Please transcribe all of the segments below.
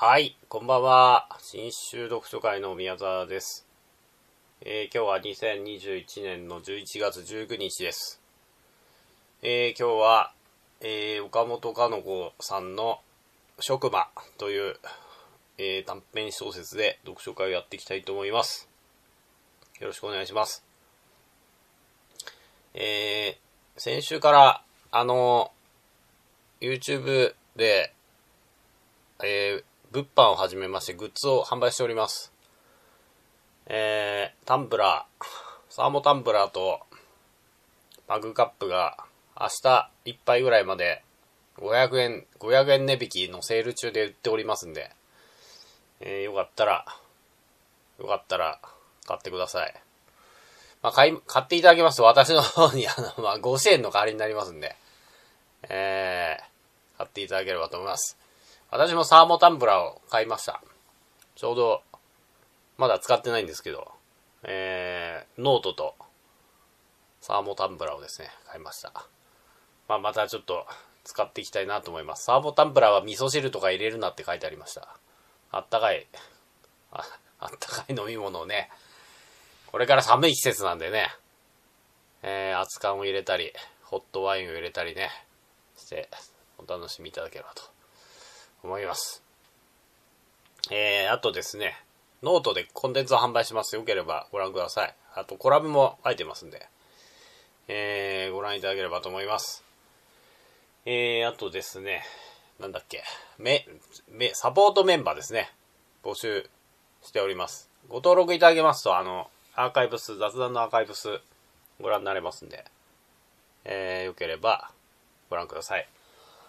はい、こんばんは。新州読書会の宮沢です。今日は2021年の11月19日です。今日は、岡本かの子さんの職場という、短編小説で読書会をやっていきたいと思います。よろしくお願いします。先週からYouTube で、物販を始めましてグッズを販売しております。タンブラー、サーモタンブラーとマグカップが明日いっぱいぐらいまで500円値引きのセール中で売っておりますんで、よかったら買ってください。買っていただきますと私の方に5000円の代わりになりますんで、買っていただければと思います。私もサーモタンブラーを買いました。ちょうどまだ使ってないんですけど、ノートとサーモタンブラーをですね買いました。またちょっと使っていきたいなと思います。サーモタンブラーは味噌汁とか入れるなって書いてありました。あったかい飲み物をね、これから寒い季節なんでね、熱燗を入れたりホットワインを入れたりねしてお楽しみいただければと思います。あとですね、ノートでコンテンツを販売します。よければご覧ください。あとコラムも書いてますんで、ご覧いただければと思います。あとですね、なんだっけ、サポートメンバーですね、募集しております。ご登録いただけますと、アーカイブス、雑談のアーカイブスご覧になれますんで、よければご覧ください。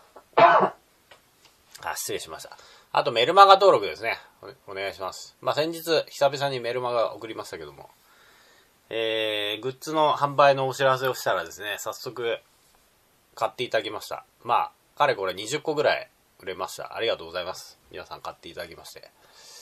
失礼しました。あとメルマガ登録ですね。お願いします。先日久々にメルマガ送りましたけども、グッズの販売のお知らせをしたらですね、早速買っていただきました。かれこれ20個ぐらい売れました。ありがとうございます。皆さん買っていただきまして。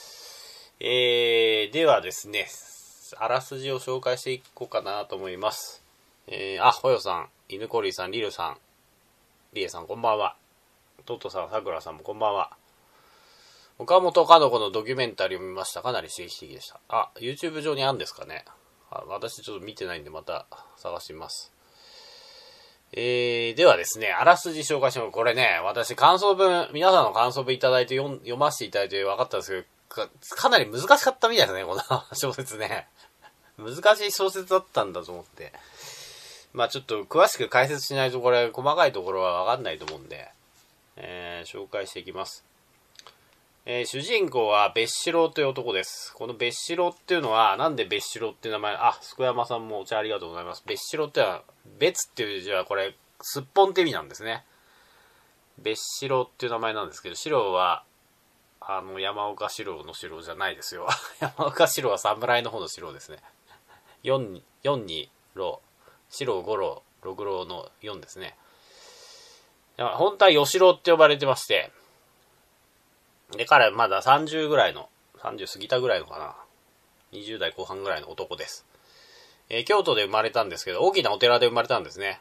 ではですね、あらすじを紹介していこうかなと思います。ほよさん、犬コリーさん、リルさん、リエさんこんばんは。トットさん、さくらさんもこんばんは。岡本かの子のドキュメンタリーを見ました。かなり刺激的でした。YouTube 上にあるんですかね。私ちょっと見てないんでまた探してみます。ではですね、あらすじ紹介します。これね、私皆さんの感想文いただいて読ませていただいて分かったんですけど、かなり難しかったみたいですね、この小説ね。難しい小説だったんだと思って。ちょっと詳しく解説しないとこれ細かいところは分かんないと思うんで、紹介していきます。主人公は別四郎という男です。この別四郎っていうのは、なんで別四郎っていう名前、すこやまさんもお茶ありがとうございます。別四郎ってのは、別っていう字はこれ、すっぽんって意味なんですね。別四郎っていう名前なんですけど、四郎は、山岡四郎の四郎じゃないですよ。山岡四郎は侍の方の四郎ですね。4に郎、四郎五郎、六郎の4ですね。本当は吉郎って呼ばれてまして、で、彼はまだ30過ぎたぐらいのかな。20代後半ぐらいの男です。京都で生まれたんですけど、大きなお寺で生まれたんですね。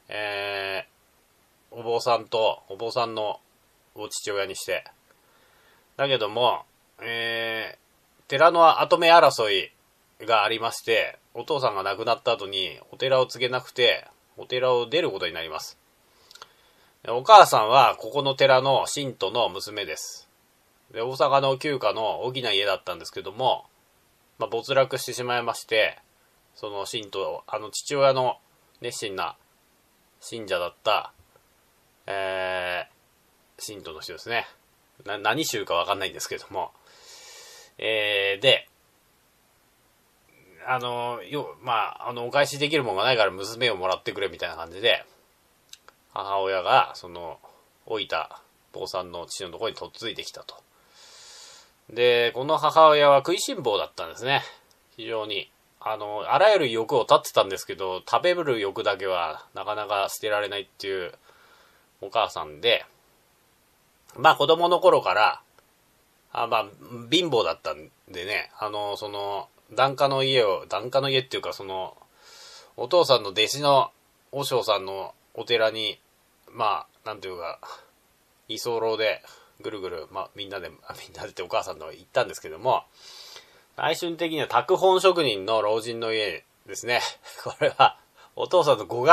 お坊さんのお父親にして。だけども、寺の跡目争いがありまして、お父さんが亡くなった後にお寺を継げなくて、お寺を出ることになります。お母さんはここの寺の信徒の娘です。で、大阪の旧家の大きな家だったんですけども、没落してしまいまして、その信徒、父親の熱心な信者だった、信徒の人ですね。何宗かわかんないんですけども、で、お返しできるものがないから娘をもらってくれみたいな感じで、母親が、老いた坊さんの父のところに嫁いできたと。で、この母親は食いしん坊だったんですね。非常に。あらゆる欲を断ってたんですけど、食べる欲だけはなかなか捨てられないっていうお母さんで、子供の頃から、貧乏だったんでね、檀家の家っていうか、お父さんの弟子の和尚さんのお寺に、なんていうか、居候でぐるぐる、みんなでってお母さんと行ったんですけども、最終的には拓本職人の老人の家ですね。これは、お父さんの5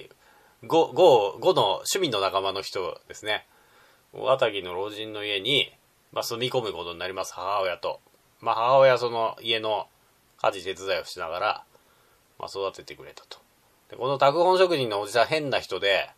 の趣味の仲間の人ですね。5ヶの老人の家に、住み込むことになります、母親と。母親はその家の家事手伝いをしながら、育ててくれたと。で、この拓本職人のおじさん変な人で、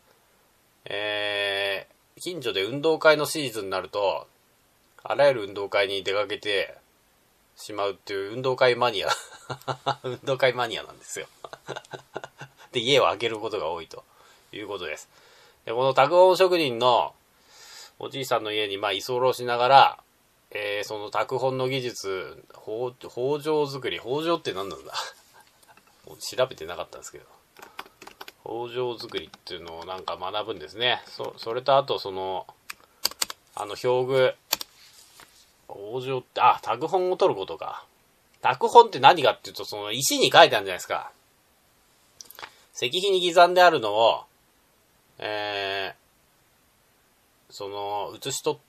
近所で運動会のシーズンになると、あらゆる運動会に出かけてしまうっていう運動会マニアなんですよ。で、家を空けることが多いということです。で、この拓本職人のおじいさんの家に居候しながら、その拓本の技術、包丁作り、包丁って何なんだ調べてなかったんですけど、包丁作りっていうのをなんか学ぶんですね。それとあと表具、包丁って、拓本を取ることか。拓本って何かっていうと、その石に書いてあるんじゃないですか。石碑に刻んであるのを、写し取って、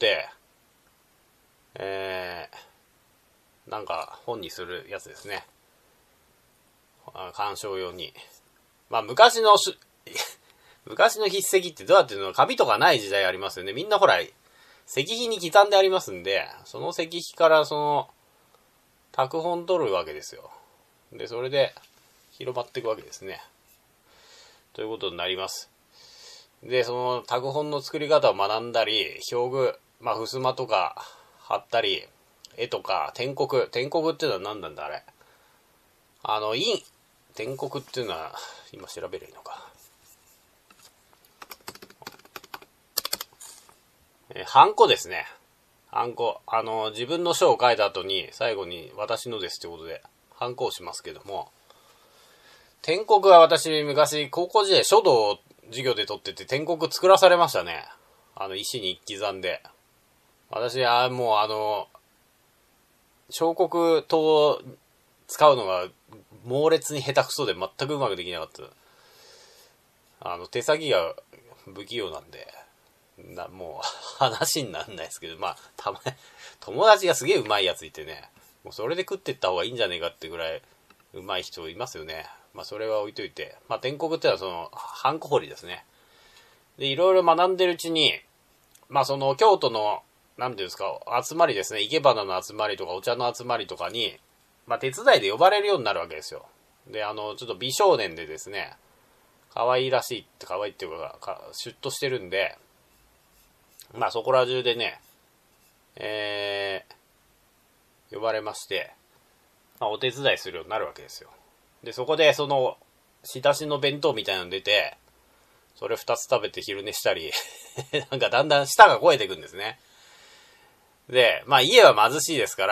なんか本にするやつですね。鑑賞用に。昔の筆跡ってどうやっていうの、紙とかない時代ありますよね。みんなほら、石碑に刻んでありますんで、その石碑から拓本取るわけですよ。で、それで広まっていくわけですね。ということになります。で、その拓本の作り方を学んだり、表具、襖とか貼ったり、絵とか、篆刻っていうのは何なんだあれ。篆刻っていうのは、今調べればいいのか。ハンコですね。ハンコ。自分の書を書いた後に、最後に私のですってことで、ハンコをしますけども、篆刻は私、昔、高校時代、書道を授業で取ってて、篆刻作らされましたね。石に刻んで。私はもう彫刻刀を使うのが猛烈に下手くそで全くうまくできなかった。手先が不器用なんで、もう話にならないですけど、たまに友達がすげえうまいやついてね、もうそれで食ってった方がいいんじゃねえかってぐらいうまい人いますよね。それは置いといて、篆刻ってのはハンコ彫りですね。で、いろいろ学んでるうちに、京都の、なんていうんですか、集まりですね、生け花の集まりとかお茶の集まりとかに、手伝いで呼ばれるようになるわけですよ。で、ちょっと美少年でですね、可愛いらしいって可愛いっていうか、シュッとしてるんで、そこら中でね、呼ばれまして、お手伝いするようになるわけですよ。で、そこで仕出しの弁当みたいなの出て、それ2つ食べて昼寝したり、なんかだんだん舌が肥えていくんですね。で、家は貧しいですから、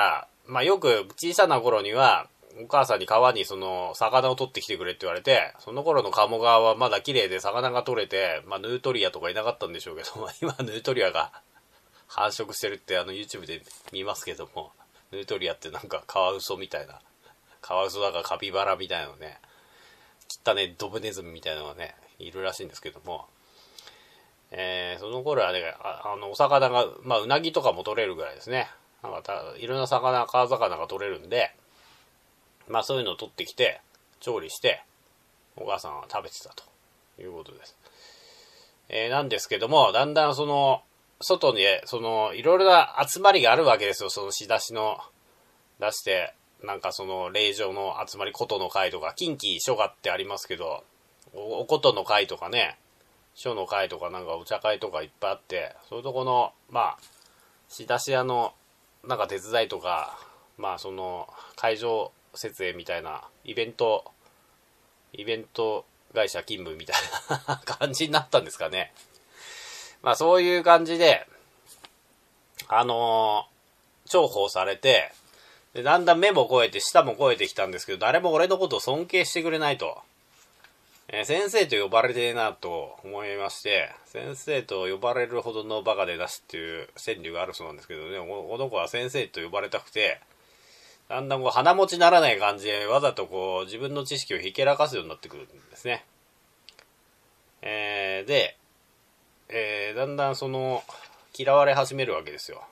よく小さな頃には、お母さんに川に魚を取ってきてくれって言われて、その頃の鴨川はまだ綺麗で魚が取れて、ヌートリアとかいなかったんでしょうけど、今ヌートリアが繁殖してるってYouTube で見ますけども、ヌートリアってなんかカワウソみたいな、カワウソだかカピバラみたいなのね、汚ねドブネズミみたいなのがね、いるらしいんですけども、その頃はね、お魚が、うなぎとかも取れるぐらいですね。なんかいろんな川魚が取れるんで、そういうのを取ってきて、調理して、お母さんは食べてたということです。なんですけども、だんだん外に、いろいろな集まりがあるわけですよ。仕出しの、出して、なんか令状の集まり、琴の会とか、近畿書画ってありますけど、お琴の会とかね、書の会とかなんかお茶会とかいっぱいあって、そういうとこの、仕出し屋のなんか手伝いとか、会場設営みたいなイベント会社勤務みたいな感じになったんですかね。そういう感じで、重宝されて、でだんだん目も超えて舌も超えてきたんですけど、誰も俺のことを尊敬してくれないと。先生と呼ばれてえなと思いまして、先生と呼ばれるほどのバカでなしっていう川柳があるそうなんですけどね、この子は先生と呼ばれたくて、だんだん鼻持ちならない感じでわざと自分の知識をひけらかすようになってくるんですね。で、だんだん嫌われ始めるわけですよ。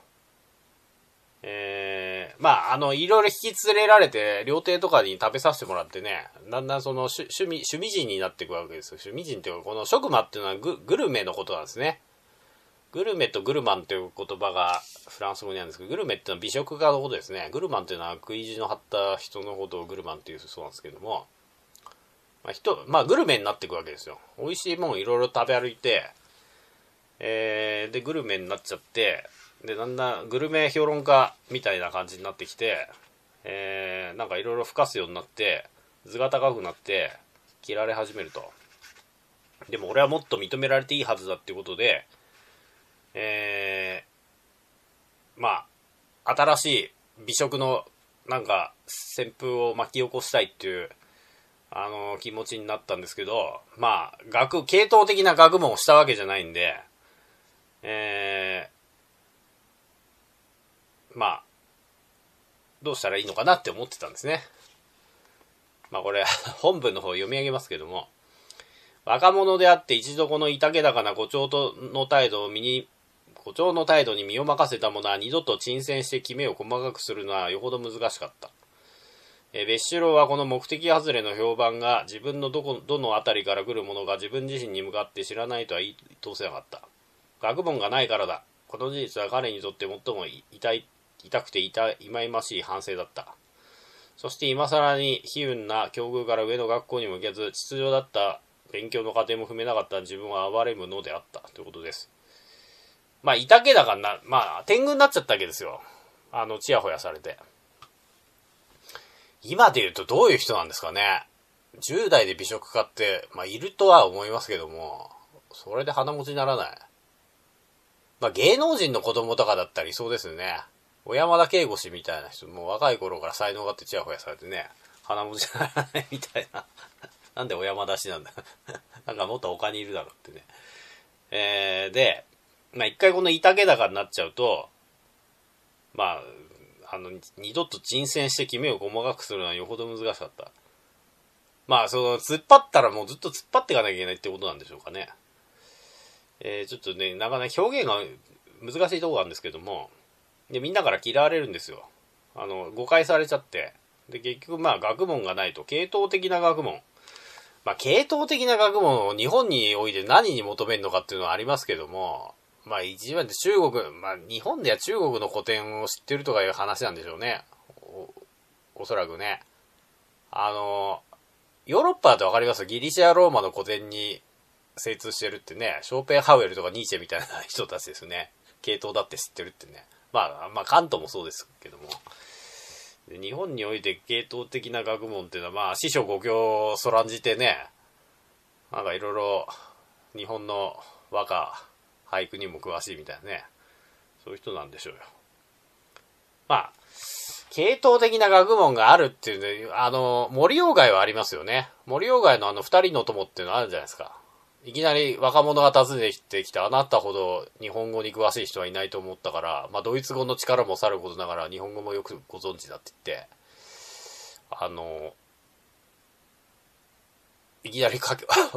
まあ、いろいろ引き連れられて、料亭とかに食べさせてもらってね、だんだんその趣味人になっていくわけですよ。趣味人っていうか、この職場っていうのはグルメのことなんですね。グルメとグルマンという言葉がフランス語にあるんですけど、グルメっていうのは美食家のことですね。グルマンっていうのは食い意地の張った人のことをグルマンっていうそうなんですけども、まあグルメになっていくわけですよ。美味しいもんいろいろ食べ歩いて、で、グルメになっちゃって、で、だんだんグルメ評論家みたいな感じになってきて、なんかいろいろふかすようになって、図が高くなって、嫌われ始めると。でも俺はもっと認められていいはずだっていうことで、まあ、新しい美食のなんか旋風を巻き起こしたいっていう、気持ちになったんですけど、まあ、系統的な学問をしたわけじゃないんで、まあ、どうしたらいいのかなって思ってたんですね。まあこれ、本文の方読み上げますけども、若者であって一度この板気高な誇張の態度に身を任せた者は二度と沈潜して決めを細かくするのはよほど難しかった。別種郎はこの目的外れの評判が自分のどのあたりから来るものが自分自身に向かって知らないとは言い通せなかった。学問がないからだ。この事実は彼にとって最も痛くて忌々しい反省だった。そして今更に悲運な境遇から上の学校にも行けず、秩序だった勉強の過程も踏めなかった自分は哀れむのであったということです。まあ、板気高な、まあ、天狗になっちゃったわけですよ。ちやほやされて。今で言うとどういう人なんですかね。10代で美食家って、まあ、いるとは思いますけども、それで鼻持ちにならない。まあ、芸能人の子供とかだったりそうですよね。小山田圭吾氏みたいな人、もう若い頃から才能があってちやほやされてね、鼻持ちにならないみたいな。なんで小山田氏なんだ。なんかもっと他にいるだろうってね。で、まあ一回この板気高になっちゃうと、まあ、二度と沈潜して決めを細かくするのはよほど難しかった。まあ、突っ張ったらもうずっと突っ張っていかなきゃいけないってことなんでしょうかね。ちょっとね、なかなか表現が難しいところなんですけども、で、みんなから嫌われるんですよ。誤解されちゃって。で、結局まあ学問がないと、系統的な学問。まあ、系統的な学問を日本において何に求めるのかっていうのはありますけども、まあ一番で中国、まあ日本では中国の古典を知ってるとかいう話なんでしょうね。おそらくね。ヨーロッパだとわかります？ギリシャローマの古典に精通してるってね、ショーペンハウエルとかニーチェみたいな人たちですね。系統だって知ってるってね。まあカントもそうですけども。日本において系統的な学問っていうのは、まあ、四書五経をそらんじてね、なんかいろいろ日本の和歌、俳句にも詳しいみたいなね、そういう人なんでしょうよ。まあ、系統的な学問があるっていうね、森鴎外はありますよね。森鴎外の二人の友っていうのあるじゃないですか。いきなり若者が訪ねてきて、あなたほど日本語に詳しい人はいないと思ったから、まあドイツ語の力もさることながら日本語もよくご存知だって言って、いきなり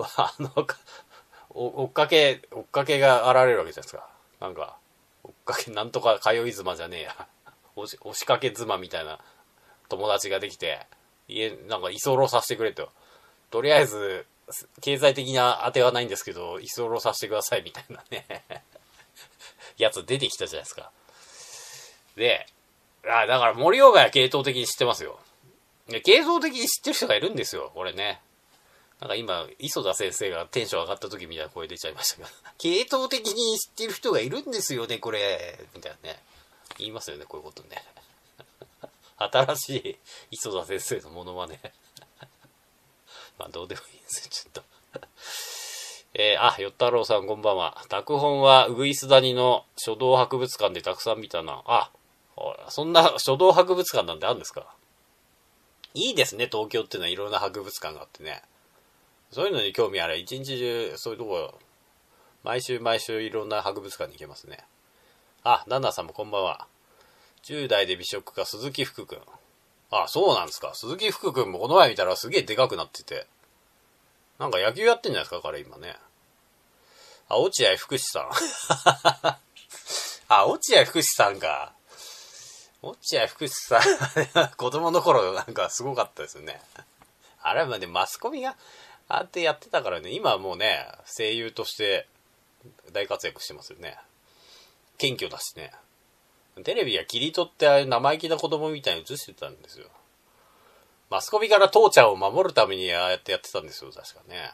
追っかけが現れるわけじゃないですか。なんか、なんとか通い妻じゃねえや。押しかけ妻みたいな友達ができて、なんか居候させてくれと。とりあえず、経済的な当てはないんですけど、居候させてくださいみたいなね。やつ出てきたじゃないですか。で、だから森鴎外は系統的に知ってますよ。系統的に知ってる人がいるんですよ、これね。なんか今、磯田先生がテンション上がった時みたいな声出ちゃいましたけど、系統的に知ってる人がいるんですよね、これ。みたいなね。言いますよね、こういうことね。新しい磯田先生のモノマネ。まあどうでもいいんですよ、ちょっと。よったろうさんこんばんは。拓本はウグイス谷の書道博物館でたくさん見たな。そんな書道博物館なんてあるんですか？いいですね、東京っていうのはいろんな博物館があってね。そういうのに興味あれば一日中そういうとこ毎週いろんな博物館に行けますね。旦那さんもこんばんは。10代で美食家鈴木福くん。そうなんですか。鈴木福くんもこの前見たらすげえでかくなってて。なんか野球やってんじゃないですか、彼今ね。落合福士さん。 落合福士さんか。落合福士さん、子供の頃なんかすごかったですよね。あれはね、マスコミがああやってやってたからね、今はもうね、声優として大活躍してますよね。謙虚だしね。テレビは切り取ってああいう生意気な子供みたいに映してたんですよ。マスコミから父ちゃんを守るためにああやってやってたんですよ、確かね。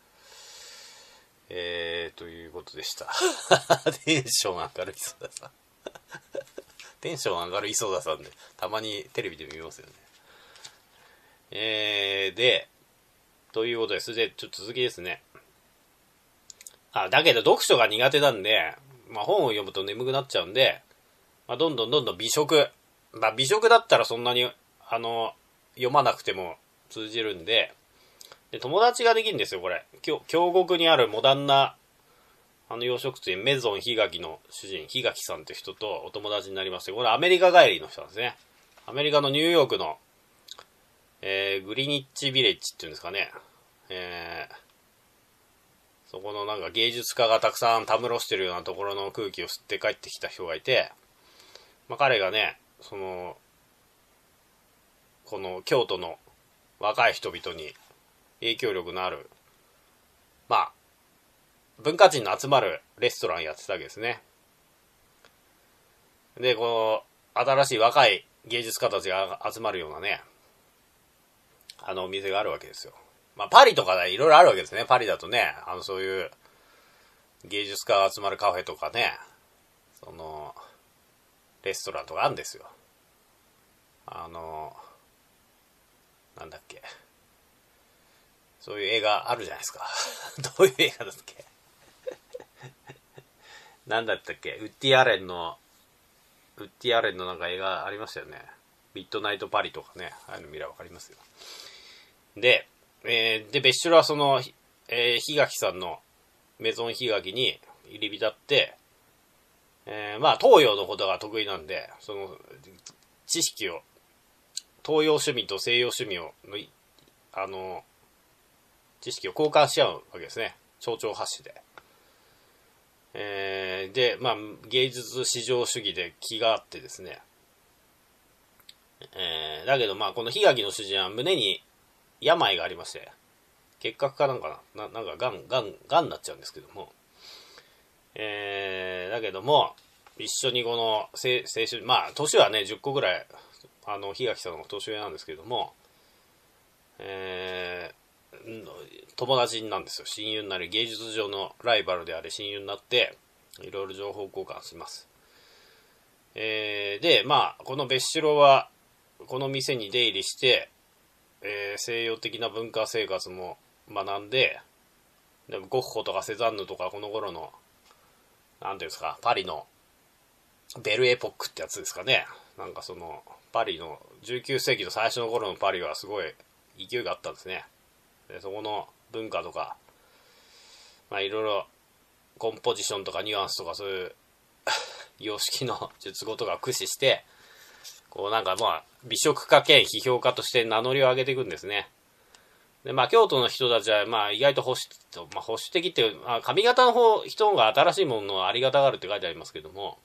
ということでした。テンション明るい磯田さん。テンション上がる磯田さんで、たまにテレビで見ますよね。で、ということです。で、ちょっと続きですね。だけど読書が苦手なんで、本を読むと眠くなっちゃうんで、どんどん美食。美食だったらそんなに、読まなくても通じるんで、友達ができるんですよ、これ。京極にあるモダンな、洋食店、メゾン檜垣の主人、檜垣さんって人とお友達になりまして、これアメリカ帰りの人なんですね。アメリカのニューヨークの、グリニッチビレッジっていうんですかね。そこのなんか芸術家がたくさんたむろしてるようなところの空気を吸って帰ってきた人がいて、彼がね、この京都の若い人々に影響力のある、文化人の集まるレストランやってたわけですね。で、この新しい若い芸術家たちが集まるようなね、お店があるわけですよ。パリとかでいろいろあるわけですね。パリだとね、そういう芸術家が集まるカフェとかね、レストランとかあるんですよ。なんだっけ。そういう映画あるじゃないですか。どういう映画だっけ。なんだったっけ。ウッディアレンのなんか映画ありましたよね。ミッドナイトパリとかね。ああいうの見ればわかりますよ。で、別所は檜垣さんのメゾン檜垣に入り浸って、東洋のことが得意なんで、知識を、東洋趣味と西洋趣味を、知識を交換し合うわけですね。丁々発止で。で、芸術至上主義で気があってですね。だけどこの檜垣の主人は胸に病がありまして、結核かなんかな、なんかがんになっちゃうんですけども。だけども、一緒にこの青春、年はね、10個ぐらい、檜垣さんの年上なんですけども、友達なんですよ。親友になり、芸術上のライバルであり親友になって、いろいろ情報交換します。で、この別城は、この店に出入りして、西洋的な文化生活も学んで、でもゴッホとかセザンヌとかこの頃の、なんていうんですか、パリのベルエポックってやつですかね。なんかパリの19世紀の最初の頃のパリはすごい勢いがあったんですね。で、そこの文化とか、いろいろコンポジションとかニュアンスとかそういう様式の術語とかを駆使して、美食家兼批評家として名乗りを上げていくんですね。で、京都の人たちは、意外と保守的っていう、髪型の人が新しいものをありがたがるって書いてありますけども、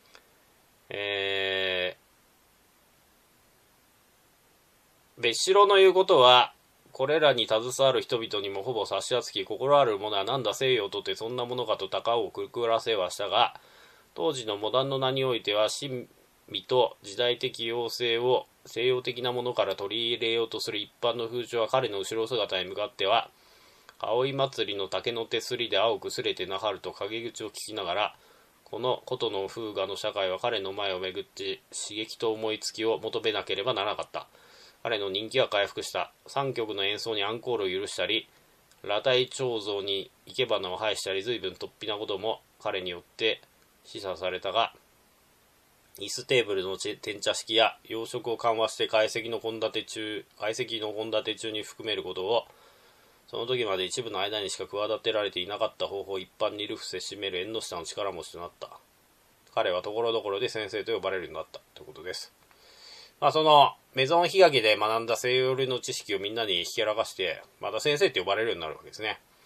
別城の言うことは、これらに携わる人々にもほぼ察しがつき、心ある者はなんだ西洋とてそんなものかと高をくくらせはしたが、当時のモダンの名においては、親身と時代的要請を西洋的なものから取り入れようとする一般の風潮は彼の後ろ姿に向かっては、葵祭りの竹の手すりで青くすれてなはると陰口を聞きながら、このことの風雅の社会は彼の前をめぐって刺激と思いつきを求めなければならなかった。彼の人気は回復した。3曲の演奏にアンコールを許したり、裸体彫像に生け花を生やしたり、随分突飛なことも彼によって示唆されたが、椅子テーブルの転茶式や洋食を緩和して懐石の献立中に含めることを、その時まで一部の間にしか企てられていなかった方法を一般に流布せしめる縁の下の力持ちとなった。彼はところどころで先生と呼ばれるようになったということです。メゾン檜垣で学んだ西洋流の知識をみんなにひけらかして、また先生って呼ばれるようになるわけですね。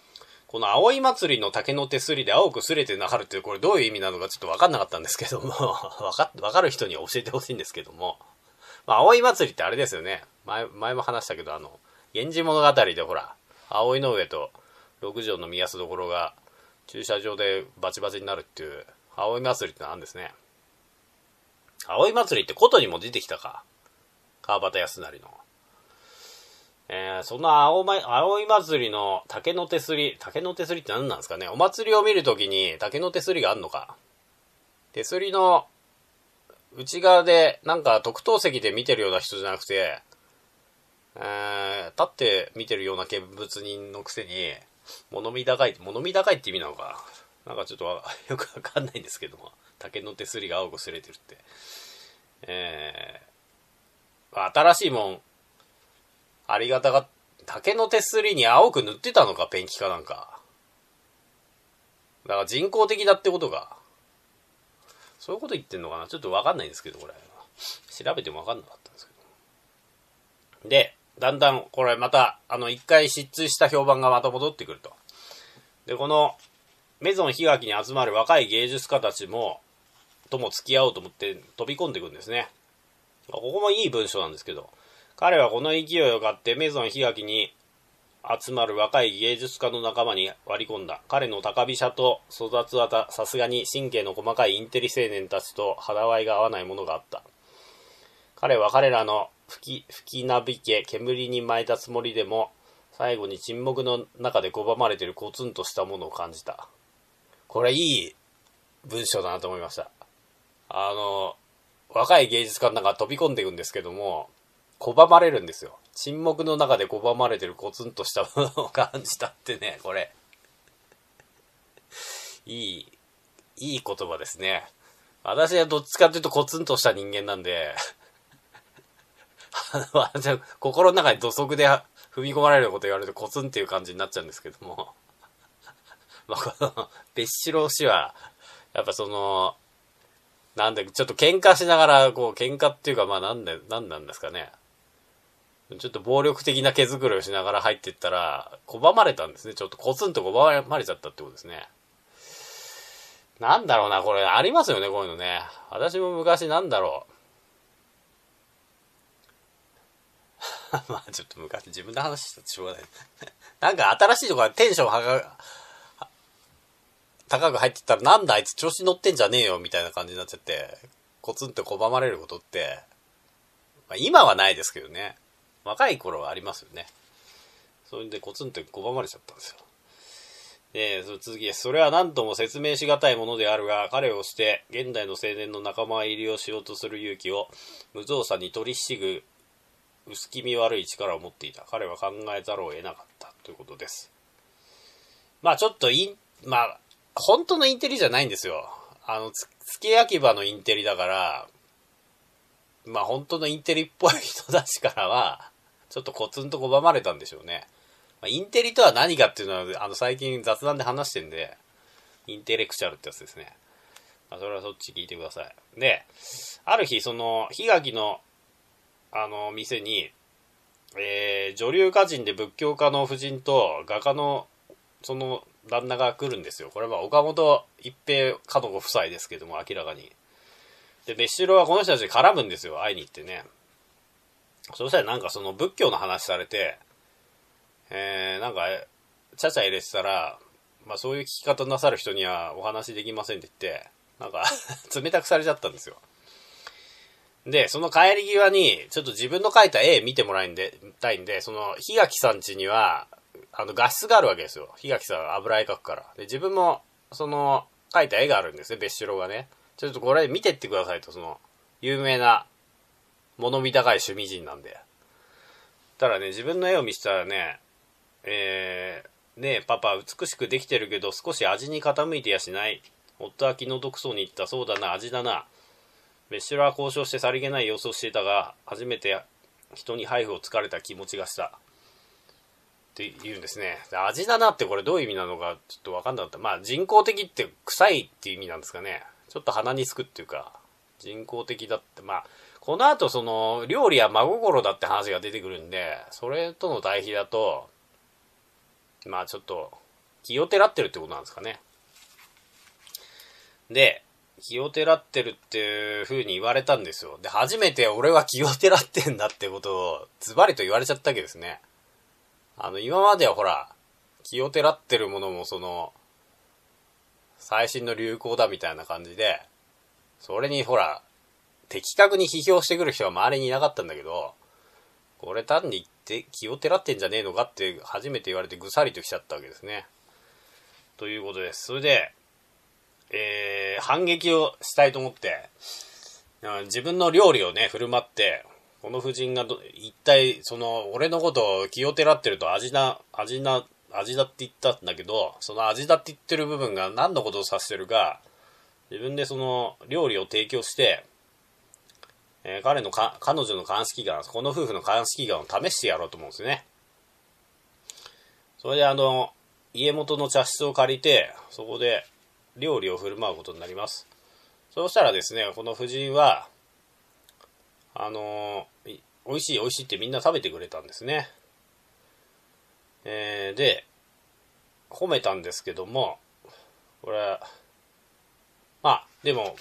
この葵祭りの竹の手すりで青くすれてなはるって、これどういう意味なのかちょっとわかんなかったんですけども、わかる人には教えてほしいんですけども、まあ、葵祭りってあれですよね。前も話したけど、源氏物語でほら、葵の上と六条の宮安所が駐車場でバチバチになるっていう、葵祭りってなんですね。葵祭りってことにも出てきたか。川端康成の。その葵祭りの竹の手すりって何なんですかね。お祭りを見るときに竹の手すりがあんのか。手すりの内側でなんか特等席で見てるような人じゃなくて、立って見てるような見物人のくせに物見高いって意味なのか。なんかちょっとよくわかんないんですけども、竹の手すりが青くすれてるって。新しいもん、ありがたが、竹の手すりに青く塗ってたのか、ペンキかなんか。だから人工的だってことか。そういうこと言ってんのかな、ちょっとわかんないんですけど、これ。調べてもわかんなかったんですけど。で、だんだん、これまた、一回失墜した評判がまた戻ってくると。で、この、メゾン檜垣に集まる若い芸術家たちとも付き合おうと思って飛び込んでいくんですね。ここもいい文章なんですけど、彼はこの勢いを買ってメゾン檜垣に集まる若い芸術家の仲間に割り込んだ。彼の高飛車と育つはさすがに神経の細かいインテリ青年たちと肌合いが合わないものがあった。彼は彼らの吹きなびけ煙に巻いたつもりでも、最後に沈黙の中で拒まれているコツンとしたものを感じた。これいい文章だなと思いました。若い芸術家の中飛び込んでいくんですけども、拒まれるんですよ。沈黙の中で拒まれてるコツンとしたものを感じたってね、これ。いい言葉ですね。私はどっちかというとコツンとした人間なんで、心の中に土足で踏み込まれること言われるとコツンっていう感じになっちゃうんですけども。まあ、この、別城氏は、やっぱちょっと喧嘩しながら、喧嘩っていうか、まあなんなんですかね。ちょっと暴力的な毛づくろいをしながら入っていったら、拒まれたんですね。ちょっとコツンと拒まれちゃったってことですね。なんだろうな、これ、ありますよね、こういうのね。私も昔なんだろう。まあちょっと昔自分で話したってしょうがない。なんか新しいところテンション高く入ってったら、なんだあいつ調子乗ってんじゃねえよみたいな感じになっちゃって、コツンと拒まれることって、まあ、今はないですけどね。若い頃はありますよね。それでコツンと拒まれちゃったんですよ。で、その続きです。それは何とも説明しがたいものであるが、彼をして現代の青年の仲間入りをしようとする勇気を無造作に取りひしぐ薄気味悪い力を持っていた。彼は考えざるを得なかったということです。まあちょっと本当のインテリじゃないんですよ。付け焼き場のインテリだから、まあ本当のインテリっぽい人たちからは、ちょっとコツンと拒まれたんでしょうね。まあ、インテリとは何かっていうのは、最近雑談で話してんで、インテレクチャルってやつですね。まあ、それはそっち聞いてください。で、ある日、その、檜垣の、店に、女流歌人で仏教家の夫人と画家の、その、旦那が来るんですよ。これは岡本一平家のご夫妻ですけども、明らかに。で、別城はこの人たちに絡むんですよ、会いに行ってね。そしたらなんかその仏教の話されて、なんか、ちゃちゃ入れてたら、まあそういう聞き方なさる人にはお話できませんって言って、なんか冷たくされちゃったんですよ。で、その帰り際に、ちょっと自分の描いた絵見てもらいたいんで、その、檜垣さん家には、画質があるわけですよ。檜垣さんは油絵描くから。で、自分も、その、描いた絵があるんですね、別城がね。ちょっとこれ見てってくださいと、その、有名な、物見高い趣味人なんで。ただね、自分の絵を見せたらね、ねえ、パパ、美しくできてるけど、少し味に傾いてやしない。夫は気の毒そうに言った。そうだな、味だな。別城は交渉してさりげない様子をしていたが、初めて人に配布をつかれた気持ちがした。って言うんですね。味だなってこれどういう意味なのかちょっと分かんなかった。まあ人工的って臭いっていう意味なんですかね。ちょっと鼻につくっていうか、人工的だって、まあ、この後その料理や真心だって話が出てくるんで、それとの対比だと、まあちょっと気をてらってるってことなんですかね。で、気をてらってるっていう風に言われたんですよ。で、初めて俺は気をてらってんだってことをズバリと言われちゃったわけですね。今まではほら、気をてらってるものも最新の流行だみたいな感じで、それにほら、的確に批評してくる人は周りにいなかったんだけど、これ単に言って気をてらってんじゃねえのかって初めて言われてぐさりときちゃったわけですね。ということです。それで、反撃をしたいと思って、自分の料理をね、振る舞って、この夫人が一体、俺のことを気をてらってると味だって言ったんだけど、その味だって言ってる部分が何のことを指してるか、自分で料理を提供して、彼女の鑑識眼、この夫婦の鑑識眼を試してやろうと思うんですね。それで家元の茶室を借りて、そこで料理を振る舞うことになります。そうしたらですね、この夫人は、美味しい美味しいってみんな食べてくれたんですね。で、褒めたんですけども、これ、でも、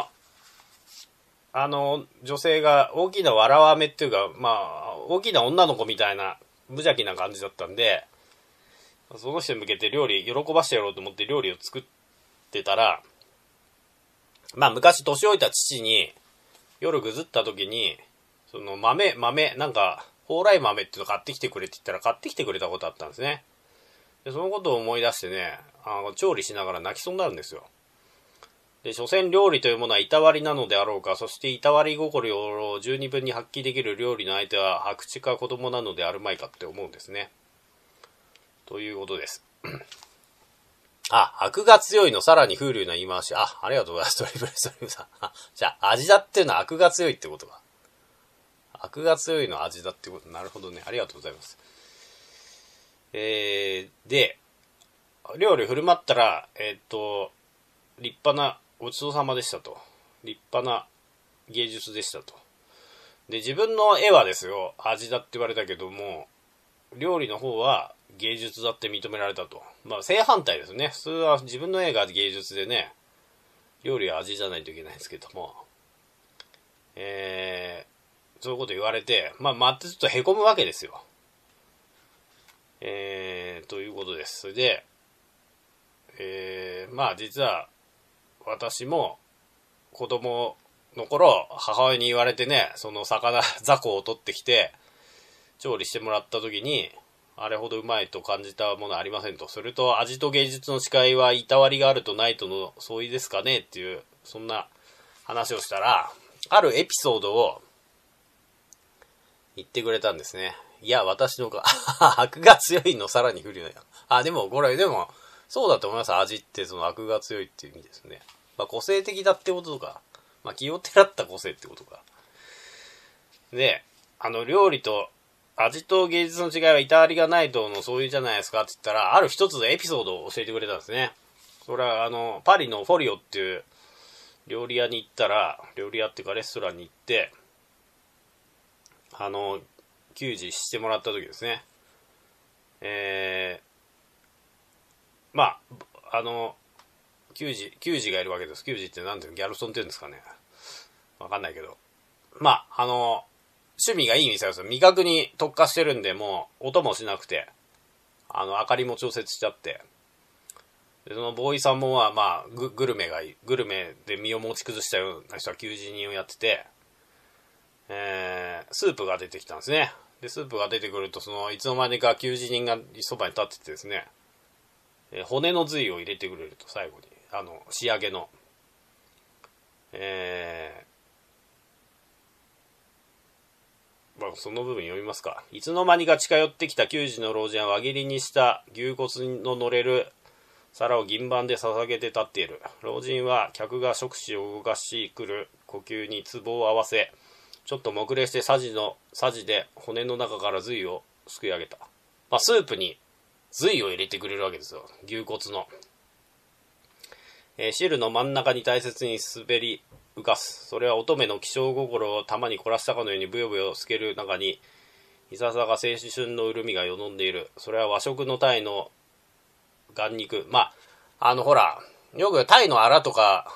女性が大きなわらわめっていうか、大きな女の子みたいな無邪気な感じだったんで、その人に向けて喜ばしてやろうと思って料理を作ってたら、昔年老いた父に、夜ぐずった時に、なんか、蓬莱豆っていうの買ってきてくれって言ったら買ってきてくれたことあったんですね。で、そのことを思い出してね、調理しながら泣きそうになるんですよ。で、所詮料理というものはいたわりなのであろうか、そしていたわり心を十二分に発揮できる料理の相手は白痴か子供なのであるまいかって思うんですね。ということです。アクが強いのさらに風流な言い回し。ありがとうございます。トリプルストリームさん。じゃあ、味だっていうのはアクが強いってことか。アクが強いのは味だってこと。なるほどね。ありがとうございます。で、料理振る舞ったら、立派なごちそうさまでしたと。立派な芸術でしたと。で、自分の絵はですよ、味だって言われたけども、料理の方は芸術だって認められたと。正反対ですね。普通は自分の絵が芸術でね、料理は味じゃないといけないんですけども、そういうこと言われて、ちょっと凹むわけですよ。ということです。それで、実は、私も子供の頃、母親に言われてね、雑魚を取ってきて、調理してもらった時に、あれほどうまいと感じたものはありませんと。それと味と芸術の違いはいたわりがあるとないとの相違ですかねっていう、そんな話をしたら、あるエピソードを言ってくれたんですね。いや、私のアクが強いのさらに不利だよ。でも、そうだと思います。味ってアクが強いっていう意味ですね。個性的だってことか。気をてらった個性ってことか。で、料理と、味と芸術の違いはいたわりがないとのそういうじゃないですかって言ったら、ある一つのエピソードを教えてくれたんですね。それはパリのフォリオっていう料理屋に行ったら、料理屋っていうかレストランに行って、給仕してもらった時ですね。給仕がいるわけです。給仕ってなんていうの、ギャルソンって言うんですかね。わかんないけど。趣味がいい店ですよ。味覚に特化してるんで、もう、音もしなくて、明かりも調節しちゃって。で、そのボーイさんもグルメで身を持ち崩したような人は給仕人をやってて、スープが出てきたんですね。で、スープが出てくると、いつの間にか給仕人がそばに立っててですね、骨の髄を入れてくれると、最後に。仕上げの。その部分読みますか。いつの間にか近寄ってきた給仕の老人は輪切りにした牛骨の乗れる皿を銀盤で捧げて立っている。老人は客が食指を動かしくる呼吸に壺を合わせ、ちょっと黙礼してさじで骨の中から髄をすくい上げた。スープに髄を入れてくれるわけですよ。牛骨の。汁の真ん中に大切に滑り浮かす。それは乙女の気性心を玉に凝らしたかのようにブヨブヨ透ける中に、いささか青春の潤みがよどんでいる。それは和食の鯛の眼肉。まあ、ほら、よくタイのアラとか、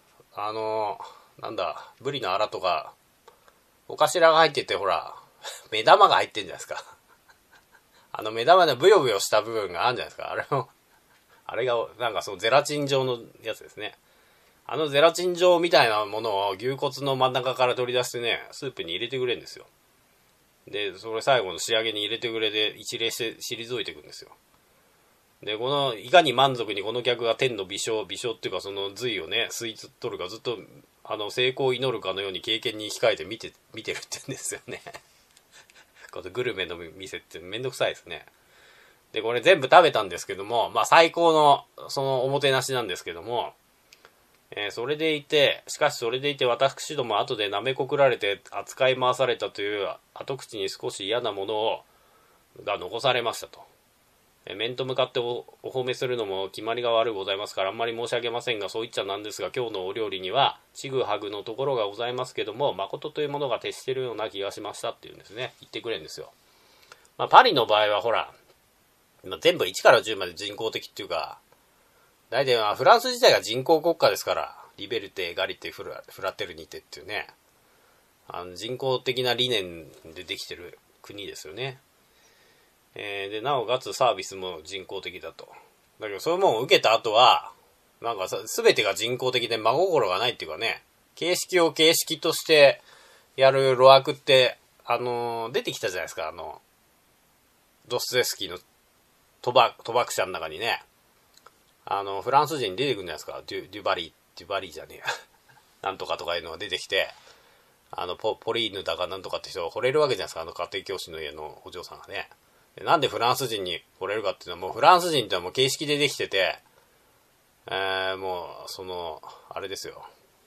ブリのアラとか、お頭が入ってて、ほら、目玉が入ってんじゃないですか。目玉のブヨブヨした部分があるんじゃないですか。あれが、なんかそのゼラチン状のやつですね。ゼラチン状みたいなものを牛骨の真ん中から取り出してね、スープに入れてくれるんですよ。で、それ最後の仕上げに入れてくれて、一礼して退いていくんですよ。で、いかに満足にこの客が天の微笑っていうかその髄をね、吸い取るかずっと、成功を祈るかのように経験に控えて見てるって言うんですよね。このグルメの店ってめんどくさいですね。で、これ全部食べたんですけども、まあ最高の、そのおもてなしなんですけども、それでいて私ども後で舐めこくられて扱い回されたという後口に少し嫌なものが残されましたと。面と向かってお褒めするのも決まりが悪うございますからあんまり申し上げませんが、そう言っちゃなんですが、今日のお料理にはちぐはぐのところがございますけども、誠というものが徹しているような気がしましたっていうんですね、言ってくれるんですよ。まあ、パリの場合はほら、全部1から10まで人工的っていうか、大体フランス自体が人工国家ですから、リベルテ、エガリテ、フラテルニテっていうね、人工的な理念でできてる国ですよね。で、なおかつサービスも人工的だと。だけど、そういうものを受けた後は、なんか全てが人工的で真心がないっていうかね、形式を形式としてやる路悪って、出てきたじゃないですか、ドストエフスキーの賭博者の中にね、フランス人出てくるんじゃないですか。デュバリーじゃねえや。なんとかとかいうのが出てきて、ポリーヌだかなんとかって人が惚れるわけじゃないですか。家庭教師の家のお嬢さんがね。なんでフランス人に惚れるかっていうのは、もうフランス人ってのはもう形式でできてて、もう、あれですよ。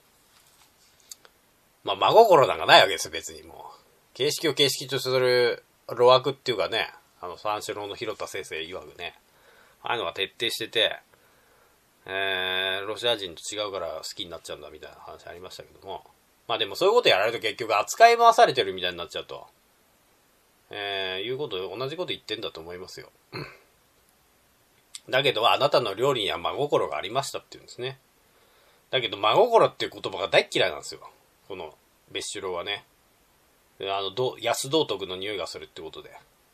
まあ、真心なんかないわけですよ、別にもう。形式を形式とする路悪っていうかね、三四郎の広田先生曰くね、ああいうのが徹底してて、ロシア人と違うから好きになっちゃうんだみたいな話ありましたけども、まあでもそういうことやられると結局扱い回されてるみたいになっちゃうと、いうこと、同じこと言ってんだと思いますよ。だけどあなたの料理には真心がありましたって言うんですね。だけど真心っていう言葉が大っ嫌いなんですよ。この別種郎はね。安道徳の匂いがするってことで。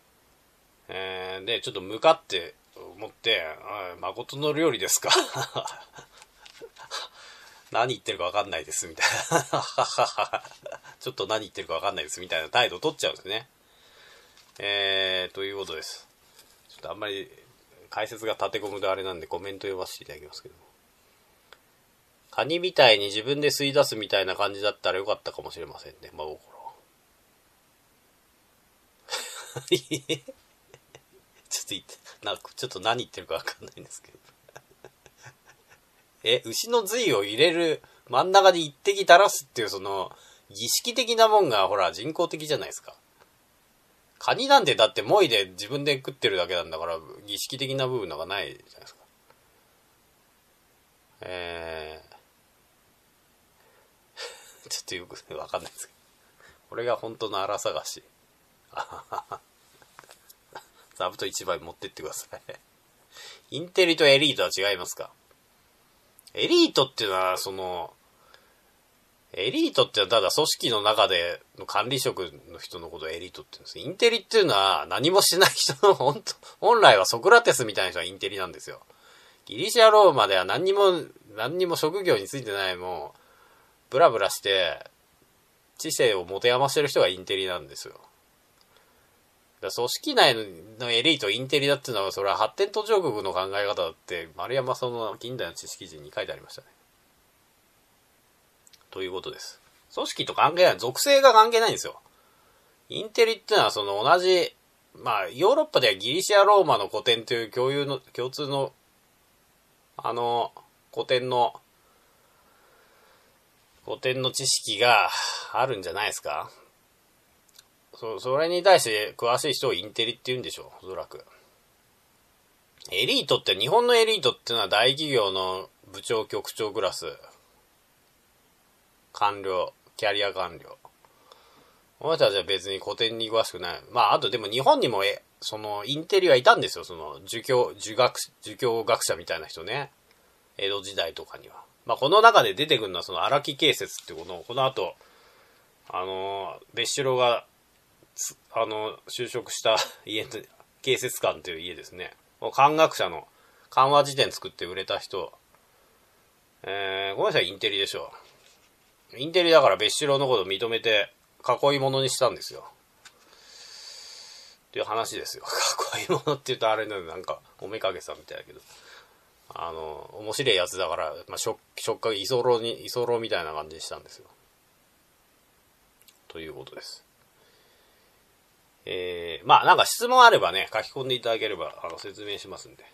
で、ちょっと向かって思って、誠の料理ですか何言ってるか分かんないですみたいなちょっと何言ってるか分かんないですみたいな態度を取っちゃうんですね。ということです。ちょっとあんまり解説が立て込むであれなんでコメント読ませていただきますけども、カニみたいに自分で吸い出すみたいな感じだったらよかったかもしれませんね、真心ちょっと何言ってるか分かんないんですけど牛の髄を入れる真ん中に一滴垂らすっていうその儀式的なもんがほら人工的じゃないですか。カニなんてだってもいで自分で食ってるだけなんだから儀式的な部分なんかないじゃないですか。ちょっとよく分かんないですけど、これが本当の荒探し座布団一枚持ってってくださいインテリとエリートは違いますか。エリートっていうのはエリートってのはただ組織の中での管理職の人のことをエリートって言うんです。インテリっていうのは何もしない人の本来はソクラテスみたいな人がインテリなんですよ。ギリシャローマでは何にも職業についてない、もうブラブラして知性を持て余してる人がインテリなんですよ。だ組織内のエリートインテリだっていうのは、それは発展途上国の考え方だって丸山その近代の知識人に書いてありましたね。ということです。組織と関係ない、属性が関係ないんですよ。インテリっていうのはその同じ、まあヨーロッパではギリシアローマの古典という共通の古典の知識があるんじゃないですか。それに対して詳しい人をインテリって言うんでしょう、おそらく。エリートって日本のエリートっていうのは大企業の部長局長クラス、官僚、キャリア官僚。お前たちは別に古典に詳しくない。まああとでも日本にもその、インテリはいたんですよ。その、儒教学者みたいな人ね。江戸時代とかには。まあ、この中で出てくるのは、その、荒木慶説っていうこの後、別城が、就職した家の、慶説館っていう家ですね。漢学者の、漢和辞典作って売れた人。この人はインテリでしょう。インテリだから別城のことを認めて、囲い物にしたんですよ。っていう話ですよ。囲い物って言うとあれなんか、おめかけさんみたいだけど。面白いやつだから、まあ、触覚、居候みたいな感じにしたんですよ。ということです。まあ、なんか質問あればね、書き込んでいただければ、説明しますんで。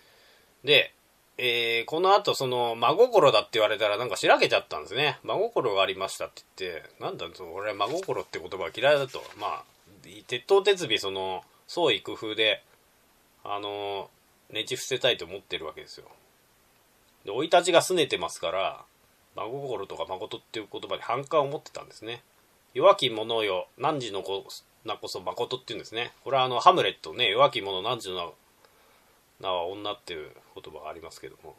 で、この後、その、真心だって言われたらなんかしらけちゃったんですね。真心がありましたって言って、なんだろう、俺真心って言葉が嫌いだと。まあ、鉄頭鉄尾その、創意工夫で、ねじ伏せたいと思ってるわけですよ。で、生い立ちが拗ねてますから、真心とか誠っていう言葉に反感を持ってたんですね。弱き者よ、汝の子なこそ誠っていうんですね。これはハムレットね、弱き者汝の名は女っていう言葉がありますけども。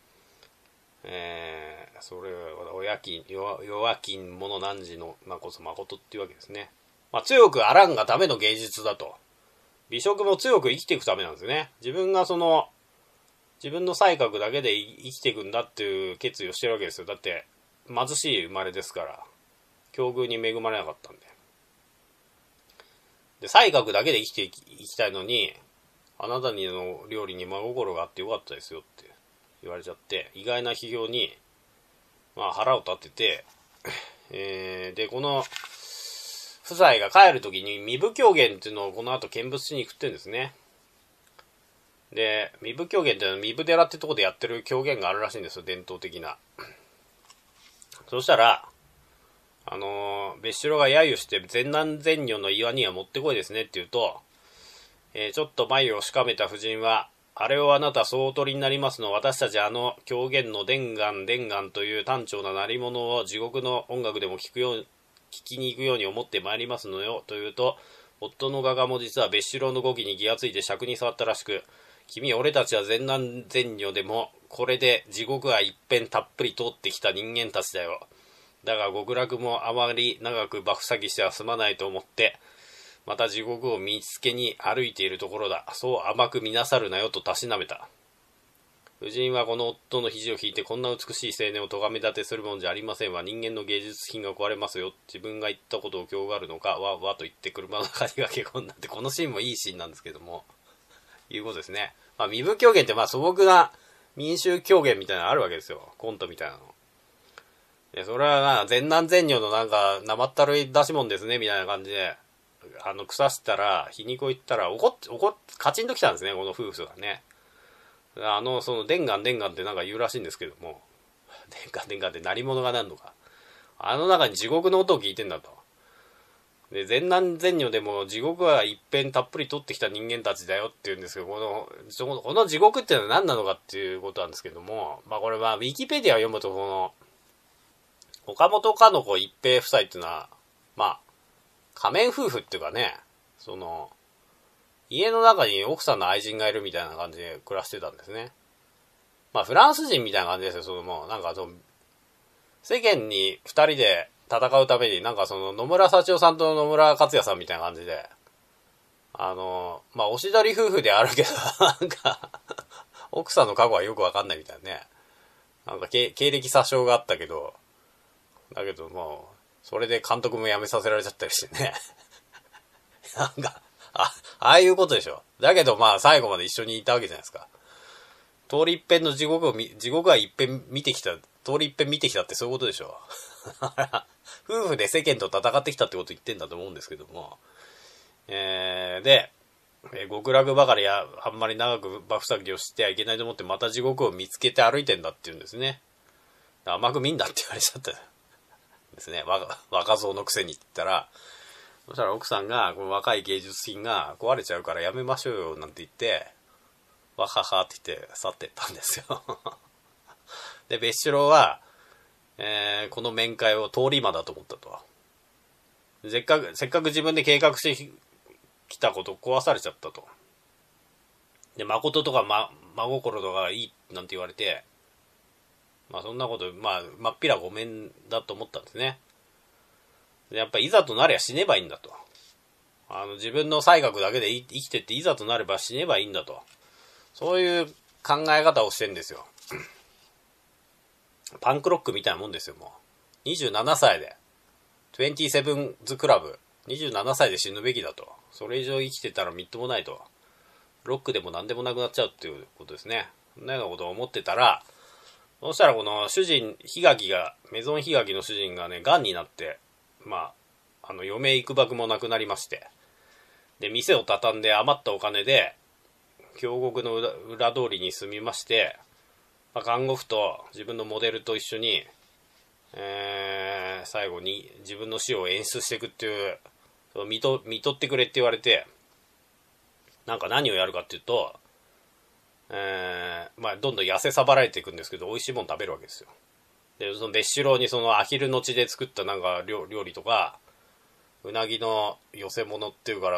それは弱き者汝の名こそ誠っていうわけですね。まあ、強くあらんがための芸術だと。美食も強く生きていくためなんですね。自分の才覚だけで生きていくんだっていう決意をしてるわけですよ。だって、貧しい生まれですから、境遇に恵まれなかったんで。で、才覚だけで生きていきたいのに、あなたにの料理に真心があってよかったですよって言われちゃって、意外な批評に、まあ腹を立てて、で、この、夫妻が帰るときに身分狂言っていうのをこの後見物しに行くってんですね。で、身分狂言っていうのは身分寺ってとこでやってる狂言があるらしいんですよ、伝統的な。そしたら、別城が揶揄して善男善女の岩にはもってこいですねって言うと、ちょっと眉をしかめた夫人は、あれをあなた総取りになりますの、私たち狂言の伝願という単調な鳴り物を地獄の音楽でも聞きに行くように思ってまいりますのよ、というと、夫の画家も実は別城の語気に気がついて尺に触ったらしく、君俺たちは善男善女でも、これで地獄は一遍たっぷり通ってきた人間たちだよ。だが極楽もあまり長くバフサギしては済まないと思って、また地獄を見つけに歩いているところだ。そう甘く見なさるなよとたしなめた。夫人はこの夫の肘を引いて、こんな美しい青年を咎め立てするもんじゃありませんわ。人間の芸術品が壊れますよ。自分が言ったことを今日があるのか、わと言って車の中に駆け込んだって、このシーンもいいシーンなんですけども、いうことですね。まあ、身分狂言って素朴な民衆狂言みたいなのあるわけですよ。コントみたいなの。で、それは善男善女のなんか生ったるい出し物ですね、みたいな感じで、腐したら、皮肉を言ったら、カチンときたんですね、この夫婦がね。その、伝願ってなんか言うらしいんですけども、伝願って鳴り物がなんのか。中に地獄の音を聞いてんだと。で、善男善女でも地獄は一遍たっぷり取ってきた人間たちだよって言うんですけど、この地獄っていうのは何なのかっていうことなんですけども、まあこれは、ウィキペディアを読むと、岡本かの子一平夫妻っていうのは、まあ、仮面夫婦っていうかね、家の中に奥さんの愛人がいるみたいな感じで暮らしてたんですね。まあ、フランス人みたいな感じですよ、なんか世間に二人で戦うために、なんか野村幸男さんと野村克也さんみたいな感じで、まあ、おしどり夫婦であるけど、なんか、奥さんの過去はよくわかんないみたいなね。なんか、経歴詐称があったけど、だけどもう、それで監督も辞めさせられちゃったりしてね。なんか、ああいうことでしょ。だけどまあ最後まで一緒にいたわけじゃないですか。通り一遍の地獄は一遍見てきた、通り一遍見てきたってそういうことでしょ。夫婦で世間と戦ってきたってこと言ってんだと思うんですけども。で、極楽ばかりあんまり長くバフサギをしてはいけないと思ってまた地獄を見つけて歩いてんだって言うんですね。甘く見んだって言われちゃったですね。若造のくせにって言ったら、そしたら奥さんが、この若い芸術品が壊れちゃうからやめましょうよなんて言って、わははって言って去ってったんですよ。で、別城は、この面会を通り魔だと思ったと。せっかく自分で計画して来たこと壊されちゃったと。で、誠とか真心とかいいなんて言われて、まあそんなこと、まっぴらごめんだと思ったんですね。で、やっぱいざとなりゃ死ねばいいんだと。自分の才覚だけで生きてっていざとなれば死ねばいいんだと。そういう考え方をしてんですよ。パンクロックみたいなもんですよ、もう。27歳で。27th クラブ。27歳で死ぬべきだと。それ以上生きてたらみっともないと。ロックでも何でもなくなっちゃうっていうことですね。そんなようなことを思ってたら、そしたらこの主人、メゾン檜垣の主人がね、癌になって、余命いくばくもなくなりまして。で、店を畳んで余ったお金で、京極の裏通りに住みまして、看護婦と自分のモデルと一緒に、最後に自分の死を演出していくっていう、見とってくれって言われて、なんか何をやるかっていうと、どんどん痩せさばられていくんですけど、美味しいもの食べるわけですよ。で、その別子郎にそのアヒルの血で作ったなんか料理とか、うなぎの寄せ物っていうから、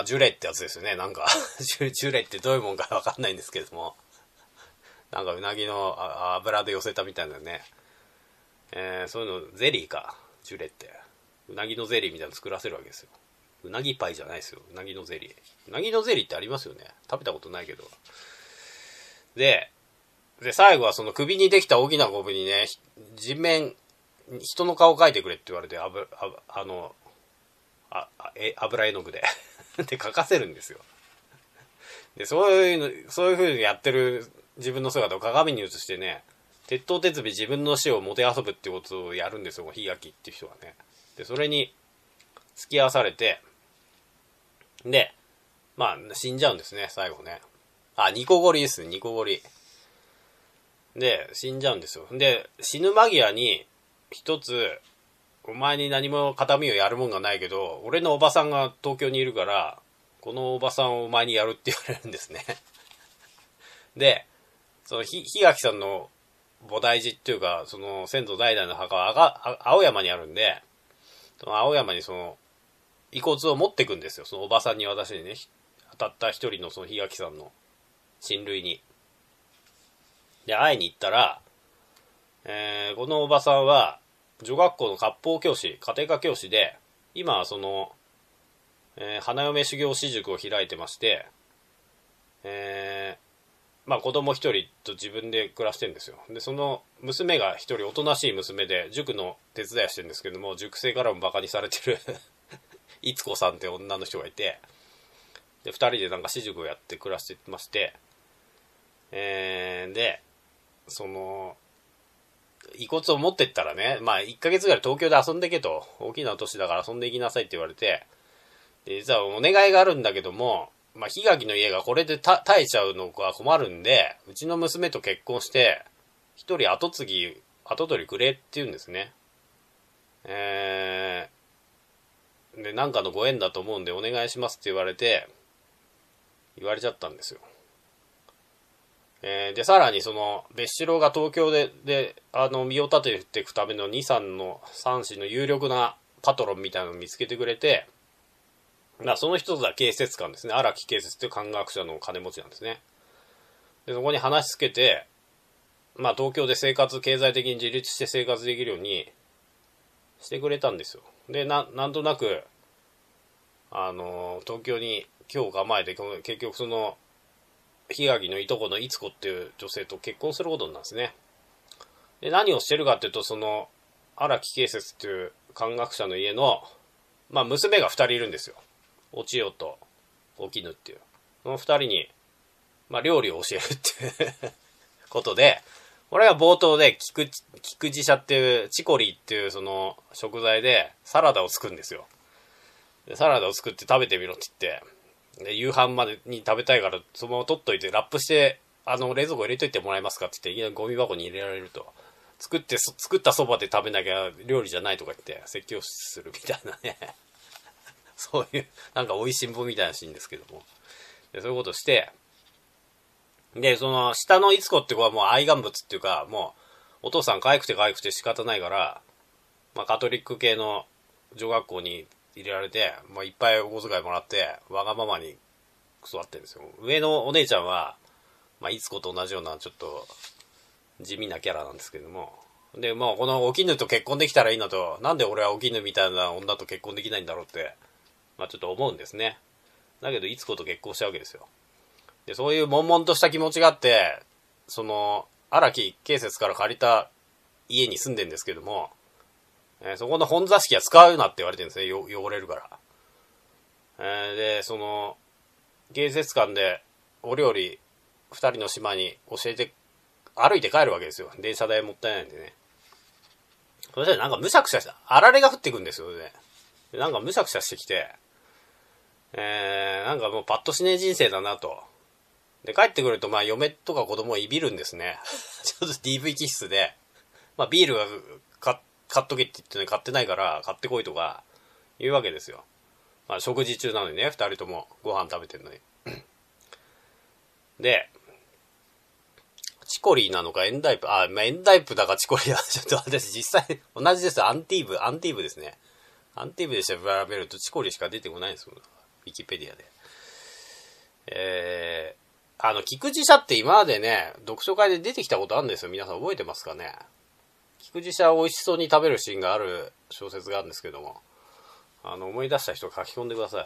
ジュレってやつですよね。なんかジュレってどういうもんかわかんないんですけども。なんかうなぎの油で寄せたみたいなね。そういうの、ゼリーか。ジュレって。うなぎのゼリーみたいなの作らせるわけですよ。うなぎパイじゃないですよ。うなぎのゼリー。うなぎのゼリーってありますよね。食べたことないけど。で、最後はその首にできた大きなコブにね、人の顔描いてくれって言われて、油絵の具でで描かせるんですよ。で、そういう風にやってる自分の姿を鏡に映してね、鉄頭鉄尾自分の死をもてあそぶってことをやるんですよ、檜垣っていう人はね。で、それに付き合わされて、で、死んじゃうんですね、最後ね。ニコゴリですね、ニコゴリ。で、死んじゃうんですよ。で、死ぬ間際に、一つ、お前に何も形見をやるもんがないけど、俺のおばさんが東京にいるから、このおばさんをお前にやるって言われるんですね。で、その檜垣さんの菩提寺っていうか、その先祖代々の墓は青山にあるんで、その青山にその遺骨を持ってくんですよ。そのおばさんに私にね、当たった一人のその檜垣さんの親類に。で、会いに行ったら、このおばさんは、女学校の家庭科教師で、今はその、花嫁修行私塾を開いてまして、子供一人と自分で暮らしてるんですよ。で、その娘が一人おとなしい娘で、塾の手伝いをしてるんですけども、塾生からもバカにされてるいつこさんって女の人がいて、で、二人でなんか私塾をやって暮らしてまして、で、その、遺骨を持ってったらね、1ヶ月ぐらい東京で遊んでけと、大きな都市だから遊んでいきなさいって言われて、で、実はお願いがあるんだけども、檜垣の家がこれで耐えちゃうのが困るんで、うちの娘と結婚して、一人後取りくれって言うんですね。で、なんかのご縁だと思うんでお願いしますって言われちゃったんですよ。で、さらにその、別子郎が東京で、身を立てていくための2、3子の有力なパトロンみたいなのを見つけてくれて、その一つは警察官ですね。荒木警察っていう漢学者の金持ちなんですね。で、そこに話しつけて、東京で経済的に自立して生活できるようにしてくれたんですよ。で、なんとなく、東京に今日構えて、結局その、檜垣のいとこのいつこっていう女性と結婚することになるんですね。で、何をしてるかっていうと、その、荒木警察っていう漢学者の家の、娘が2人いるんですよ。お千代とお絹っていう。その2人に、料理を教えるっていうことで、これが冒頭で、菊地社っていう、チコリっていうその食材でサラダを作るんですよ。で、サラダを作って食べてみろって言って、で、夕飯までに食べたいから、そのまま取っといて、ラップして、冷蔵庫入れといてもらえますかって言って、いきなりゴミ箱に入れられると。作ったそばで食べなきゃ料理じゃないとか言って、説教するみたいなね。そういう、なんか美味しんぼみたいなシーンですけども。で、そういうことして、で、その、下のいつこって子はもう愛玩物っていうか、もう、お父さん可愛くて仕方ないから、カトリック系の女学校に入れられて、いっぱいお小遣いもらって、わがままに育ってるんですよ。上のお姉ちゃんは、いつこと同じようなちょっと地味なキャラなんですけども。で、このお絹と結婚できたらいいなと、なんで俺はお絹みたいな女と結婚できないんだろうって、ちょっと思うんですね。だけど、いつこと結婚したわけですよ。で、そういう悶々とした気持ちがあって、荒木慶節から借りた家に住んでんですけども、そこの本座敷は使うなって言われてるんですね。汚れるから。で、慶節館でお料理二人の島に教えて、歩いて帰るわけですよ。電車代もったいないんでね。そしたらなんかむしゃくしゃした。あられが降ってくるんですよね。なんかむしゃくしゃしてきて、なんかもうパッとしねえ人生だなと。で、帰ってくると嫁とか子供をいびるんですね。ちょっと DV 気質で、ビールが買っとけって言ってね、買ってないから買ってこいとか言うわけですよ。食事中なのにね、二人ともご飯食べてるのに。で、チコリーなのかエンダイプ、エンダイプだかチコリーだかちょっと私実際同じですよ。アンティーブですね。アンティーブで調べるとチコリーしか出てこないんですよ。ウィキペディアで。菊池社って今までね、読書会で出てきたことあるんですよ。皆さん覚えてますかね。菊池社を美味しそうに食べるシーンがある小説があるんですけども、思い出した人書き込んでください。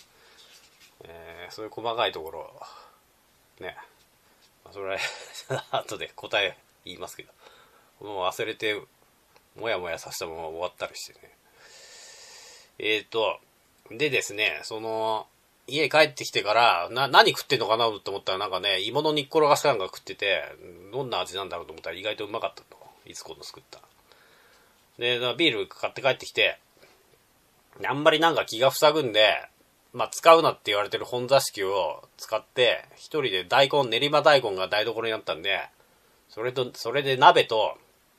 そういう細かいところ、ね。それは、後で答え言いますけど、もう忘れて、もやもやさせたまま終わったりしてね。でですね、家帰ってきてから、何食ってんのかなと思ったらなんかね、芋の煮っころがしかなんか食ってて、どんな味なんだろうと思ったら意外とうまかったと。いつこの作った。で、ビール買って帰ってきて、あんまりなんか気が塞ぐんで、使うなって言われてる本座敷を使って、一人で練馬大根が台所になったんで、それで鍋と、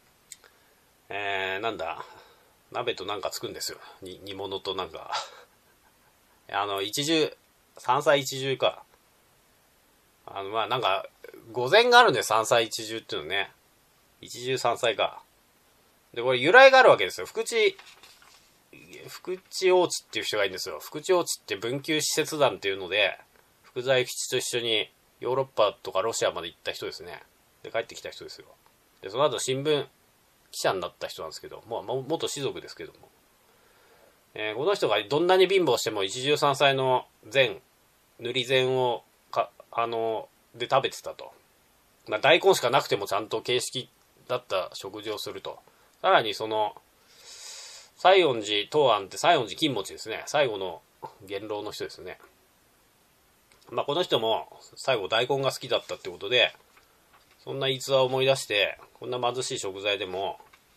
鍋となんかつくんですよ。煮物となんか。山菜一汁か。なんか、御前があるんで山菜一汁っていうのね。一汁山菜か。で、これ由来があるわけですよ。福地王子っていう人がいるんですよ。福地王子って文久使節団っていうので、福沢諭吉と一緒にヨーロッパとかロシアまで行った人ですね。で、帰ってきた人ですよ。で、その後新聞記者になった人なんですけど、元士族ですけども。この人がどんなに貧乏しても一汁三菜の塗り膳をで食べてたと。大根しかなくてもちゃんと形式だった食事をすると。さらに西園寺東庵って西園寺金持ちですね。最後の元老の人ですね。この人も最後大根が好きだったってことで、そんな逸話を思い出して、こんな貧しい食材でも、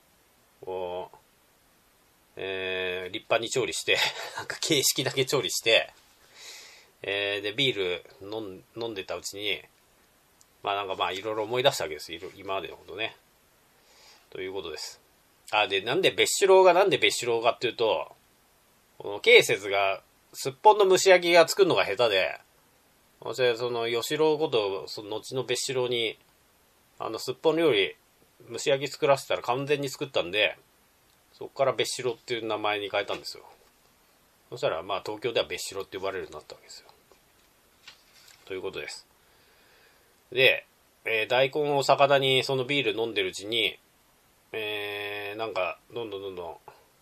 立派に調理して、なんか形式だけ調理して、で、ビール飲んでたうちに、いろいろ思い出したわけです。今までのことね。ということです。で、なんで別酒楼かっていうと、この慶節が、すっぽんの蒸し焼きが作るのが下手で、吉郎こと、後の別酒楼に、すっぽん料理、蒸し焼き作らせたら完全に作ったんで、そこから別酒楼っていう名前に変えたんですよ。そしたら、東京では別酒楼って呼ばれるようになったわけですよ。ということです。で、大根を魚にそのビール飲んでるうちに、なんか、どんどん、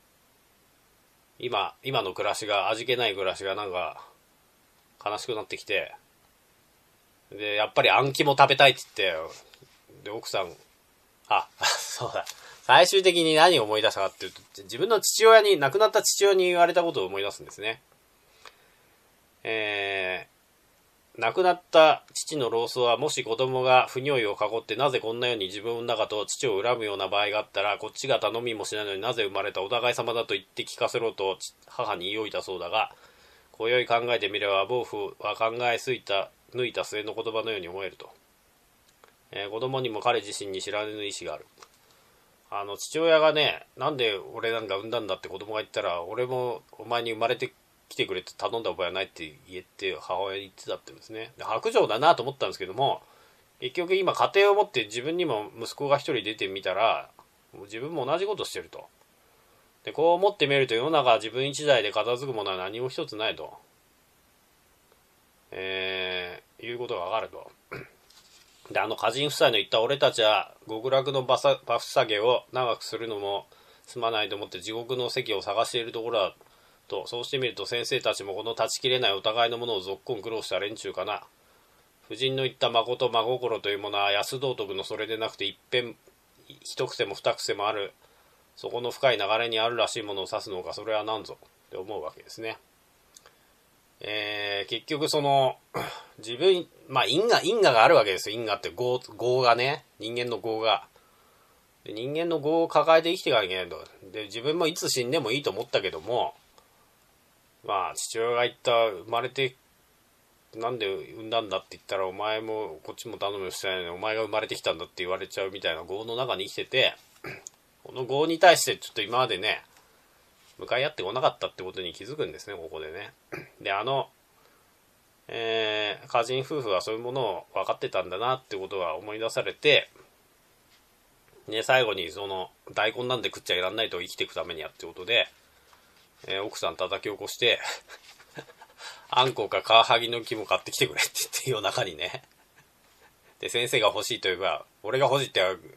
今の暮らしが、味気ない暮らしがなんか、悲しくなってきて、で、やっぱりあん肝食べたいって言って、で、奥さん、そうだ。最終的に何を思い出したかっていうと、自分の亡くなった父親に言われたことを思い出すんですね。亡くなった父の老僧は、もし子供が不尿意を囲ってなぜこんなように自分を産んだかと父を恨むような場合があったら、こっちが頼みもしないのになぜ生まれたお互い様だと言って聞かせろと母に言い置いたそうだが、今宵考えてみれば坊父は考え抜いた末の言葉のように思えると。子供にも彼自身に知らぬ意志がある。父親がね、なんで俺なんか産んだんだって子供が言ったら、俺もお前に生まれて来てくれって頼んだ覚えはないって言って母親に言ってたって言うんですね。で、白状だなと思ったんですけども、結局今家庭を持って自分にも息子が一人出てみたら、もう自分も同じことしてると。 で、こう思ってみると世の中は自分一台で片付くものは何も一つないと。いうことがわかると。で、歌人夫妻の言った俺たちは極楽のバフ下げを長くするのもすまないと思って地獄の席を探しているところだと、そうしてみると先生たちもこの断ち切れないお互いのものをぞっこん苦労した連中かな。夫人の言った誠真心というものは安道徳のそれでなくて一癖も二癖もある、そこの深い流れにあるらしいものを指すのか、それは何ぞって思うわけですね。結局その自分、因果があるわけですよ。因果って業がね、人間の業が。で、人間の業を抱えて生きていかなきゃいけないと。で、自分もいつ死んでもいいと思ったけども、父親が言った生まれてなんで産んだんだって言ったら、お前もこっちも頼むしてないのにお前が生まれてきたんだって言われちゃうみたいな業の中に生きてて、この業に対してちょっと今までね、向かい合ってこなかったってことに気づくんですね、ここでね。で、歌人夫婦はそういうものを分かってたんだなってことが思い出されて、ね、最後にその大根なんで食っちゃいらんないと生きていくためにやってことで、奥さん叩き起こしてあんこかカワハギの木も買ってきてくれって言って夜中にね。で、先生が欲しいと言えば、俺が欲しいって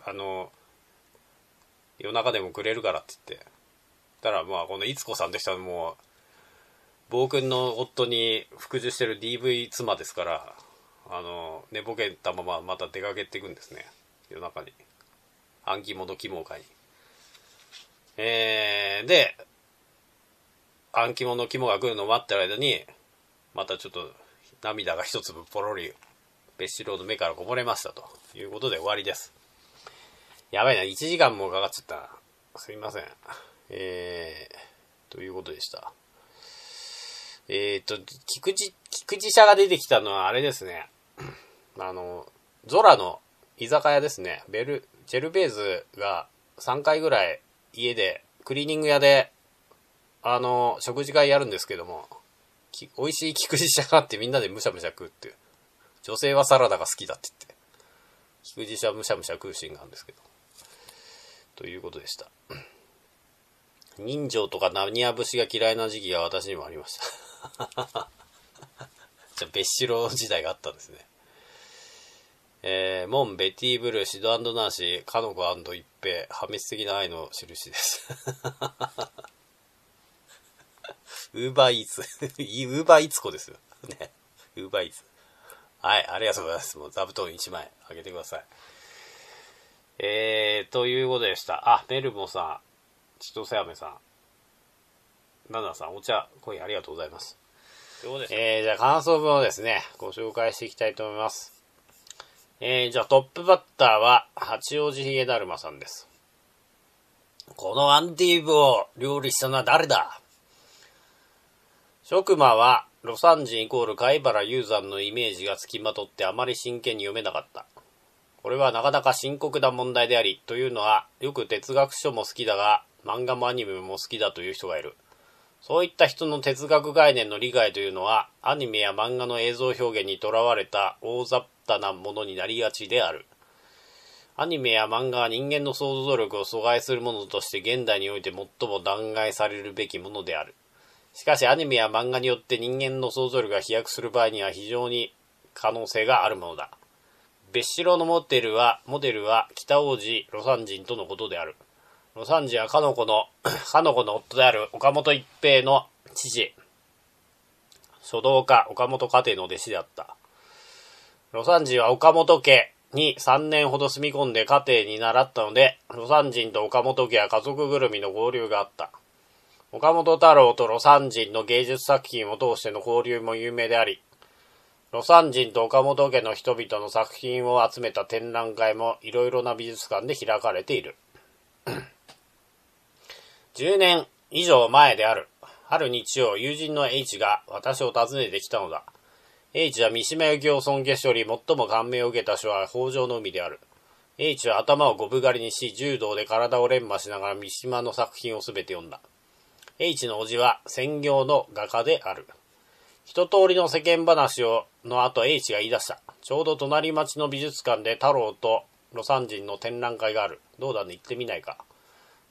夜中でもくれるからって言って。たらこのいつこさんとしてはもう、暴君の夫に服従してる DV 妻ですから、寝ぼけたまままた出かけていくんですね。夜中に。暗記物記号会に。で、暗記物肝が来るのを待ってる間に、またちょっと涙が一粒ポロリ、別紙ロード目からこぼれましたということで終わりです。やばいな、1時間もかかっちゃった。すいません。ということでした。菊池社が出てきたのはあれですね。ゾラの居酒屋ですね。ジェルベーズが3回ぐらい家で、クリーニング屋で、食事会やるんですけども、美味しい菊池社があってみんなでむしゃむしゃ食うっていう。女性はサラダが好きだって言って、菊池社むしゃむしゃ食うシーンがあるんですけど。ということでした。人情とか何や節が嫌いな時期が私にもありました。じゃあ別紙時代があったんですね。モン、ベティブルー、シド&ナーシー、カノコ&一平、破滅的な愛の印です。ウーバーイーツ。ウーバーイーツ子ですよ。ね。ウーバーイーツ。はい、ありがとうございます。もう座布団1枚あげてください。ということでした。メルモさん、千歳飴さん、ナナさん、お茶、コインありがとうございます。ということで、じゃあ感想文をですね、ご紹介していきたいと思います。じゃあトップバッターは、八王子ひげだるまさんです。このアンディーブを料理したのは誰だ？職場は、魯山人イコール貝原雄山のイメージがつきまとってあまり真剣に読めなかった。これはなかなか深刻な問題であり、というのは、よく哲学書も好きだが、漫画もアニメも好きだという人がいる。そういった人の哲学概念の理解というのは、アニメや漫画の映像表現にとらわれた大雑把なものになりがちである。アニメや漫画は人間の想像力を阻害するものとして現代において最も弾劾されるべきものである。しかしアニメや漫画によって人間の想像力が飛躍する場合には非常に可能性があるものだ。別紙のモデルは北王子魯山人とのことである。魯山人はかの子の夫である岡本一平の父、書道家岡本家庭の弟子であった。魯山人は岡本家に3年ほど住み込んで家庭に習ったので、魯山人と岡本家は家族ぐるみの合流があった。岡本太郎と魯山人の芸術作品を通しての交流も有名であり、魯山人と岡本家の人々の作品を集めた展覧会もいろいろな美術館で開かれている。10年以上前である。ある日曜、友人の H が私を訪ねてきたのだ。H は三島由紀夫を尊敬しており、最も感銘を受けた書は北条の海である。H は頭を五分刈りにし、柔道で体を連磨しながら三島の作品をすべて読んだ。H の叔父は専業の画家である。一通りの世間話の後 H が言い出した。ちょうど隣町の美術館で太郎と魯山人の展覧会がある。どうだね、行ってみないか。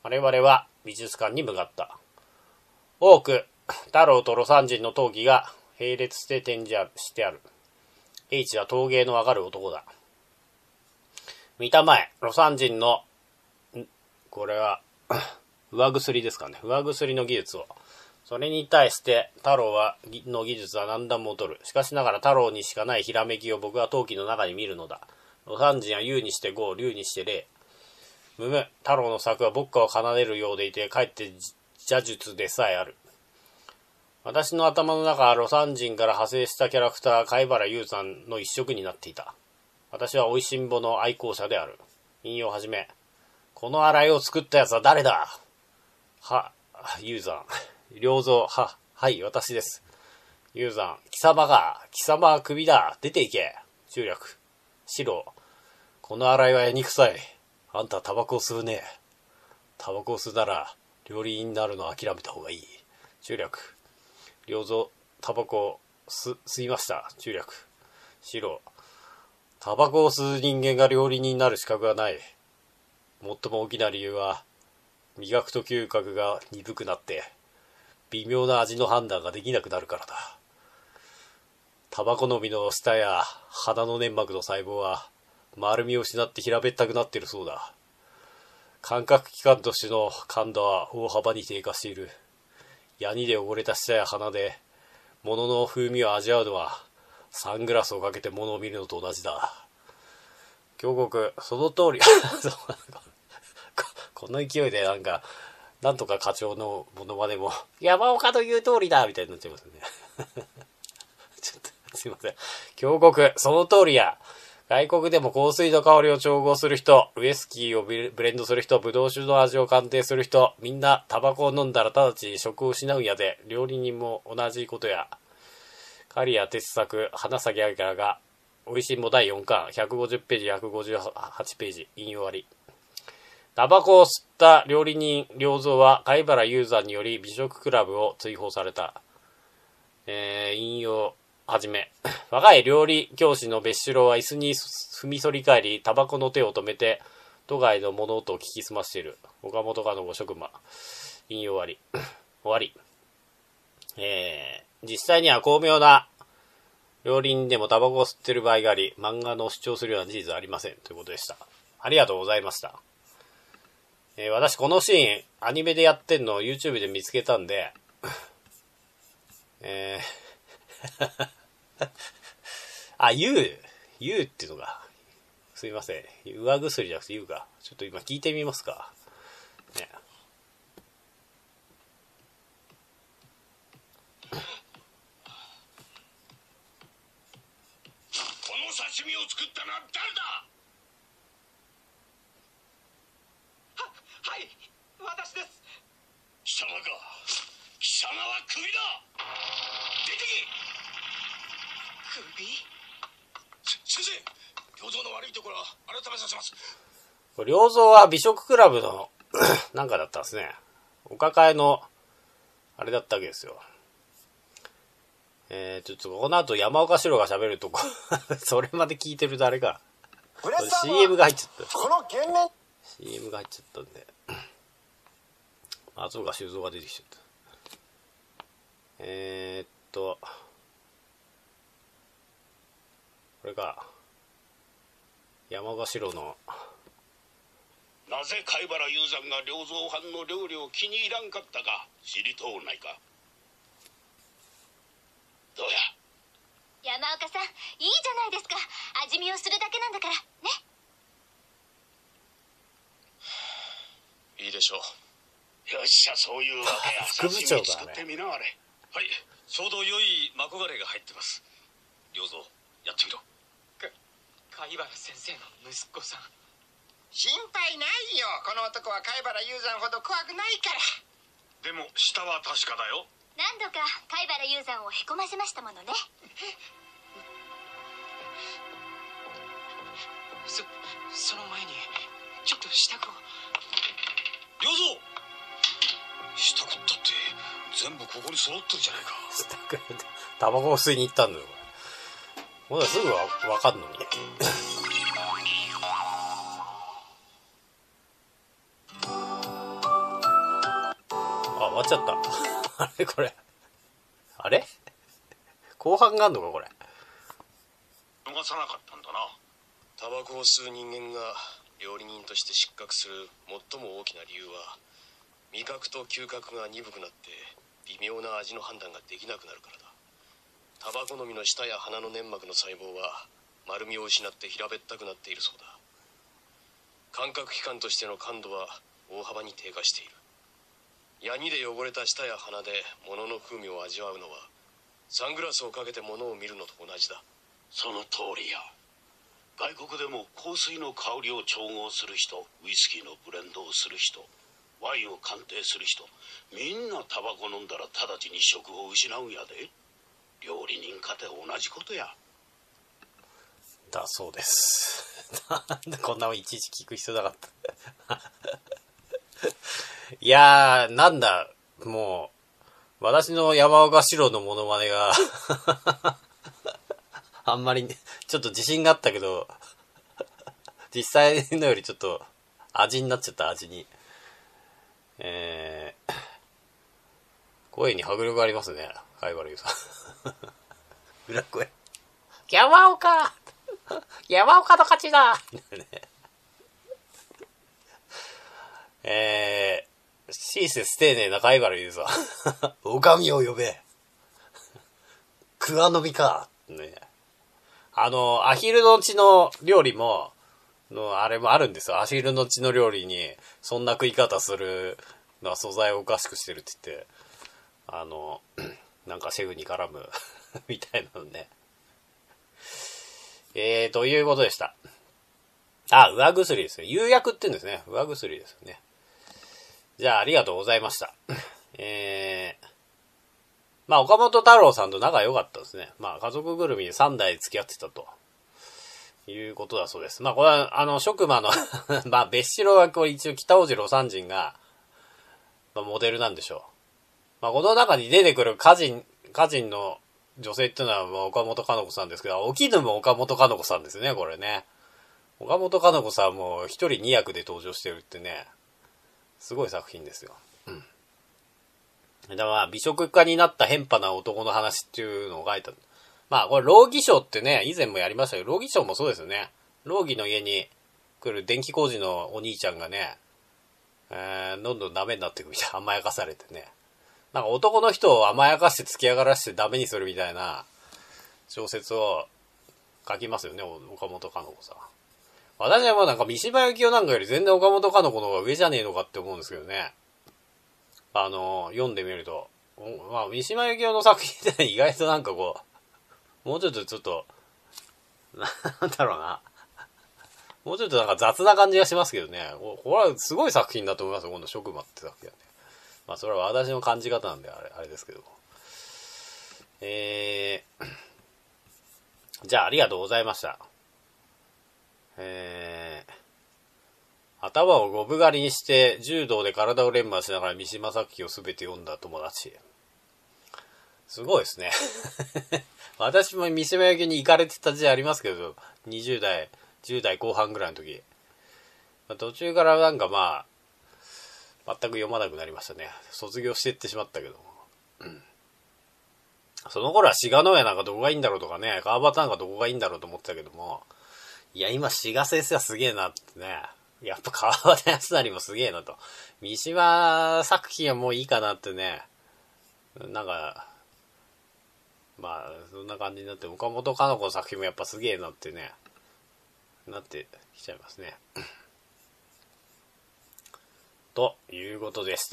我々は美術館に向かった。多く、太郎と魯山人の陶器が並列して展示してある。H は陶芸のわかる男だ。見たまえ、魯山人の、これは、上薬ですかね。上薬の技術を。それに対して太郎の技術は何段も劣る。しかしながら太郎にしかないひらめきを僕は陶器の中に見るのだ。魯山人は有にして5、龍にして0。むむ、太郎の作は牧歌を奏でるようでいて、かえって邪術でさえある。私の頭の中は魯山人から派生したキャラクター、貝原雄山の一色になっていた。私は美味しんぼの愛好者である。引用はじめ。この洗いを作ったやつは誰だ？雄山。良三。はい、私です。雄山。貴様は首だ。出ていけ。中略。四郎。この洗いはに臭い。あんたタバコを吸うね。タバコを吸うなら、料理人になるのを諦めた方がいい。中略。良三。タバコを吸いました。中略。四郎。タバコを吸う人間が料理人になる資格はない。最も大きな理由は、味覚と嗅覚が鈍くなって、微妙な味の判断ができなくなるからだ。タバコの実の舌や鼻の粘膜の細胞は丸みを失って平べったくなっているそうだ。感覚器官としての感度は大幅に低下している。ヤニで汚れた舌や鼻で物の風味を味わうのはサングラスをかけて物を見るのと同じだ。京極、その通り。この勢いでなんとか課長のモノマネも山岡の言う通りだみたいになっちゃいますよね。ちょっとすいません。京極、その通りや。外国でも香水の香りを調合する人、ウイスキーをブレンドする人、ブドウ酒の味を鑑定する人、みんなタバコを飲んだら直ちに職を失うんやで。料理人も同じことや。刈谷哲作、花咲明が、美味しんぼ第4巻、150ページ、158ページ、引用あり。タバコを吸った料理人良三は貝原雄山により美食クラブを追放された。引用はじめ。若い料理教師の別四郎は椅子に踏み反り返り、タバコの手を止めて、都外の物音を聞き澄ましている。岡本かのご職場。引用終わり。終わり。実際には巧妙な料理人でもタバコを吸っている場合があり、漫画の主張するような事実はありません。ということでした。ありがとうございました。私このシーン、アニメでやってんのを YouTube で見つけたんで、ゆうっていうのが、すいません。上薬じゃなくてゆうか。ちょっと今聞いてみますか。ね。 この刺身を作ったのは誰だ？ はい、私です。 貴様か。貴様はクビだ。出てけ。 首？ 先生、良三の悪いところは改めさせます。 良三は美食クラブのなんかだったんですね。お抱えのあれだったわけですよ。ちょっとこの後山岡四郎が喋るとこそれまで聞いてるとあれか。CM が入っちゃった。 この原面 CM が入っちゃったんで。松岡修造が出てきちゃった。これか。山岡四郎の。 なぜ貝原雄山が良三藩の料理を気に入らんかったか知りとうないか。どうや。 山岡さん、いいじゃないですか。味見をするだけなんだからね。 いいでしょう。よっしゃ、そういうわけや。 副部長だね。 作ってみなあれ。 はい、ちょうど良いマコガレが入ってます。良三、やってみろ。 貝原先生の息子さん。 心配ないよ。この男は貝原雄山ほど怖くないから。 でも舌は確かだよ。 何度か貝原雄山をへこませましたものね。 その前にちょっと支度を。 良三、支度ったって全部ここに揃ってるじゃないか。 タバコを吸いに行ったんだよこれ。ほらすぐわかんのに。 わっちゃった。あれこれ。あれ後半があんのかこれ。 逃さなかったんだな。 タバコを吸う人間が料理人として失格する最も大きな理由は、味覚と嗅覚が鈍くなって微妙な味の判断ができなくなるからだ。タバコの実の舌や鼻の粘膜の細胞は丸みを失って平べったくなっているそうだ。感覚器官としての感度は大幅に低下している。ヤニで汚れた舌や鼻で物の風味を味わうのは、サングラスをかけて物を見るのと同じだ。 その通りや。外国でも香水の香りを調合する人、ウイスキーのブレンドをする人、ワインを鑑定する人、みんなタバコ飲んだら直ちに職を失うんやで。料理人かて同じことや。 だそうです。なんでこんなのいちいち聞く必要なかった。いやー、なんだ、もう、私の山岡四郎のモノマネが、あんまり、ちょっと自信があったけど、実際のよりちょっと、味になっちゃった、味に。声に迫力ありますね、貝原優さん。裏声。山岡山岡の勝ちだ親切丁寧な貝原優さん。おかみを呼べ。クワノビか。ね。アヒルの血の料理も、あれもあるんですよ。アヒルの血の料理に、そんな食い方するのは素材をおかしくしてるって言って、なんかシェフに絡む、みたいなのね。ということでした。あ、上薬ですね。釉薬って言うんですね。上薬ですよね。じゃあ、ありがとうございました。まあ、岡本太郎さんと仲良かったですね。まあ、家族ぐるみで3代付き合ってたと。いうことだそうです。まあ、これは、職場の、まあ、別城はこれ一応北大路魯山人が、まあ、モデルなんでしょう。まあ、この中に出てくる歌人の女性っていうのは、まあ、岡本かの子さんですけど、お絹も岡本かの子さんですね、これね。岡本かの子さんも一人2役で登場してるってね、すごい作品ですよ。うん。だからまあ、美食家になった変派な男の話っていうのを書いた。まあ、これ、老義賞ってね、以前もやりましたけど、老義賞もそうですよね。老義の家に来る電気工事のお兄ちゃんがね、どんどんダメになっていくみたいな、甘やかされてね。なんか男の人を甘やかして突き上がらしてダメにするみたいな小説を書きますよね、岡本かの子さん。私はもうなんか三島由紀夫なんかより全然岡本かの子の方が上じゃねえのかって思うんですけどね。読んでみると。まあ、三島由紀夫の作品って意外となんかこう、もうちょっと、なんだろうな。もうちょっとなんか雑な感じがしますけどね。これはすごい作品だと思いますよ、今度職場って作品はね。まあ、それは私の感じ方なんで、あれですけど。じゃあ、ありがとうございました。頭をゴブ狩りにして柔道で体を連磨しながら三島作品をすべて読んだ友達。すごいですね。私も三島由紀に行かれてた時代ありますけど、20代、10代後半ぐらいの時。途中からなんかまあ、全く読まなくなりましたね。卒業していってしまったけど。うん。その頃は志賀野屋なんかどこがいいんだろうとかね、川端なんかどこがいいんだろうと思ってたけども、いや、今志賀先生はすげえなってね。やっぱ川端康成もすげえなと。三島作品はもういいかなってね。なんか、まあ、そんな感じになって、岡本かの子の作品もやっぱすげえなってね、なってきちゃいますね。ということでした。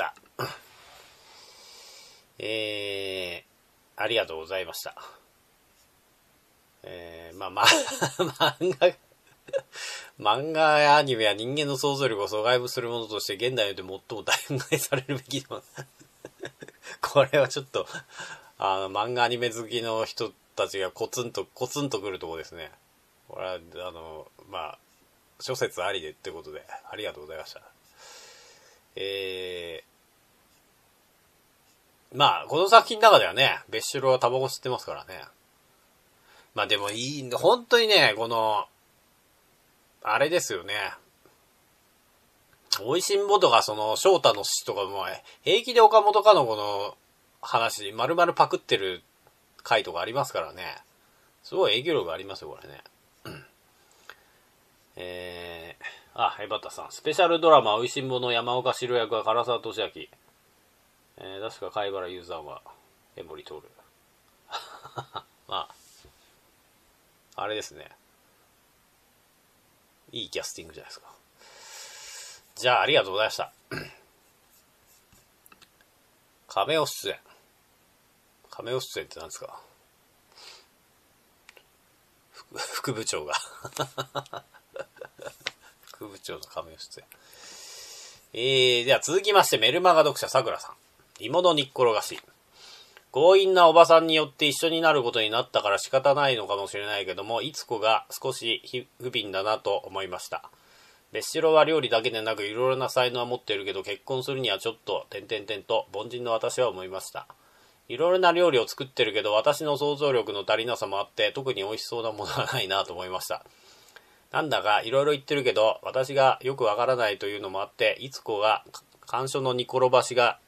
ありがとうございました。漫画やアニメは人間の想像力を阻害するものとして現代において最も大問題されるべきもの。これはちょっと、漫画アニメ好きの人たちがコツンとくるところですね。これは、まあ、諸説ありでってことで、ありがとうございました。まあ、この作品の中ではね、別所はタバコ吸ってますからね。まあでもいいんだ、本当にね、あれですよね。 美味しんぼとか、その、翔太の死とかも、平気で岡本かの子の話、丸々パクってる回とかありますからね。すごい影響力ありますよ、これね。エバタさん。スペシャルドラマ、美味しんぼの山岡白役は唐沢俊明。確か貝原雄山は、江森徹。まあ、あれですね。いいキャスティングじゃないですか。じゃあ、ありがとうございました。カメオ出演。カメオ出演って何ですか？副部長が。副部長のカメオ出演。では続きまして、メルマガ読者さくらさん。芋の煮っころがし。強引なおばさんによって一緒になることになったから仕方ないのかもしれないけども、いつこが少し不憫だなと思いました。別城は料理だけでなくいろいろな才能は持っているけど、結婚するにはちょっと、と、凡人の私は思いました。いろいろな料理を作ってるけど、私の想像力の足りなさもあって、特に美味しそうなものはないなと思いました。なんだかいろいろ言ってるけど、私がよくわからないというのもあって、いつこの甘藷の煮っころばしが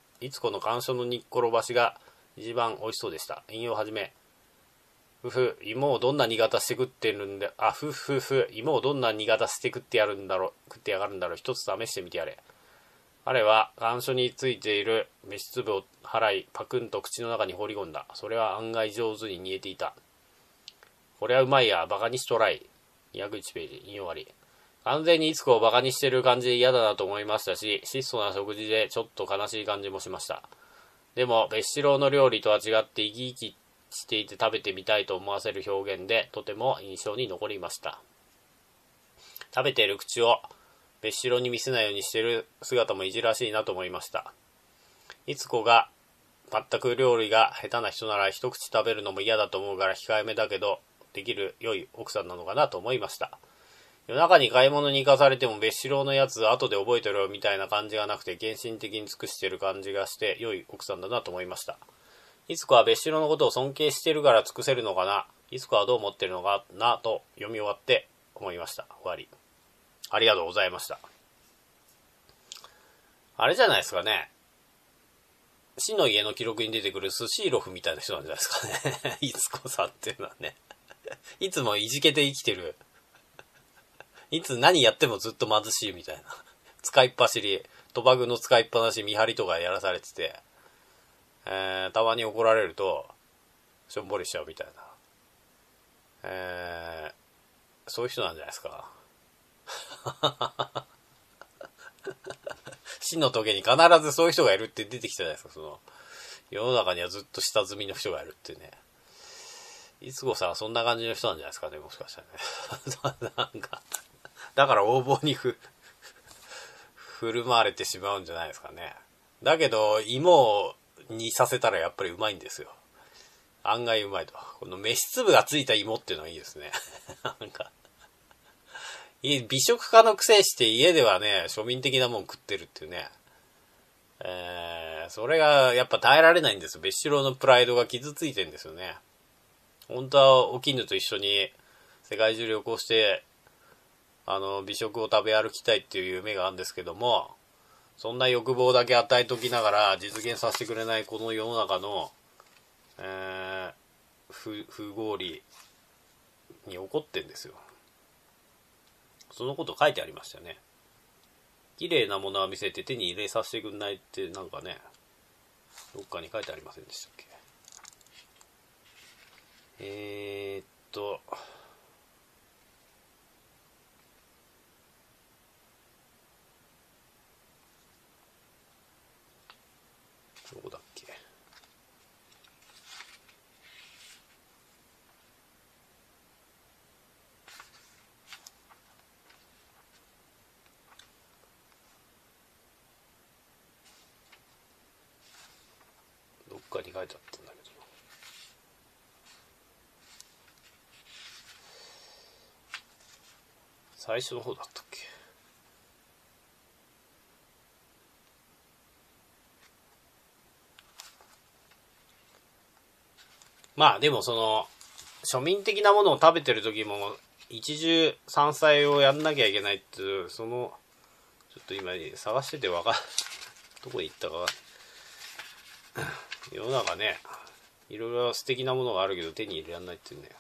一番美味しそうでした。引用はじめ。芋をどんな煮方して食ってるんだ、芋をどんな煮方して食ってやがるんだろう、一つ試してみてやれ。彼は甘藷についている飯粒を払い、パクンと口の中に放り込んだ。それは案外上手に煮えていた。これはうまいや、バカにしとらい。201ページ、引用あり。完全にいつこをバカにしてる感じで嫌だなと思いましたし、質素な食事でちょっと悲しい感じもしました。でも、別城の料理とは違って生き生きしていて食べてみたいと思わせる表現で、とても印象に残りました。食べている口を別城に見せないようにしている姿もいじらしいなと思いました。いつこが全く料理が下手な人なら一口食べるのも嫌だと思うから控えめだけど、できる良い奥さんなのかなと思いました。夜中に買い物に行かされても別城のやつ後で覚えてるよみたいな感じがなくて、献身的に尽くしている感じがして良い奥さんだなと思いました。いつこは別城のことを尊敬しているから尽くせるのかな、いつこはどう思ってるのかなと読み終わって思いました。終わり。ありがとうございました。あれじゃないですかね。死の家の記録に出てくるスシーロフみたいな人なんじゃないですかね。いつこさんっていうのはね。いつもいじけて生きてる。いつ何やってもずっと貧しいみたいな。使いっ走り、賭博の使いっぱなし見張りとかやらされてて、たまに怒られると、しょんぼりしちゃうみたいな。そういう人なんじゃないですか。死の時に必ずそういう人がいるって出てきたじゃないですか。その世の中にはずっと下積みの人がいるってね。いつこさんはそんな感じの人なんじゃないですかね、もしかしたらね。なんかだから横暴に振る舞われてしまうんじゃないですかね。だけど芋にさせたらやっぱりうまいんですよ。案外うまいと。この飯粒がついた芋っていうのがいいですね。なんか美食家のくせして家ではね、庶民的なもん食ってるっていうね。それがやっぱ耐えられないんですよ。別城のプライドが傷ついてるんですよね。本当はお絹と一緒に世界中旅行して美食を食べ歩きたいっていう夢があるんですけども、そんな欲望だけ与えときながら実現させてくれないこの世の中の、不合理に怒ってんですよ。そのこと書いてありましたよね。綺麗なものは見せて手に入れさせてくんないってなんかね、どっかに書いてありませんでしたっけ。どこだっけ。どっかに書いてあったんだけど。最初の方だったっけ。まあでもその庶民的なものを食べてる時も一汁三菜をやんなきゃいけないっていう、そのちょっとと今探しててどこに行ったか。世の中ね、いろいろ素敵なものがあるけど手に入れられないっていうね。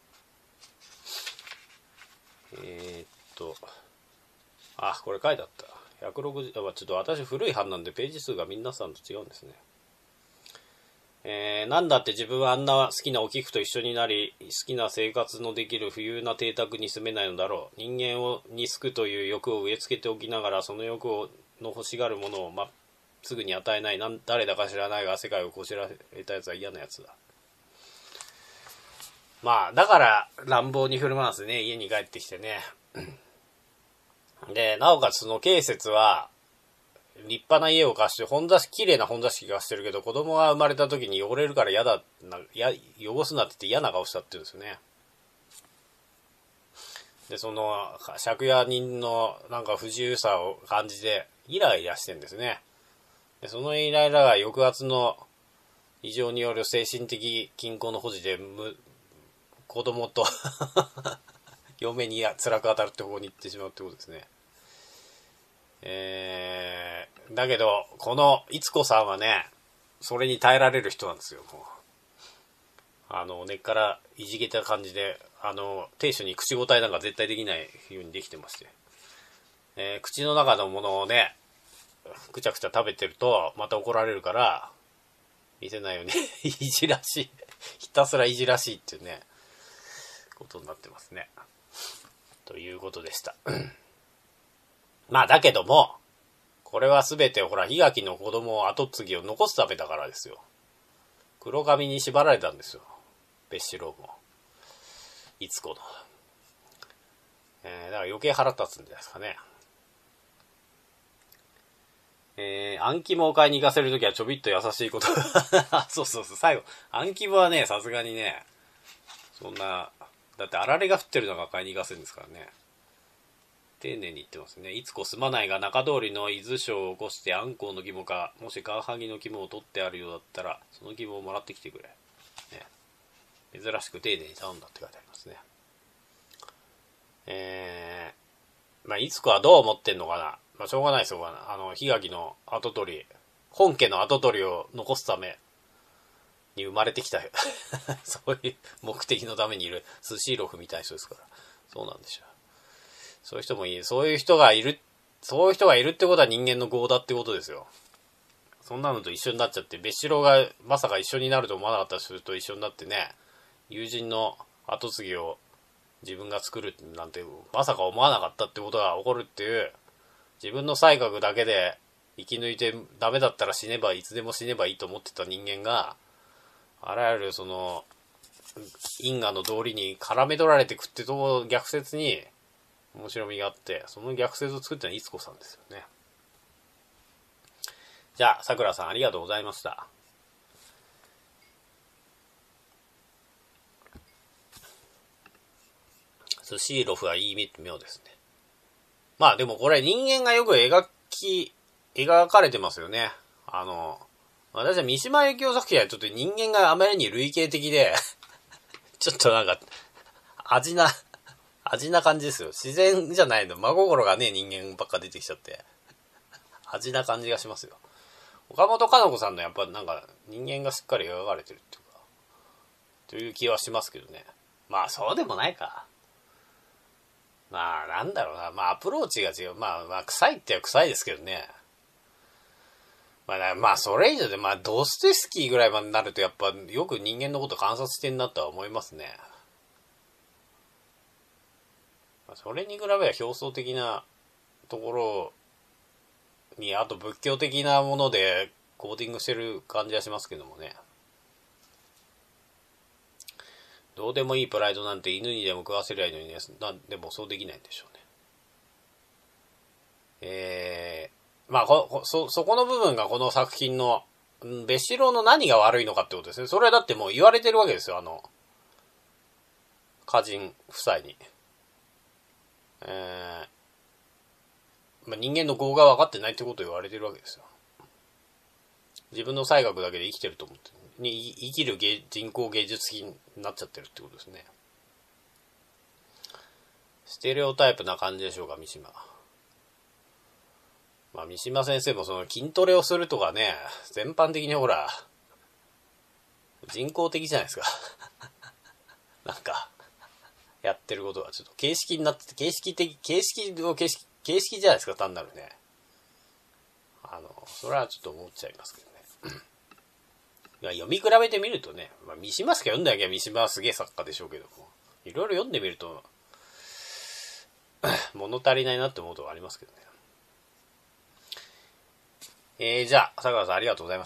これ書いてあった。160、ちょっと私古い版なんでページ数が皆さんと違うんですね。なんだって自分はあんな好きなお菊と一緒になり、好きな生活のできる富裕な邸宅に住めないのだろう。人間に好くという欲を植え付けておきながら、その欲の欲しがるものをすぐに与えない、誰だか知らないが世界をこしらえたやつは嫌なやつだ。まあだから乱暴に振る舞うんですね、家に帰ってきてね。でなおかつその慶節は立派な家を貸して綺麗な本座敷がしてるけど、子供が生まれた時に汚れるから汚すなって言って嫌な顔したって言うんですよね。でその借家人のなんか不自由さを感じてイライラしてんですね。でそのイライラが抑圧の異常による精神的均衡の保持で子供と嫁に辛く当たるって方に行ってしまうってことですね。だけどこのいつこさんはね、それに耐えられる人なんですよ。もう根っからいじけた感じで、亭主に口答えなんか絶対できないようにできてまして、口の中のものをねくちゃくちゃ食べてるとまた怒られるから見せないようにいじらしい、ひたすらいじらしいっていうねことになってますね。ということでした。まあだけどもこれは全て檜垣の子供後継ぎを残すためだからですよ。黒髪に縛られたんですよ、別子郎もいつこの。だから余計腹立つんじゃないですかね。あん肝を買いに行かせるときはちょびっと優しいことそう最後あん肝はねさすがにね、そんなだってあられが降ってるのが買いに行かせるんですからね。丁寧に言ってますね。いつこすまないが中通りの伊豆省を起こしてあんこうの肝か、もしカワハギの肝を取ってあるようだったらその肝をもらってきてくれ、ね、珍しく丁寧に頼んだって書いてありますね。いつこはどう思ってんのかな。しょうがないですよ。檜垣の跡取り、本家の跡取りを残すために生まれてきたそういう目的のためにいるスシロフみたいな人ですから。そうなんでしょう。そういう人もいる。そういう人がいるってことは人間の業だってことですよ。そんなのと一緒になっちゃって、別子郎がまさか一緒になると思わなかった人と一緒になってね、友人の後継ぎを自分が作るなんてまさか思わなかったってことが起こるっていう、自分の才覚だけで生き抜いてダメだったらいつでも死ねばいいと思ってた人間が、あらゆるその因果の道理に絡め取られてくってと逆説に面白みがあって、その逆説を作ったのはいつこさんですよね。じゃあさくらさんありがとうございました。スシーロフはいい妙ですね。まあでもこれ人間がよく描かれてますよね。私は三島由紀夫作品はちょっと人間があまりに類型的でちょっとなんか味な感じですよ。自然じゃないの。真心がね人間ばっか出てきちゃって味な感じがしますよ。岡本かの子さんのやっぱなんか人間がしっかり描かれてるっていうかという気はしますけどね。まあそうでもないか。まあなんだろうな、まあアプローチが違う。まあ臭いっては臭いですけどね。まあそれ以上でドストエフスキーぐらいまでになるとやっぱよく人間のこと観察してんなとは思いますね。それに比べは表層的なところに、あと仏教的なものでコーティングしてる感じはしますけどもね。どうでもいいプライドなんて犬にでも食わせりゃいいのにね。でもそうできないんでしょうね。そこの部分がこの作品の別子郎の何が悪いのかってことですね。それはだってもう言われてるわけですよ。歌人夫妻に。人間の業が分かってないってことを言われてるわけですよ。自分の才覚だけで生きてると思って生きる人工芸術品になっちゃってるってことですね。ステレオタイプな感じでしょうか、三島。 まあ三島先生もその筋トレをするとかね、全般的にほら、人工的じゃないですか。なんか、やってることがちょっと形式になってて、形式じゃないですか、単なるね。それはちょっと思っちゃいますけどね。いや読み比べてみるとね、まあ、三島しか読んだきゃ三島はすげえ作家でしょうけども、いろいろ読んでみると、物足りないなって思うことがありますけどね。じゃあ、桜さんありがとうございました。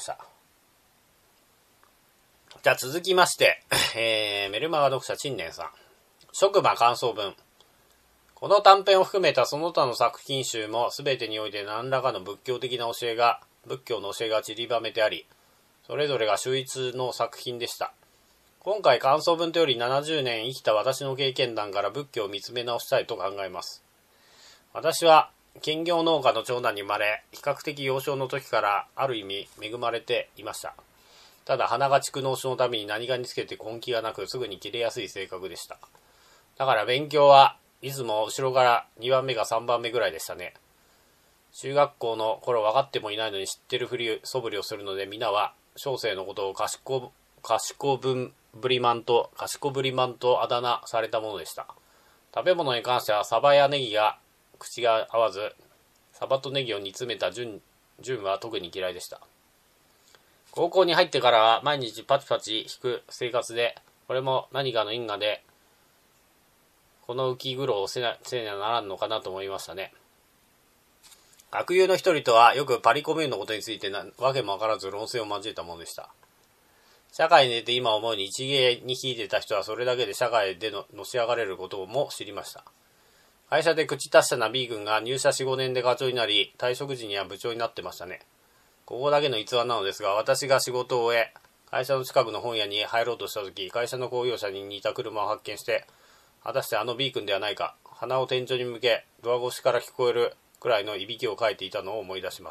じゃあ続きまして、メルマガ読者陳年さん。職場感想文。この短編を含めたその他の作品集も全てにおいて何らかの仏教の教えが散りばめてあり、それぞれが秀逸の作品でした。今回感想文とより70年生きた私の経験談から仏教を見つめ直したいと考えます。私は兼業農家の長男に生まれ、比較的幼少の時からある意味恵まれていました。ただ鼻が蓄膿症のために何かにつけて根気がなくすぐに切れやすい性格でした。だから勉強はいつも後ろから2番目か3番目ぐらいでしたね。中学校の頃分かってもいないのに知ってる素振りをするので、皆は小生のことを賢ぶりマンとあだ名されたものでした。食べ物に関してはサバやネギが口が合わず、サバとネギを煮詰めた純は特に嫌いでした。高校に入ってからは毎日パチパチ弾く生活で、これも何かの因果でこの浮苦労をせにはならんのかなと思いましたね。学友の一人とはよくパリコミューンのことについてわけもわからず論戦を交えたものでした。社会に出て今思うに一芸に秀でた人はそれだけで社会でのし上がれることも知りました。会社で口達者な B 君が入社 4,5 年で課長になり、退職時には部長になってましたね。ここだけの逸話なのですが、私が仕事を終え、会社の近くの本屋に入ろうとしたとき、会社の公用車に似た車を発見して、果たしてあの B 君ではないか、鼻を天井に向け、ドア越しから聞こえるくらいのいびきをかいていたのを思い出します。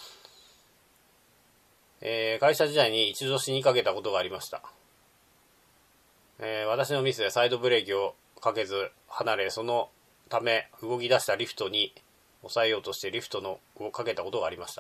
会社時代に一度死にかけたことがありました。私のミスでサイドブレーキをかけず離れ、そのため動き出したリフトに抑えようとしてリフトをかけたことがありました。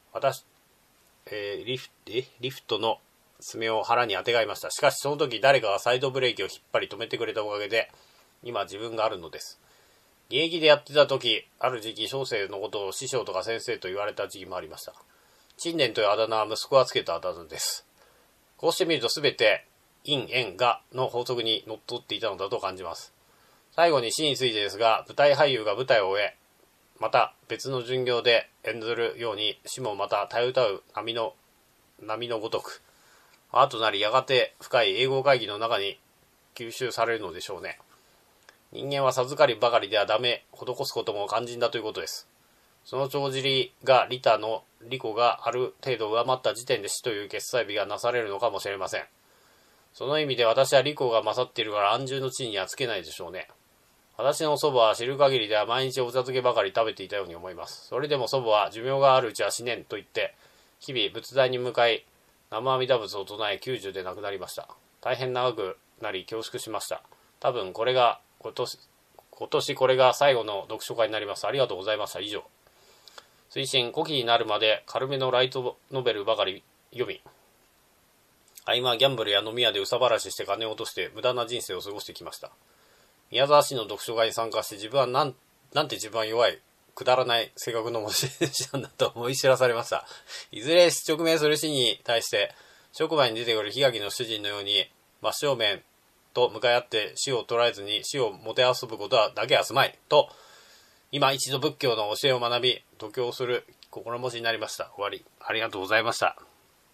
リフトの爪を腹に当てがいました。しかしその時誰かがサイドブレーキを引っ張り止めてくれたおかげで今自分があるのです。現役でやってた時、ある時期小生のことを師匠とか先生と言われた時期もありました。陳年というあだ名は息子がつけたあだ名です。こうしてみると全て因縁がの法則にのっとっていたのだと感じます。最後に死についてですが、舞台俳優が舞台を終え、また別の巡業で演ずるように死もまたたゆたう波のごとくアートなりやがて深い英語会議の中に吸収されるのでしょうね。人間は授かりばかりではダメ、施すことも肝心だということです。その帳尻が利他の利己がある程度上回った時点で死という決裁日がなされるのかもしれません。その意味で私は利己が勝っているから安住の地にはつけないでしょうね。私の祖母は知る限りでは毎日お茶漬けばかり食べていたように思います。それでも祖母は寿命があるうちは死ねんと言って日々仏壇に向かい南無阿弥陀仏を唱え90で亡くなりました。大変長くなり恐縮しました。多分これが今年これが最後の読書会になります。ありがとうございました。以上。推進古希になるまで軽めのライトノベルばかり読み、合間ギャンブルや飲み屋で憂さ晴らしして金を落として無駄な人生を過ごしてきました。宮沢氏の読書会に参加して自分はなんて自分は弱いくだらない性格の持ち主なんだと思い知らされました。いずれ直面する死に対して職場に出てくる檜垣の主人のように真正面と向かい合って死を捉えずに死をもてあそぶことだけはすまいと今一度仏教の教えを学び度胸する心持ちになりました。終わり。ありがとうございました。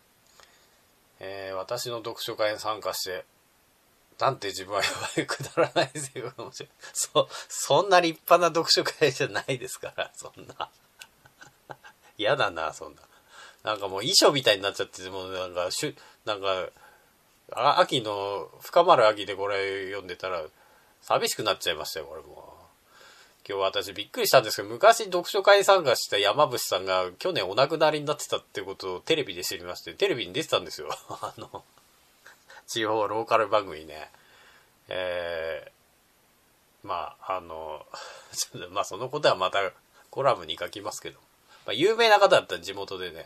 私の読書会に参加してなんて自分は弱いくだらない性格の持ち主、そんな立派な読書会じゃないですから、そんな嫌だな、そんななんかもう遺書みたいになっちゃって、もうなんか秋の深まる秋でこれ読んでたら寂しくなっちゃいましたよ。これも今日私びっくりしたんですけど、昔読書会に参加した山伏さんが去年お亡くなりになってたってことをテレビで知りまして、テレビに出てたんですよ地方ローカル番組ね。まあそのことはまたコラムに書きますけど、 まあ、有名な方だった地元でね。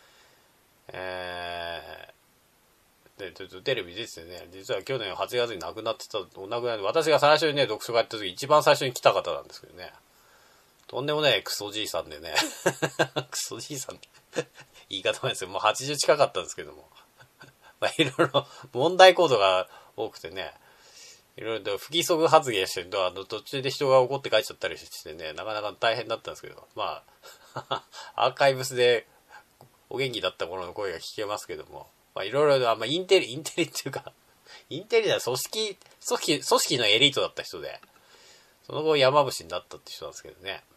で、テレビ出ててね、実は去年8月に亡くなってた、お亡くなり、私が最初にね、読書会やった時、一番最初に来た方なんですけどね。とんでもね、クソじいさんでね。クソじいさん言い方もですよ。もう80近かったんですけども。まあ、いろいろ問題行動が多くてね、いろいろと不規則発言してると、途中で人が怒って帰っちゃったりしてね、なかなか大変だったんですけど、まあ、アーカイブスでお元気だった頃の声が聞けますけども、まあ、いろいろ、インテリっていうか、インテリな組織のエリートだった人で、その後山伏になったって人なんですけどね。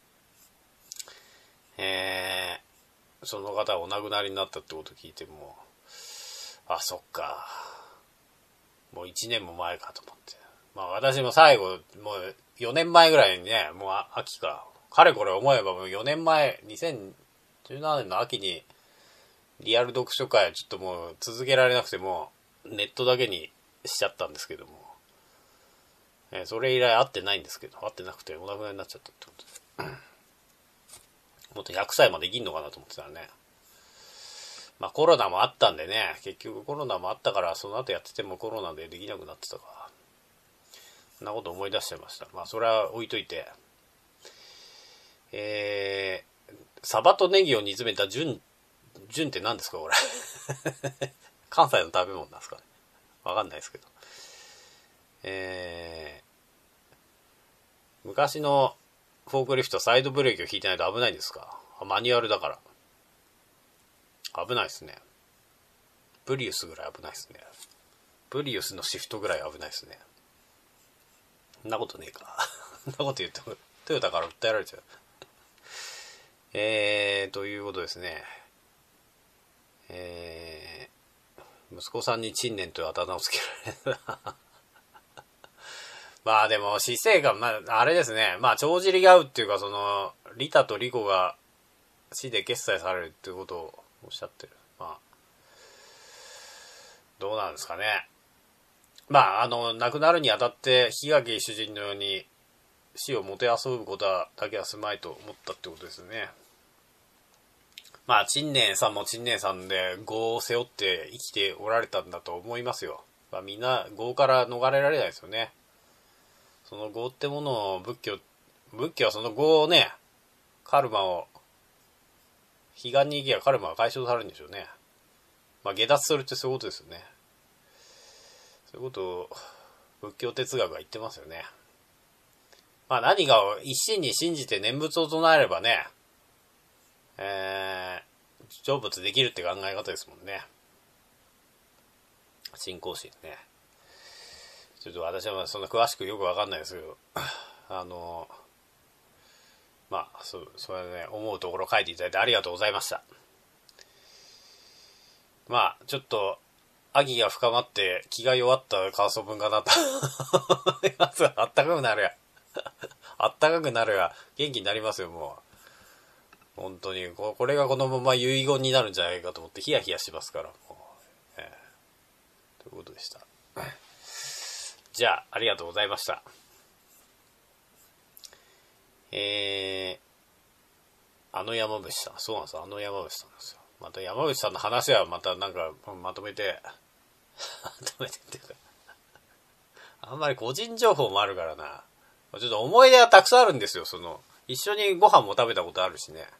その方はお亡くなりになったってことを聞いても、あ、そっか。もう1年も前かと思って。まあ私も最後、もう4年前ぐらいにね、もう秋か。かれこれ思えばもう4年前、2017年の秋に、リアル読書会はちょっともう続けられなくても、ネットだけにしちゃったんですけども。それ以来会ってないんですけど、会ってなくてお亡くなりになっちゃったってことで。もっと100歳まで生きんのかなと思ってたらね。まあコロナもあったんでね、結局コロナもあったからその後やっててもコロナでできなくなってたから、そんなこと思い出しちゃいました。まあそれは置いといて、サバとネギを煮詰めた純って何ですかこれ。関西の食べ物なんですかね。わかんないですけど。昔のフォークリフトサイドブレーキを引いてないと危ないんですか？マニュアルだから。危ないですね。ブリウスぐらい危ないですね。ブリウスのシフトぐらい危ないですね。そんなことねえか。そんなこと言ってもトヨタから訴えられちゃう。ということですね。息子さんに陳年というあだ名をつけられた。まあでも、死生観、まあ、あれですね。まあ、帳尻が合うっていうか、リタとリコが死で決済されるっていうことをおっしゃってる。まあ、どうなんですかね。まあ、亡くなるにあたって、檜垣主人のように死をもてあそぶことだけはすまいと思ったってことですね。まあ、陳年さんも陳年さんで業を背負って生きておられたんだと思いますよ。まあ、みんな業から逃れられないですよね。その業ってものを仏教はその業をね、カルマを、彼岸に行けばカルマが解消されるんでしょうね。まあ、下脱するってそういうことですよね。そういうことを仏教哲学が言ってますよね。まあ何かを一心に信じて念仏を唱えればね、成仏できるって考え方ですもんね。信仰心ね。ちょっと私はそんな詳しくよくわかんないですけど、まあ、それね、思うところ書いていただいてありがとうございました。まあ、ちょっと、秋が深まって気が弱った感想文かなと思いますが、あったかくなるや。あったかくなるや、元気になりますよ、もう。本当に、これがこのまま遺言になるんじゃないかと思ってヒヤヒヤしますから、もう。ということでした。じゃあ、ありがとうございました。山伏さん。そうなんですよ。山伏さんですよ。また山伏さんの話はまたなんかまとめてっていうか、あんまり個人情報もあるからな。ちょっと思い出はたくさんあるんですよ。一緒にご飯も食べたことあるしね。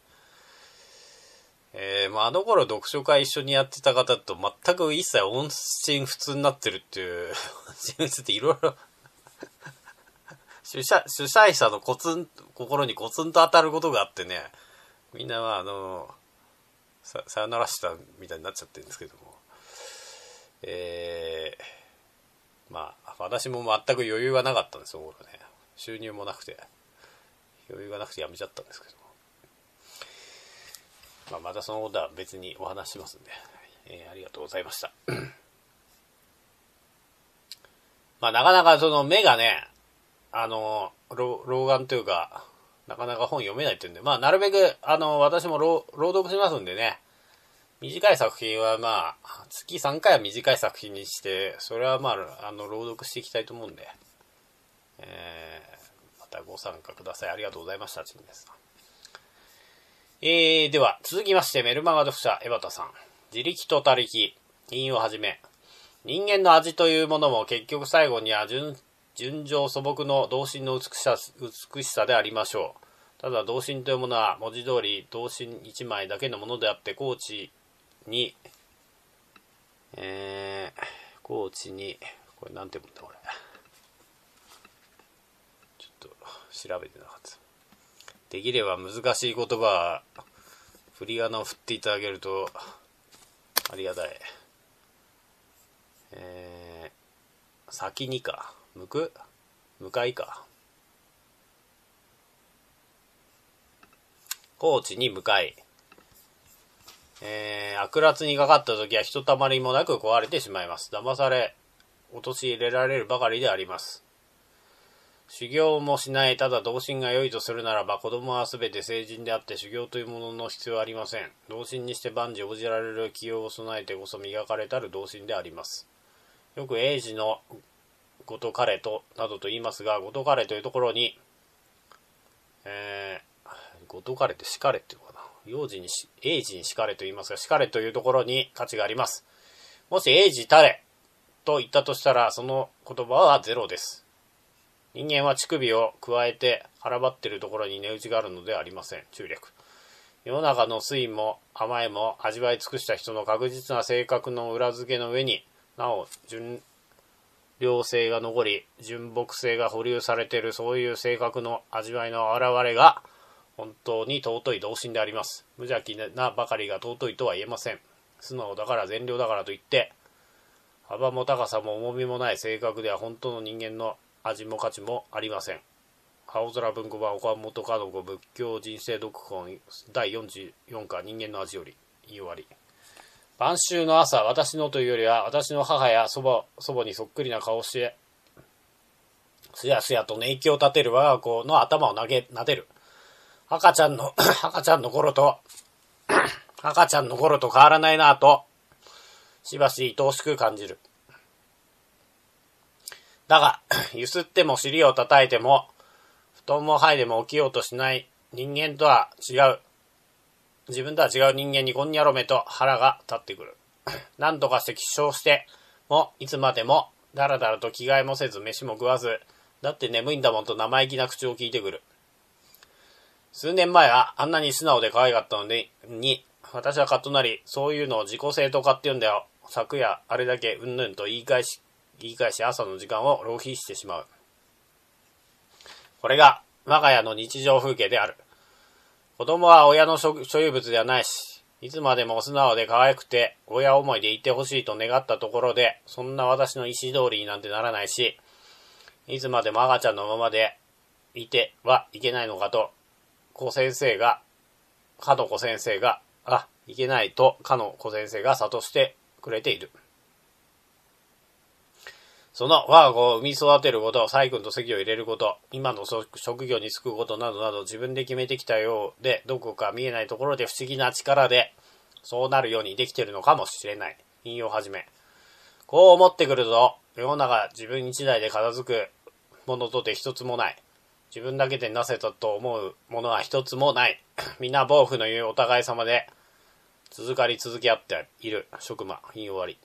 まあ、あの頃読書会一緒にやってた方と全く一切音信不通になってるっていう人物っていろいろ主催者の心にコツンと当たることがあってね、みんなはさよならしたみたいになっちゃってるんですけども、まあ私も全く余裕がなかったんですよ、ね、収入もなくて余裕がなくてやめちゃったんですけども、まあ、またそのことは別にお話しますんで、ありがとうございました。まあなかなか目がね、老眼というか、なかなか本読めないっていうんで、まあなるべく私も朗読しますんでね、短い作品はまあ月3回は短い作品にして、それはまあ朗読していきたいと思うんで、またご参加ください。ありがとうございました。ちんです。 では、続きまして、メルマガ読者、江端さん。自力と他力、引用をはじめ、人間の味というものも結局最後には純情素朴の童心の美しさでありましょう。ただ童心というものは文字通り童心一枚だけのものであって、高知に、これなんて読むんだこれ。ちょっと調べてなかった。できれば難しい言葉は振り仮名を振っていただけるとありがたい。先にか向かいか、高知に向かい、悪辣にかかった時はひとたまりもなく壊れてしまいます。騙され陥れられるばかりであります。修行もしない、ただ童心が良いとするならば、子供はすべて成人であって修行というものの必要はありません。童心にして万事応じられる器用を備えてこそ磨かれたる童心であります。よく英治のごとかれとなどと言いますが、ごとかれというところに、ごとかれってしかれっていうのかな。英治にしかれと言いますが、しかれというところに価値があります。もし英治たれと言ったとしたら、その言葉はゼロです。人間は乳首を加えて腹ばっているところに値打ちがあるのではありません。中略。世の中の酸いも甘いも味わい尽くした人の確実な性格の裏付けの上に、なお純良性が残り、純朴性が保留されている、そういう性格の味わいの現れが本当に尊い童心であります。無邪気なばかりが尊いとは言えません。素直だから善良だからといって幅も高さも重みもない性格では本当の人間の味も価値もありません。青空文庫版岡本かの子仏教人生読本第44巻人間の味より言い終わり。晩秋の朝、私のというよりは私の母や祖母にそっくりな顔してすやすやと寝息を立てる我が子の頭を撫でる。赤ちゃんの頃と変わらないなぁとしばし愛おしく感じる。だが、ゆすっても尻を叩いても、布団も剥いでも起きようとしない人間とは違う。自分とは違う人間にこんにゃろめと腹が立ってくる。何とかして起床しても、いつまでもだらだらと着替えもせず飯も食わず、だって眠いんだもんと生意気な口を聞いてくる。数年前はあんなに素直で可愛かったのに、私はカッとなり、そういうのを自己正当化って言うんだよ。昨夜あれだけうんぬんと言い返し朝の時間を浪費してしまう。これが我が家の日常風景である。子供は親の所有物ではないし、いつまでも素直で可愛くて親思いでいてほしいと願ったところで、そんな私の意思通りになんてならないし、いつまでも赤ちゃんのままでいてはいけないのかと、いけないとかの子先生が諭してくれている。その我が子を産み育てること、細君と籍を入れること、今の職業に就くことなどなど自分で決めてきたようで、どこか見えないところで不思議な力でそうなるようにできているのかもしれない。引用はじめ。こう思ってくると、世の中自分一台で片付くものとて一つもない。自分だけでなせたと思うものは一つもない。皆暴風の言うお互い様で続き合っている。職場。引用終わり。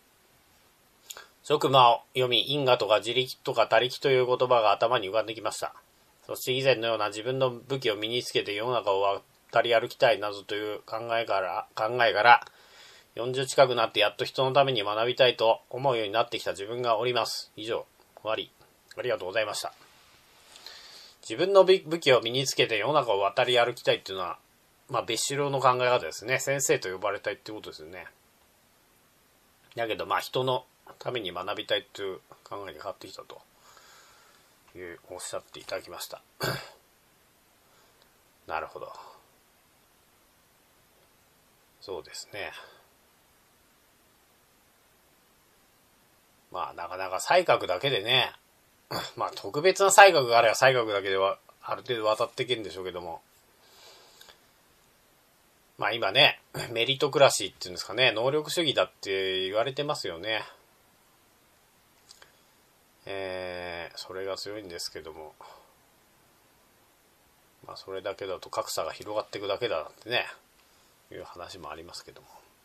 職場を読み、因果とか自力とか他力という言葉が頭に浮かんできました。そして以前のような自分の武器を身につけて世の中を渡り歩きたいなどという考えから40近くなってやっと人のために学びたいと思うようになってきた自分がおります。以上、終わり。ありがとうございました。自分の武器を身につけて世の中を渡り歩きたいっていうのは、別紙の考え方ですね。先生と呼ばれたいってことですよね。だけど人のために学びたいという考えに変わってきたというおっしゃっていただきました。なるほど。そうですね。なかなか才覚だけでね、特別な才覚があれば才覚だけではある程度渡っていけるんでしょうけども、今ね、メリトクラシーっていうんですかね、能力主義だって言われてますよね。それが強いんですけども、 まあ、それだけだと格差が広がっていくだけだってね、いう話もありますけども。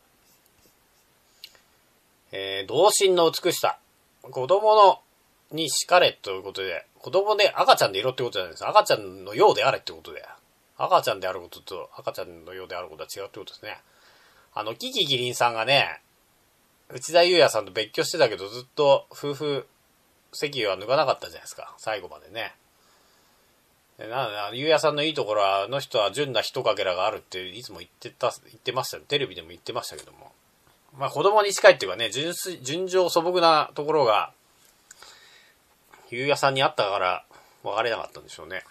童心の美しさ。子供に叱れということで、子供で赤ちゃんでいろってことじゃないです。赤ちゃんのようであれってことで。赤ちゃんであることと赤ちゃんのようであることは違うってことですね。キキキリンさんがね、内田裕也さんと別居してたけどずっと夫婦席は抜かなかったじゃないですか。最後までね。裕也さんのいいところは、あの人は純な人かけらがあるっていつも言ってましたね。テレビでも言ってましたけども。まあ子供に近いっていうかね、純情素朴なところが、裕也さんにあったから別れなかったんでしょうね。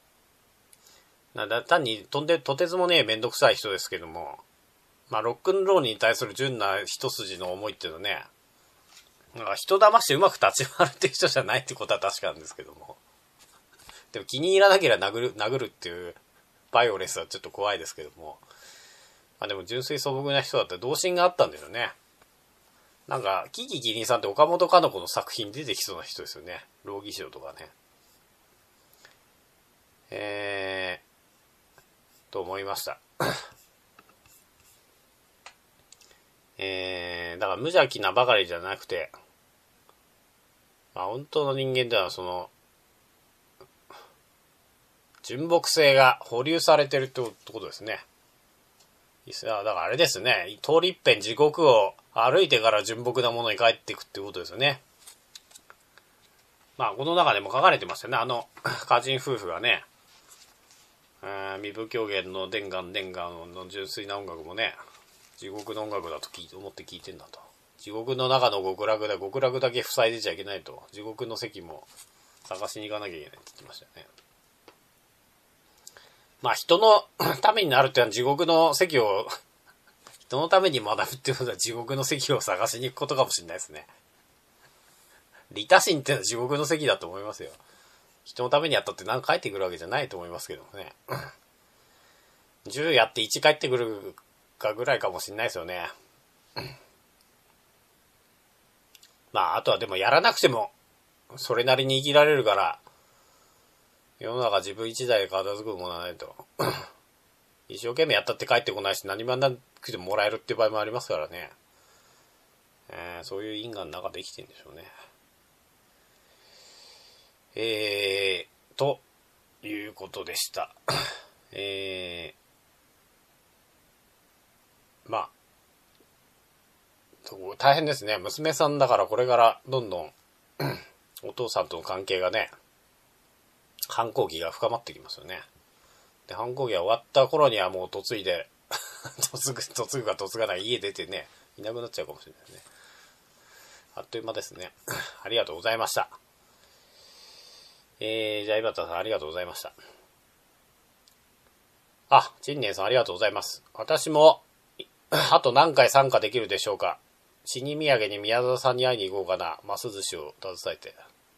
単にとてつもねえめんどくさい人ですけども、まあロックンロールに対する純な一筋の思いっていうのはね、なんか人騙してうまく立ち回るっていう人じゃないってことは確かなんですけども。でも気に入らなければ殴るっていうバイオレンスはちょっと怖いですけども。まあでも純粋素朴な人だったら童心があったんでしょうね。なんか、キキキリンさんって岡本かの子の作品に出てきそうな人ですよね。老義賞とかね。と思いました。だから無邪気なばかりじゃなくて、まあ本当の人間では純朴性が保留されてるってことですね。だからあれですね、通り一遍地獄を歩いてから純朴なものに帰っていくってことですよね。まあこの中でも書かれてましたね。歌人夫婦がね、未武狂言の伝願の純粋な音楽もね、地獄の音楽だと思って聞いてんだと。地獄の中の極楽だけ塞いでちゃいけないと。地獄の席も探しに行かなきゃいけないって言ってましたよね。まあ人のためになるってのは地獄の席を人のために学ぶっていうことは地獄の席を探しに行くことかもしれないですね。利他心ってのは地獄の席だと思いますよ。人のためにやったって何か帰ってくるわけじゃないと思いますけどもね。10やって1帰ってくるかぐらいかもしれないですよね。まああとはでもやらなくてもそれなりに生きられるから世の中自分一台で片付くものはないと。一生懸命やったって帰ってこないし何もなくてももらえるっていう場合もありますからね。そういう因果の中で生きてるんでしょうね。ということでした。まあ大変ですね。娘さんだからこれからどんどんお父さんとの関係がね、反抗期が深まってきますよね。で、反抗期が終わった頃にはもう嫁いで嫁ぐか嫁がない家出てね、いなくなっちゃうかもしれないね。あっという間ですね。ありがとうございました。じゃあ井端さんありがとうございました。陳年さんありがとうございます。私もあと何回参加できるでしょうか。死に土産に宮沢さんに会いに行こうかな。ます寿司を携えて。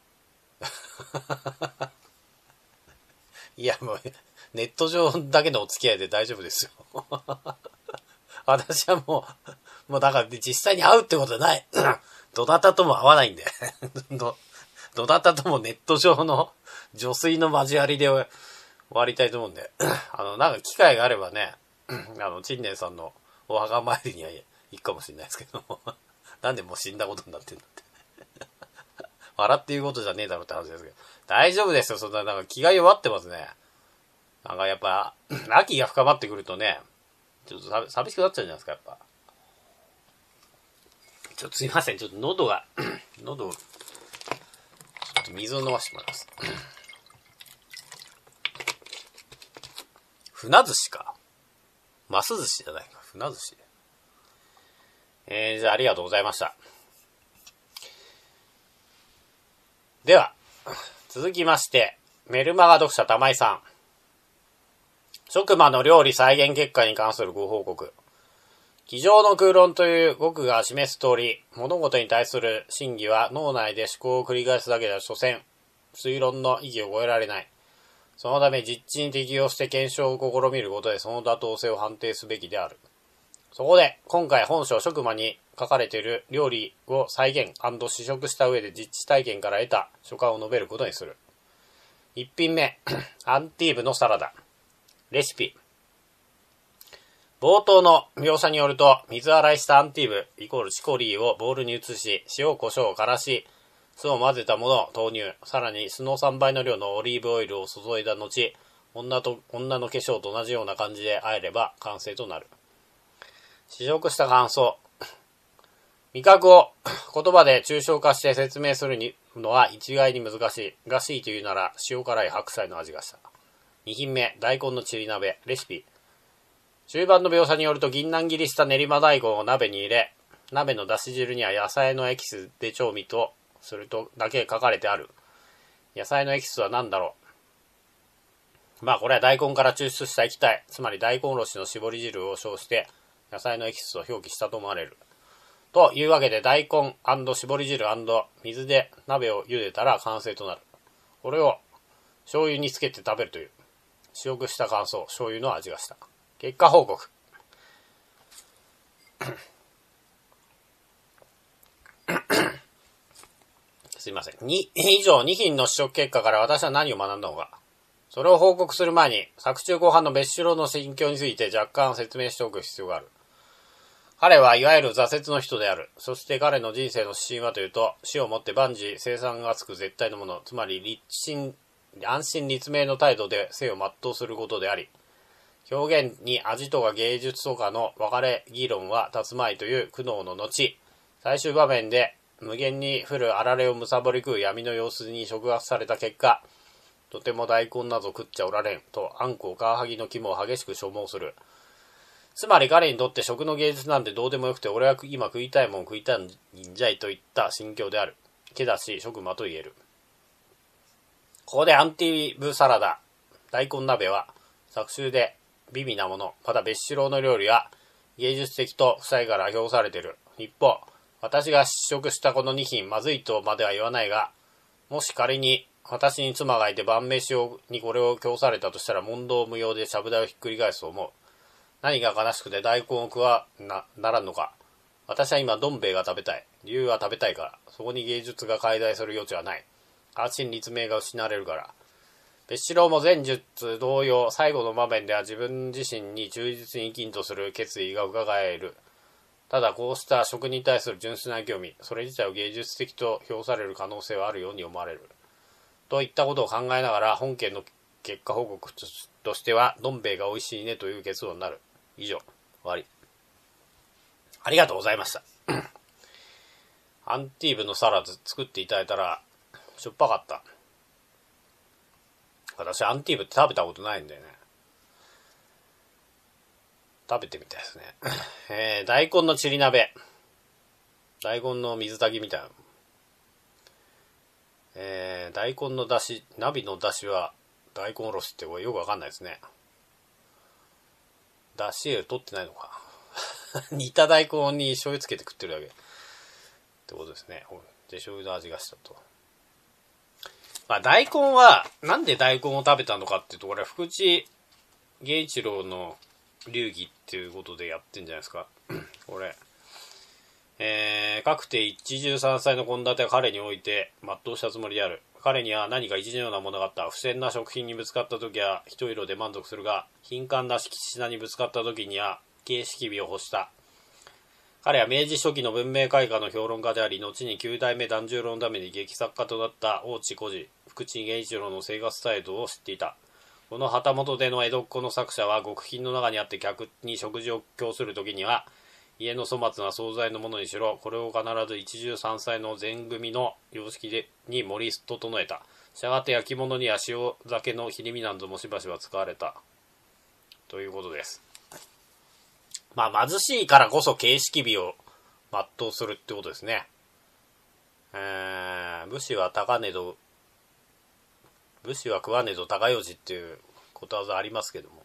いやもうネット上だけのお付き合いで大丈夫ですよ。私はもうだから実際に会うってことはない。どなたとも会わないんで。どなたともネット上の女水の交わりで終わりたいと思うんで。なんか機会があればね、陳年さんのお墓参りには行くかもしれないですけども。なんでもう死んだことになってんだって。笑っていうことじゃねえだろって話ですけど。大丈夫ですよ。そんな、なんか気が弱ってますね。なんかやっぱ、秋が深まってくるとね、ちょっと寂しくなっちゃうじゃないですか、やっぱ。ちょっとすいません。ちょっと喉を、ちょっと水を飲ませてもらいます。船寿司か。ます寿司じゃないか。船寿司。じゃあありがとうございました。では、続きまして、メルマガ読者玉井さん。職場の料理再現結果に関するご報告。机上の空論という語句が示す通り、物事に対する真偽は脳内で思考を繰り返すだけでは所詮、推論の域を超えられない。そのため実地に適用して検証を試みることでその妥当性を判定すべきである。そこで、今回本書職場に書かれている料理を再現&試食した上で実地体験から得た所感を述べることにする。一品目、アンティーブのサラダ。 レシピ。冒頭の描写によると、水洗いしたアンティーブイコールチコリーをボウルに移し、塩、胡椒、からし、酢を混ぜたものを投入。さらに酢の3倍の量のオリーブオイルを注いだ後、女の化粧と同じような感じで和えれば完成となる。試食した感想。味覚を言葉で抽象化して説明するのは一概に難しい。がしいというなら塩辛い白菜の味がした。2品目、大根のチリ鍋。レシピ。終盤の描写によると銀杏切りした練馬大根を鍋に入れ、鍋のだし汁には野菜のエキスで調味とするとだけ書かれてある。野菜のエキスは何だろう。まあこれは大根から抽出した液体、つまり大根おろしの絞り汁を称して野菜のエキスを表記したと思われる。というわけで大根&絞り汁&水で鍋を茹でたら完成となる。これを醤油につけて食べるという。試食した感想、醤油の味がした。結果報告。すいません。以上2品の試食結果から私は何を学んだのか。それを報告する前に、作中後半の別種郎の心境について若干説明しておく必要がある。彼はいわゆる挫折の人である。そして彼の人生の指針はというと、死をもって万事生産がつく絶対のもの、つまり安心立命の態度で生を全うすることであり、表現に味とか芸術とかの別れ議論は立つまいという苦悩の後、最終場面で無限に降るあられをむさぼり食う闇の様子に触発された結果、とても大根など食っちゃおられんとあんこをカワハギの肝を激しく所望する。つまり彼にとって食の芸術なんてどうでもよくて、俺は今食いたいもん食いたいんじゃいといった心境である。気だし食魔と言える。ここでアンティブサラダ、大根鍋は作中で美味なもの、また別種郎の料理は芸術的と夫妻から評されている。一方、私が試食したこの2品、まずいとまでは言わないが、もし仮に私に妻がいて晩飯にこれを評されたとしたら問答無用でちゃぶ台をひっくり返すと思う。何が悲しくて大根を食わならんのか。私は今どん兵衛が食べたい。理由は食べたいから。そこに芸術が介在する余地はない。安心立命が失われるから。別種郎も前述同様、最後の場面では自分自身に忠実に生きんとする決意が伺える。ただこうした食に対する純粋な興味、それ自体を芸術的と評される可能性はあるように思われる。といったことを考えながら本件の結果報告としては、どん兵衛が美味しいねという結論になる。以上、終わり。ありがとうございました。アンティーブのサラダ作っていただいたら、しょっぱかった。私、アンティーブって食べたことないんだよね。食べてみたいですね。大根のチリ鍋。大根の水炊きみたいな。大根のだし、ナビのだしは大根おろしってこれよくわかんないですね。だしを取ってないのか。煮た大根に醤油つけて食ってるだけ。ってことですね。で、醤油の味がしたと。まあ大根は、なんで大根を食べたのかっていうと、これは福地源一郎の流儀っていうことでやってんじゃないですか。これ。かくて一汁三菜の献立は彼において全うしたつもりである。彼には何か意地のようなものがあった。不鮮な食品にぶつかった時は一色で満足するが、貧寒な品にぶつかった時には形式美を欲した。彼は明治初期の文明開化の評論家であり、後に9代目團十郎のために劇作家となった大地孤児、福地源一郎の生活態度を知っていた。この旗本での江戸っ子の作者は極貧の中にあって客に食事を供するときには、家の粗末な惣菜のものにしろ、これを必ず一汁三菜の全組の様式に盛り整えた。したがって焼き物には塩酒の切り身などもしばしば使われた。ということです。まあ貧しいからこそ形式美を全うするってことですね。武士は食わねど高用事っていうことわざありますけども。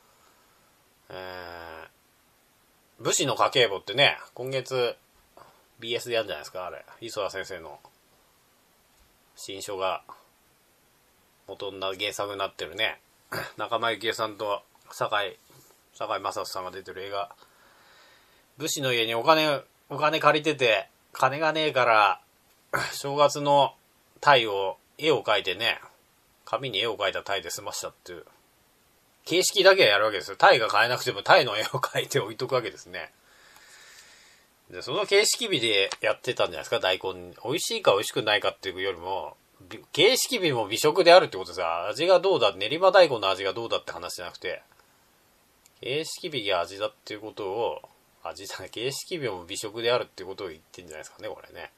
武士の家計簿ってね、今月 BS でやるんじゃないですか、あれ。磯田先生の新書が元になる原作になってるね。仲間由紀恵さんと堺雅人さんが出てる映画。武士の家にお金借りてて、金がねえから、正月の鯛を絵を描いてね、紙に絵を描いた鯛で済ましたっていう形式だけはやるわけですよ。タイが買えなくてもタイの絵を描いて置いとくわけですね。で、その形式美でやってたんじゃないですか、大根。美味しいか美味しくないかっていうよりも、形式美も美食であるってことでさ、味がどうだ、練馬大根の味がどうだって話じゃなくて、形式美が味だっていうことを、形式美も美食であるっていうことを言ってんじゃないですかね、これね。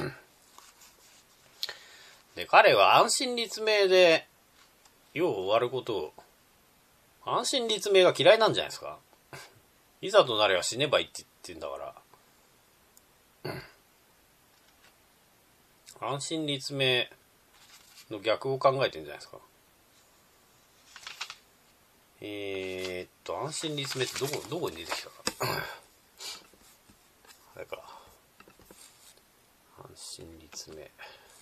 で、彼は安心立命で、よう終わることを、安心立命が嫌いなんじゃないですか。いざとなれば死ねばいいって言ってんだから。安心立命の逆を考えてんじゃないですか。安心立命ってどこに出てきたか。あれか。安心立命。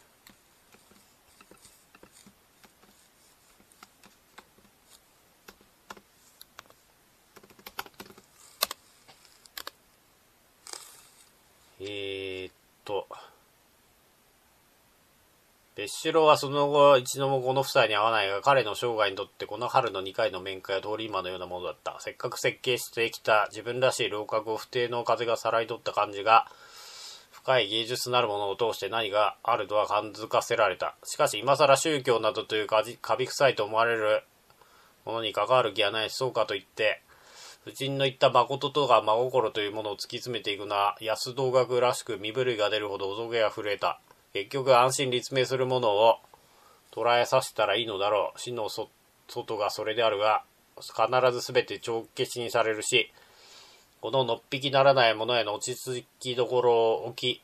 別城はその後一度もこの夫妻に会わないが、彼の生涯にとってこの春の2回の面会は通り魔のようなものだった。せっかく設計してきた自分らしい楼閣を不定の風がさらい取った感じが、深い芸術なるものを通して何があるとは感づかせられた。しかし今更宗教などというカビ臭いと思われるものに関わる気はないし、そうかといって、夫人の言った誠とか真心というものを突き詰めていくのは、安道学らしく身震いが出るほどおぞげが震えた。結局安心立命するものを捉えさせたらいいのだろう。死の外がそれであるが、必ず全て帳消しにされるし、こののっぴきならないものへの落ち着きどころを置き、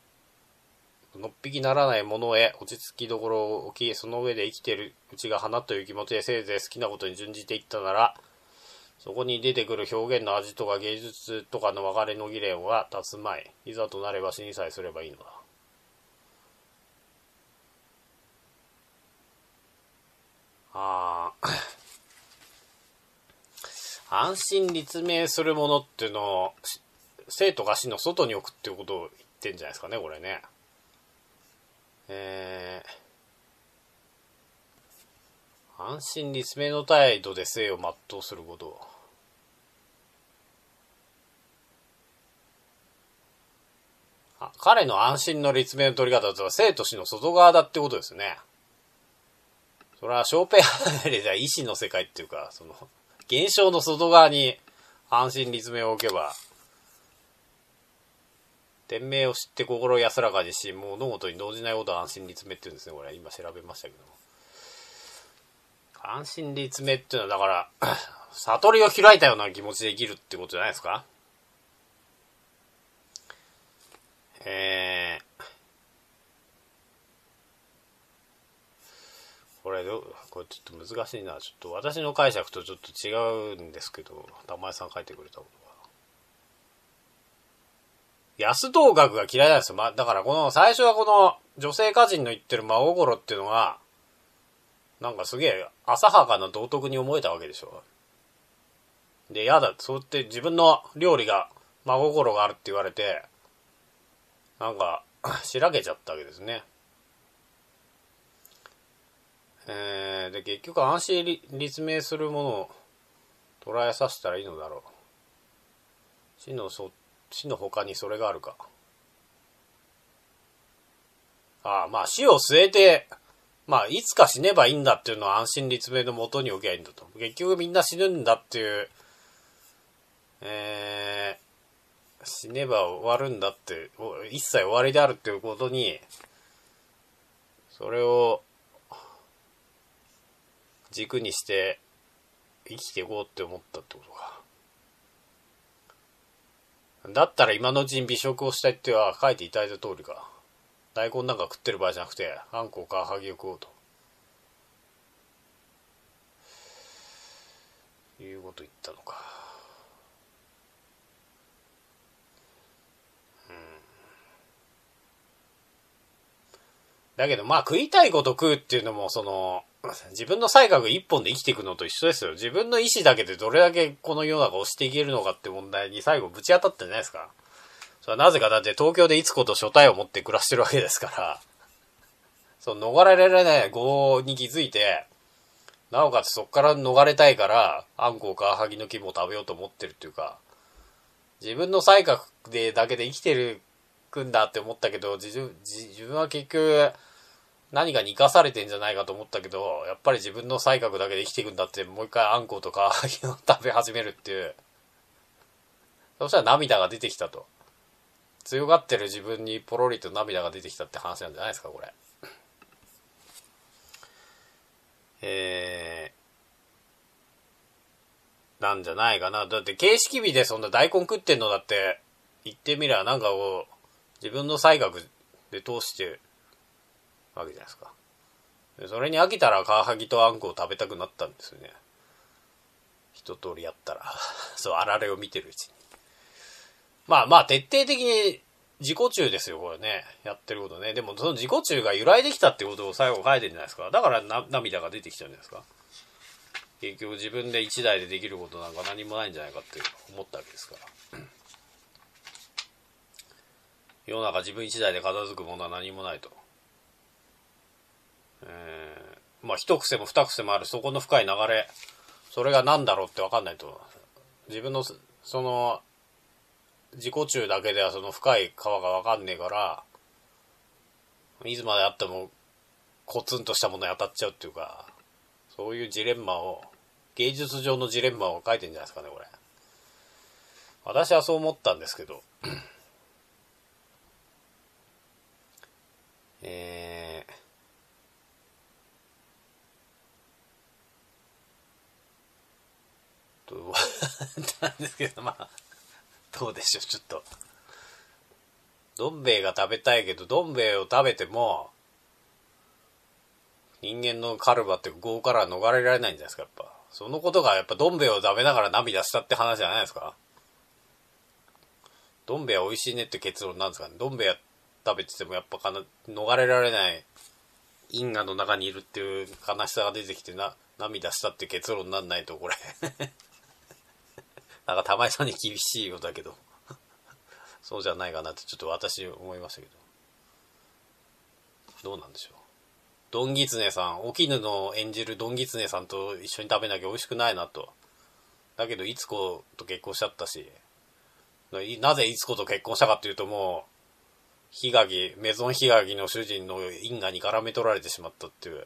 その上で生きているうちが花という気持ちでせいぜい好きなことに準じていったなら、そこに出てくる表現の味とか芸術とかの別れの議連は立つまい。いざとなれば死にさえすればいいのだ。安心立命するものっていうのを生とか死の外に置くっていうことを言ってんじゃないですかね、これね。安心立命の態度で生を全うすること。彼の安心の立命の取り方とは生と死の外側だってことですね。それはショーペンハイメルじゃ意志の世界っていうか、その現象の外側に安心立命を置けば、天命を知って心安らかにし、物事に動じないことは安心立命って言うんですね。これ今調べましたけども。安心立命っていうのはだから悟りを開いたような気持ちで生きるってことじゃないですか。これちょっと難しいな。ちょっと私の解釈とちょっと違うんですけど、玉井さん書いてくれたことが。安道学が嫌いなんですよ。だから最初はこの女性歌人の言ってる真心っていうのが、なんかすげえ浅はかな道徳に思えたわけでしょ。で、やだ、そうって自分の料理が真心があるって言われて、なんか、しらけちゃったわけですね。で、結局安心立命するものを捉えさせたらいいのだろう。死の他にそれがあるか。死を据えて、いつか死ねばいいんだっていうのは安心立命のもとに置けばいいんだと。結局みんな死ぬんだっていう、死ねば終わるんだって、一切終わりであるっていうことに、それを軸にして生きていこうって思ったってことか。だったら今のうちに美食をしたいっては書いていただいた通りか。大根なんか食ってる場合じゃなくて、あんこかはぎを食おうと。いうこと言ったのか。だけど食いたいこと食うっていうのも自分の才覚一本で生きていくのと一緒ですよ。自分の意志だけでどれだけこの世の中を押していけるのかって問題に最後ぶち当たったんじゃないですか。それはなぜかだって東京でいつこと所帯を持って暮らしてるわけですから、逃れられない業に気づいて、 なおかつそこから逃れたいから、あんこうカワハギの肝を食べようと思ってるっていうか、自分の才覚でだけで生きてるんだって思ったけど、自分は結局何かに生かされてんじゃないかと思ったけど、やっぱり自分の才覚だけで生きていくんだって、もう一回あんこうとカワハギを食べ始めるっていう。そしたら涙が出てきたと。強がってる自分にポロリと涙が出てきたって話なんじゃないですか、これ。なんじゃないかな。だって形式美でそんな大根食ってんのだって言ってみりゃなんかを自分の才覚で通してるわけじゃないですか。それに飽きたらカワハギとあんこを食べたくなったんですよね。一通りやったらそうあられを見てるうちに。まあ徹底的に自己中ですよこれね、やってることね。でもその自己中が由来できたってことを最後書いてるんじゃないですか。だから涙が出てきちゃうんじゃないですか。結局自分で一台でできることなんか何もないんじゃないかって思ったわけですから。世の中自分一台で片付くものは何もないと。まあ一癖も二癖もあるそこの深い流れ、それが何だろうって分かんないと。自分のその自己中だけではその深い川が分かんねえから、いつまであってもコツンとしたものに当たっちゃうっていうか、そういうジレンマを、芸術上のジレンマを書いてるんじゃないですかねこれ。私はそう思ったんですけどなんですけど、まあどうでしょう。ちょっとどん兵衛が食べたいけど、どん兵衛を食べても人間のカルマって業から逃れられないんじゃないですか。やっぱそのことがやっぱどん兵衛を食べながら涙したって話じゃないですか。どん兵衛は美味しいねって結論なんですかね。どん兵衛食べててもやっぱ逃れられない因果の中にいるっていう悲しさが出てきて涙したって結論になんないとこれなんか玉井さんに厳しいようだけどそうじゃないかなってちょっと私思いましたけど、どうなんでしょう。ドンギツネさん、お絹の演じるドンギツネさんと一緒に食べなきゃ美味しくないなと。だけどいつこと結婚しちゃったし、なぜいつこと結婚したかっていうと、もうヒガギ、メゾンヒガギの主人の因果に絡め取られてしまったっていう、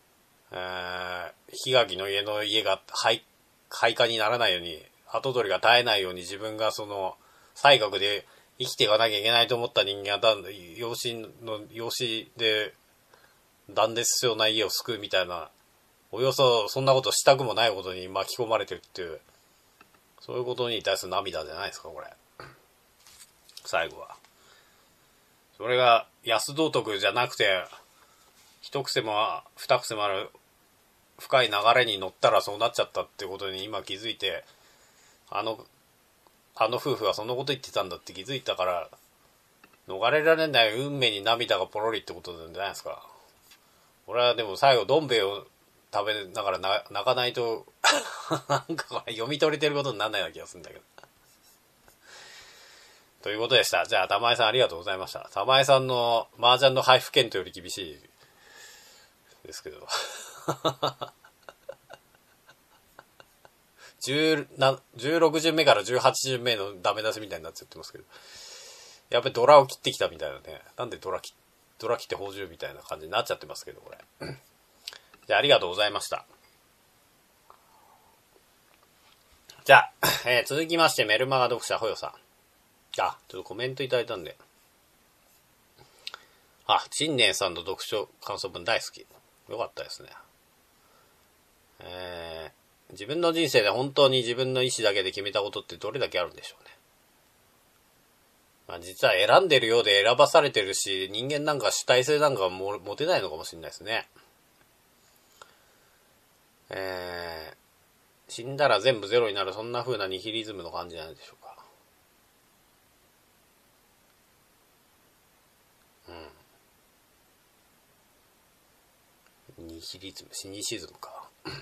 ヒガギの家が廃家にならないように、跡取りが絶えないように自分がその才覚で生きていかなきゃいけないと思った人間が養子で断絶しそうな家を救うみたいな、およそそんなことしたくもないことに巻き込まれてるっていう、そういうことに対する涙じゃないですかこれ。最後はそれが安道徳じゃなくて、一癖も二癖もある深い流れに乗ったらそうなっちゃったってことに今気づいて、あの夫婦はそんなこと言ってたんだって気づいたから、逃れられない運命に涙がポロリってことなんじゃないですか。俺はでも最後どん兵衛を食べながら泣かないとなんかこれ読み取れてることにならないような気がするんだけどということでした。じゃあ玉井さんありがとうございました。玉井さんの麻雀の配布検討より厳しいですけど16巡目から18巡目のダメ出しみたいになっちゃってますけど、やっぱりドラを切ってきたみたいなね。なんでドラ切って補充みたいな感じになっちゃってますけどこれじゃあありがとうございました。じゃあ、続きましてメルマガ読者ほよさん、ちょっとコメントいただいたんで、陳年さんの読書感想文大好き、よかったですね。自分の人生で本当に自分の意思だけで決めたことってどれだけあるんでしょうね。実は選んでるようで選ばされてるし、人間なんか主体性なんか持てないのかもしれないですね。死んだら全部ゼロになる、そんな風なニヒリズムの感じなんでしょうか。ニヒリズム、シニシズムか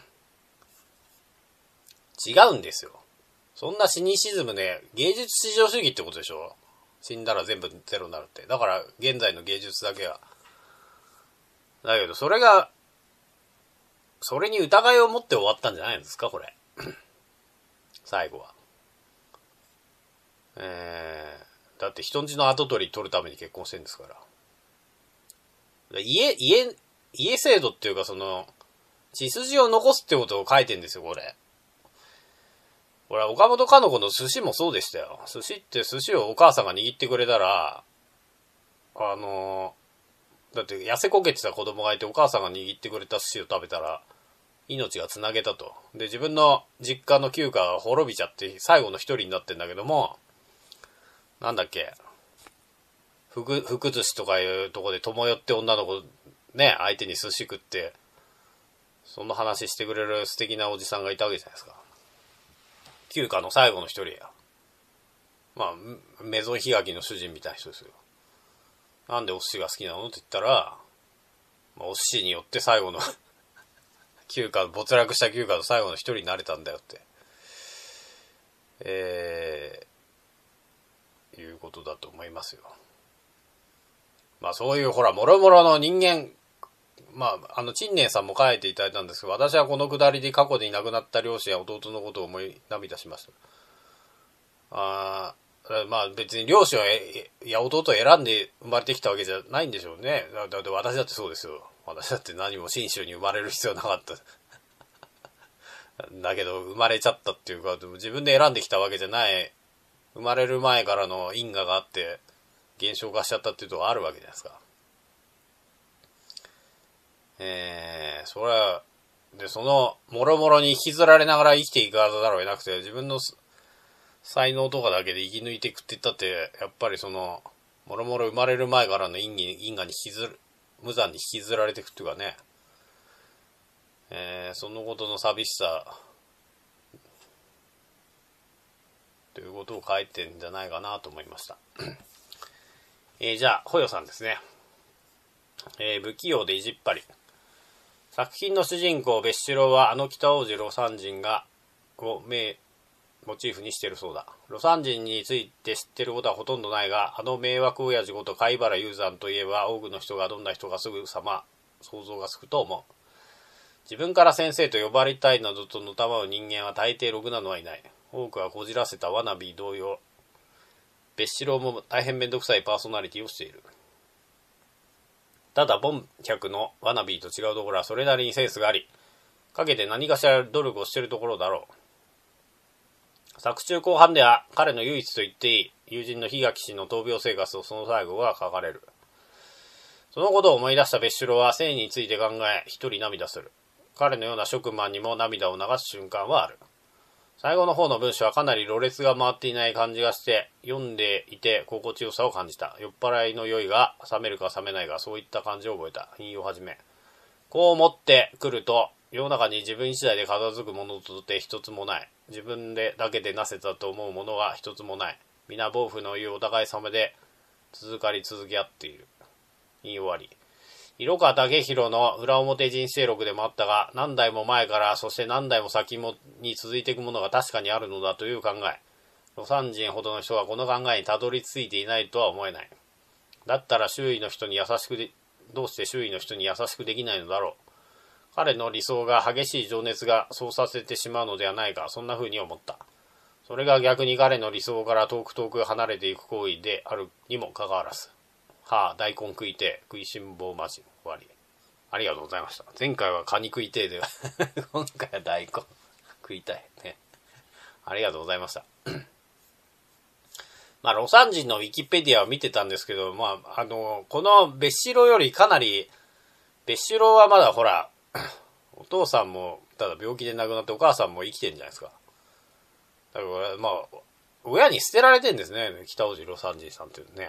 違うんですよ。そんなシニシズムね、芸術至上主義ってことでしょ。死んだら全部ゼロになるって。だから現在の芸術だけは。だけどそれがそれに疑いを持って終わったんじゃないんですか、これ。最後は。だって人んちの跡取り取るために結婚してるんですから。家制度っていうか血筋を残すってことを書いてんですよ、これ。これは岡本かの子の寿司もそうでしたよ。寿司をお母さんが握ってくれたら、だって痩せこけてた子供がいてお母さんが握ってくれた寿司を食べたら、命がつなげたと。で、自分の実家の旧家が滅びちゃって最後の一人になってんだけども、なんだっけ、福寿司とかいうとこで友よって女の子ね、相手に寿司食って、そんな話してくれる素敵なおじさんがいたわけじゃないですか。旧家の最後の一人や。まあ、メゾンヒガキの主人みたいな人ですよ。なんでお寿司が好きなのって言ったら、まあ、お寿司によって最後の没落した旧家の最後の一人になれたんだよって。いうことだと思いますよ。まあそういうほら、もろもろの人間、まあ、陳年さんも書いていただいたんですけど、私はこのくだりで過去でいなくなった両親や弟のことを思い涙しました。まあ別に両親や弟を選んで生まれてきたわけじゃないんでしょうね。だって私だってそうですよ。私だって何も信州に生まれる必要なかった。だけど生まれちゃったっていうか、自分で選んできたわけじゃない。生まれる前からの因果があって、減少化しちゃったっていうところがあるわけじゃないですか。それは、で、もろもろに引きずられながら生きていかざるを得なくて、自分の才能とかだけで生き抜いていくって言ったって、やっぱりもろもろ生まれる前からの因果に無残に引きずられていくっていうかね、そのことの寂しさ、ということを書いてんじゃないかなと思いました。じゃあ、ホヨさんですね。不器用で意地っ張り。作品の主人公、別城は北王子魯山人をモチーフにしているそうだ。魯山人について知ってることはほとんどないが、迷惑親父こと貝原雄山といえば、多くの人がどんな人がすぐさま想像がつくと思う。自分から先生と呼ばれたいなどとのたまう人間は大抵ろくなのはいない。多くはこじらせたワナビー同様、別城も大変めんどくさいパーソナリティをしている。ただ、ボン客のワナビーと違うところはそれなりにセンスがあり、陰で何かしら努力をしているところだろう。作中後半では彼の唯一と言っていい友人の檜垣氏の闘病生活とその最後が書かれる。そのことを思い出した別城は生について考え、一人涙する。彼のような職人にも涙を流す瞬間はある。最後の方の文章はかなりろれつが回っていない感じがして、読んでいて心地よさを感じた。酔っ払いの酔いが冷めるか冷めないか、そういった感じを覚えた。引用をはじめ。こう持ってくると、世の中に自分一台で片付くものとて一つもない。自分でだけでなせたと思うものが一つもない。皆暴風の言うお互い様で続き合っている。引用終わり。色川武弘の裏表人生録でもあったが、何代も前から、そして何代も先に続いていくものが確かにあるのだという考え。魯山人ほどの人がこの考えにたどり着いていないとは思えない。だったらどうして周囲の人に優しくできないのだろう。彼の理想が激しい情熱がそうさせてしまうのではないか、そんな風に思った。それが逆に彼の理想から遠く離れていく行為であるにもかかわらず。大根食いて食いしん坊マジ終わり。ありがとうございました。前回はカニ食いてで今回は大根食いたいね。ありがとうございました。まあ魯山人のウィキペディアを見てたんですけど、まあこの別城よりかなり、別城はまだほらお父さんもただ病気で亡くなってお母さんも生きてるんじゃないですか。だからまあ親に捨てられてんですね、北大路魯山人さんっていうね。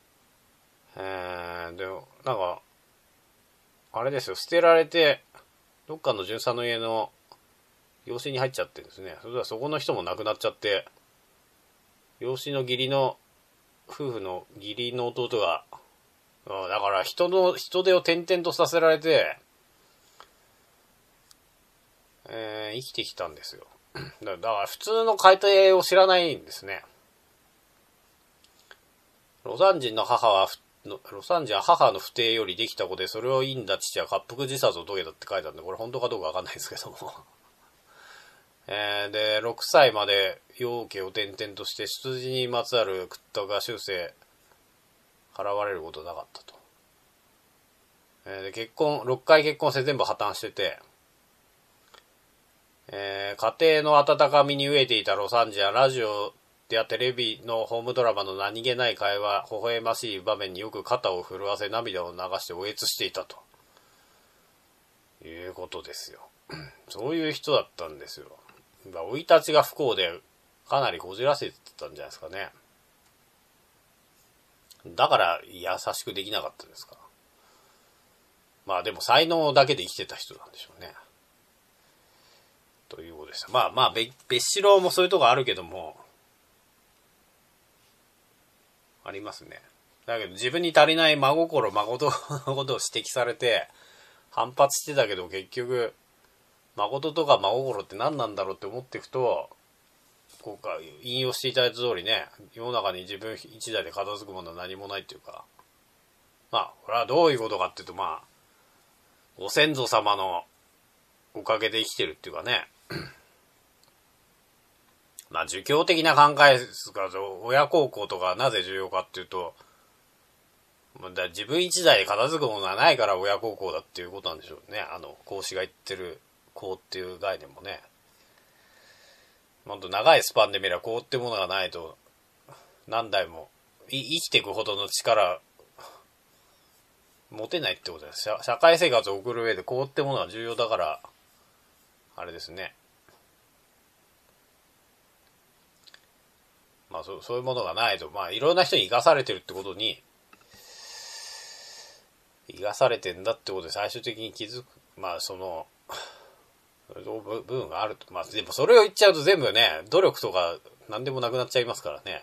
でもなんかあれですよ、捨てられてどっかの巡査の家の養子に入っちゃってるんですね。それではそこの人も亡くなっちゃって、養子の夫婦の義理の弟が、だから人手を転々とさせられて、生きてきたんですよ。だから普通の家庭を知らないんですね。魯山人の母はロサンジは母の不貞よりできた子で、それを因んだ父は滑腹自殺を遂げたって書いてあるんで、これ本当かどうかわかんないですけども。で、6歳まで養家を転々として出自にまつわる屈託が終生払われることなかったと。で、6回結婚して全部破綻してて、家庭の温かみに飢えていたロサンジはラジオやテレビのホームドラマの何気ない会話、微笑ましい場面によく肩を震わせ涙を流して嗚咽していたということですよ。そういう人だったんですよ。生い立ちが不幸でかなりこじらせてたんじゃないですかね。だから優しくできなかったんですか。まあでも才能だけで生きてた人なんでしょうね。ということでした。まあ別城もそういうとこあるけども、ありますね。だけど自分に足りない誠のことを指摘されて反発してたけど、結局誠とか真心って何なんだろうって思っていくと、今回引用していただいた通りね、世の中に自分一台で片付くものは何もないっていうか、まあこれはどういうことかっていうと、まあご先祖様のおかげで生きてるっていうかね、まあ儒教的な考えですから、親孝行とかなぜ重要かっていうと、自分一代で片付くものはないから親孝行だっていうことなんでしょうね。孔子が言ってる孝っていう概念もね。ほんと長いスパンで見れば孝ってものがないと何代も生きていくほどの力持てないってことです。社会生活を送る上で孝ってものは重要だから、あれですね。まあそういうものがないと、まあいろんな人に生かされてるってことに、生かされてんだってことで最終的に気づく、まあ部分があると。まあでもそれを言っちゃうと全部ね、努力とか何でもなくなっちゃいますからね。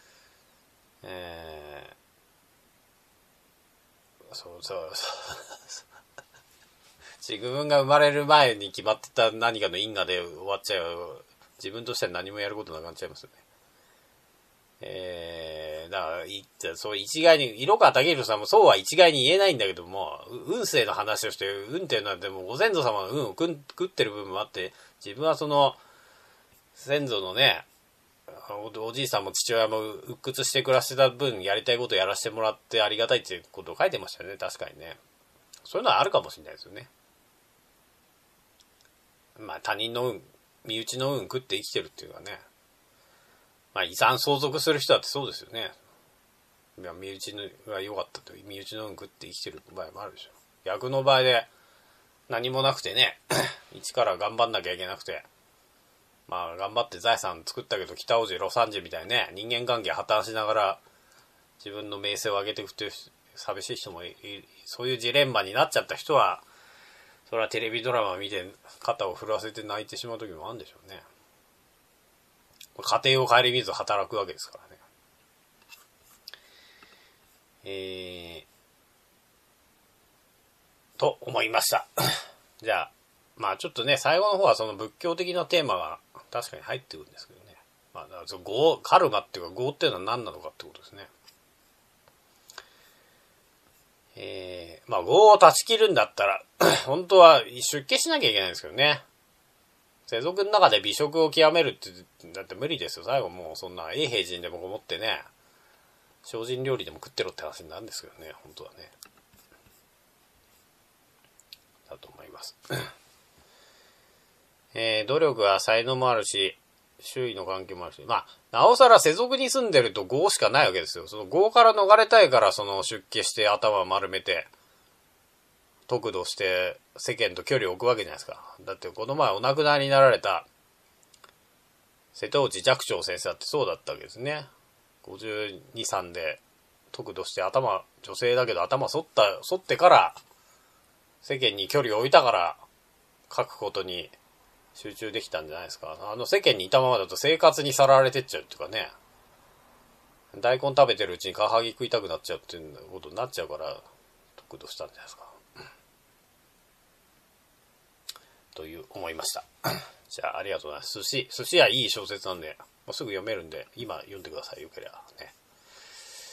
自分が生まれる前に決まってた何かの因果で終わっちゃう。自分としては何もやることなくなっちゃいますよね。だからそう一概に、色川武弘さんもそうは一概に言えないんだけども、運勢の話をして、運っていうのはでもご先祖様の運を食ってる部分もあって、自分はその先祖のね、おじいさんも父親も鬱屈して暮らしてた分やりたいことをやらせてもらってありがたいっていうことを書いてましたよね。確かにね。そういうのはあるかもしれないですよね。まあ他人の運、身内の運食って生きてるっていうのはね。まあ遺産相続する人だってそうですよね。いや身内が良かったと、身内の運食って生きてる場合もあるでしょ。逆の場合で何もなくてね、一から頑張んなきゃいけなくて、まあ頑張って財産作ったけど北大路魯山人みたいにね、人間関係破綻しながら自分の名声を上げていくという寂しい人もそういうジレンマになっちゃった人は、それはテレビドラマを見て肩を震わせて泣いてしまう時もあるんでしょうね。家庭を顧みず働くわけですからね。と思いました。じゃあ、まあちょっとね、最後の方はその仏教的なテーマが確かに入ってくるんですけどね。まあ、カルマっていうか業っていうのは何なのかってことですね。まあ業を断ち切るんだったら、本当は出家しなきゃいけないんですけどね。世俗の中で美食を極めるって、だって無理ですよ。最後もうそんな永平寺でもこもってね、精進料理でも食ってろって話になるんですけどね、本当はね。だと思います。努力は才能もあるし、周囲の関係もあるし、まあ、なおさら世俗に住んでると業しかないわけですよ。その業から逃れたいから、その出家して頭を丸めて、得度して世間と距離を置くわけじゃないですか。だってこの前お亡くなりになられた瀬戸内寂聴先生だってそうだったわけですね。52、3で得度して女性だけど頭反ってから世間に距離を置いたから書くことに集中できたんじゃないですか。世間にいたままだと生活にさらわれてっちゃうっていうかね。大根食べてるうちにカワハギ食いたくなっちゃうっていうことになっちゃうから得度したんじゃないですか。という思いました。じゃあありがとうございます。寿司はいい小説なんで、もうすぐ読めるんで、今読んでください。よければね。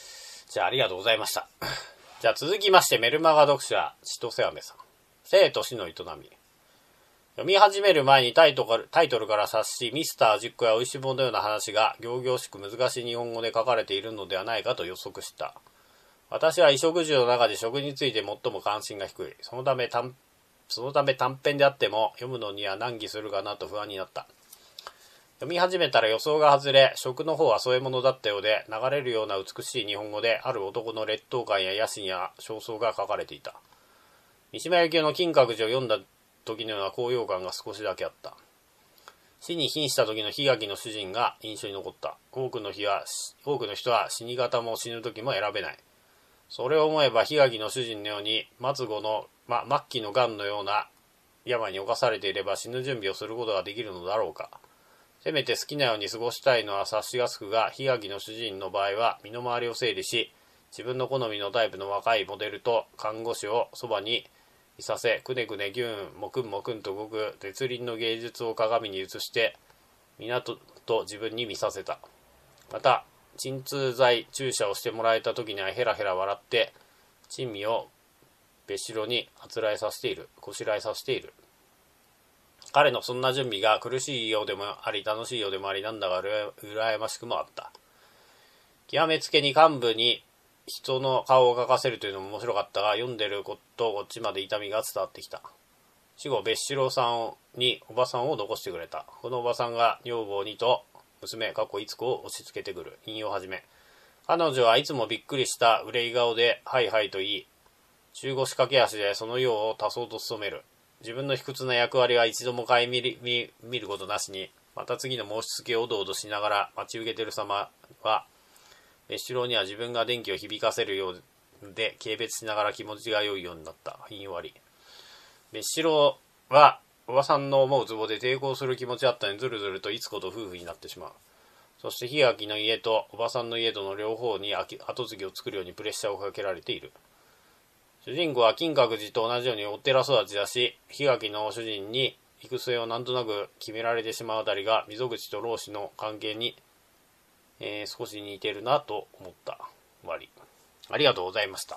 じゃあありがとうございました。じゃあ続きましてメルマガ読者千歳飴さん。生と死の営み。読み始める前にタイトルから察し、ミスター味っ子や美味しいもののような話が仰々しく難しい日本語で書かれているのではないかと予測した。私は衣食住の中で食について最も関心が低い。そのため短編であっても読むのには難儀するかなと不安になった。読み始めたら予想が外れ、食の方は添え物だったようで、流れるような美しい日本語である男の劣等感や野心や焦燥が書かれていた。三島由紀夫の金閣寺を読んだ時のような高揚感が少しだけあった。死に瀕した時の檜垣の主人が印象に残った。多くの人は死に方も死ぬ時も選べない。それを思えば檜垣の主人のように末期の癌のような病に侵されていれば死ぬ準備をすることができるのだろうか。せめて好きなように過ごしたいのは察しがつくが、檜垣の主人の場合は身の回りを整理し、自分の好みのタイプの若いモデルと看護師をそばにいさせ、くねくねぎゅんもくんもくんと動く絶倫の芸術を鏡に映して港と自分に見させた。また鎮痛剤注射をしてもらえた時にはヘラヘラ笑って珍味を別城にこしらえさせている。彼のそんな準備が苦しいようでもあり楽しいようでもあり、なんだか羨ましくもあった。極めつけに幹部に人の顔を描かせるというのも面白かったが、読んでることこっちまで痛みが伝わってきた。死後別城さんにおばさんを残してくれた。このおばさんが女房にと娘いつ子を押し付けてくる。引用はじめ。彼女はいつもびっくりした憂い顔ではいはいと言い、中腰駆け足でその世を足そうと努める。自分の卑屈な役割は一度も顧みることなしに、また次の申し付けをおどおどしながら待ち受けている様は、別城には自分が電気を響かせるようで軽蔑しながら気持ちが良いようになった。引用あり。別城はおばさんの思うツボで抵抗する気持ちあったのにずるずるといつこと夫婦になってしまう。そして檜垣の家とおばさんの家との両方に後継ぎを作るようにプレッシャーをかけられている。主人公は金閣寺と同じようにお寺育ちだし、檜垣の主人に行く末をなんとなく決められてしまうあたりが溝口と老子の関係に、少し似てるなと思った。終わり。ありがとうございました。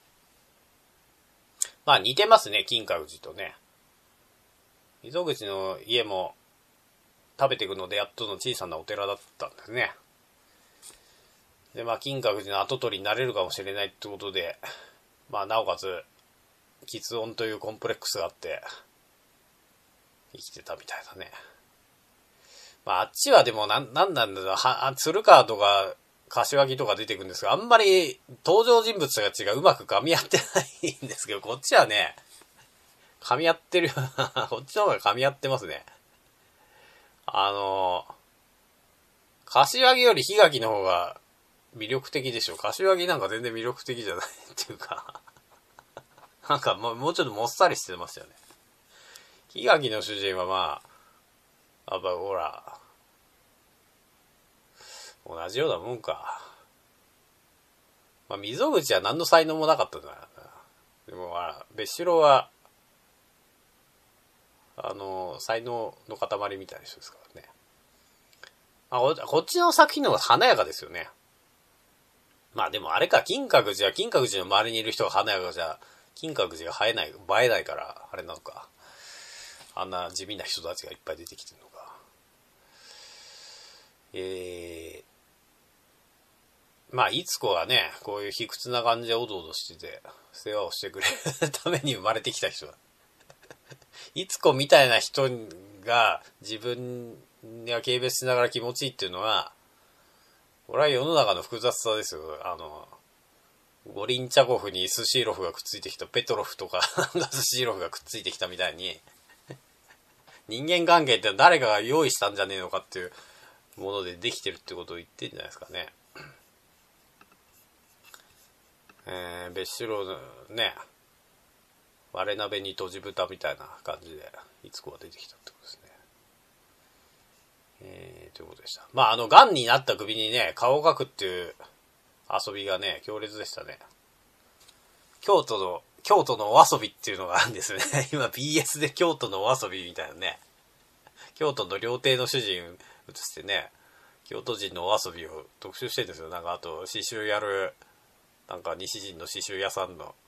まあ似てますね、金閣寺とね。溝口の家も食べていくのでやっとの小さなお寺だったんですね。で、まあ金閣寺の跡取りになれるかもしれないってことで、まあなおかつ喫音というコンプレックスがあって生きてたみたいだね。まああっちはでもなんだろう、鶴川とか柏木とか出てくるんですが、あんまり登場人物たちがうまく噛み合ってないんですけど、こっちはね噛み合ってるこっちの方が噛み合ってますね。柏木より檜垣の方が魅力的でしょ。柏木なんか全然魅力的じゃないっていうかなんかもうちょっともっさりしてましたよね。檜垣の主人はまあやっぱほら同じようなもんか。まあ溝口は何の才能もなかったんだな。でも別城は才能の塊みたいな人ですからね。こっちの作品の方が華やかですよね。まあでもあれか、金閣寺の周りにいる人が華やかじゃ、金閣寺が映えないから、あれなのか。あんな地味な人たちがいっぱい出てきてるのか。まあ、いつこがね、こういう卑屈な感じでおどおどしてて、世話をしてくれるために生まれてきた人だ。いつこみたいな人が自分が軽蔑しながら気持ちいいっていうのは、これは世の中の複雑さですよ。ゴリンチャコフにスシーロフがくっついてきた、ペトロフとかスシーロフがくっついてきたみたいに、人間関係って誰かが用意したんじゃねえのかっていうものでできてるってことを言ってんじゃないですかね。別城のね、割れ鍋にとじ豚みたいな感じでいつこが出てきたってことですね。ということでした。まあ癌になった首にね顔を描くっていう遊びがね強烈でしたね。京都のお遊びっていうのがあるんですね。今 BS で京都のお遊びみたいなね。京都の料亭の主人映してね、京都人のお遊びを特集してるんですよ。なんかあと刺繍やるなんか西陣の刺繍屋さんの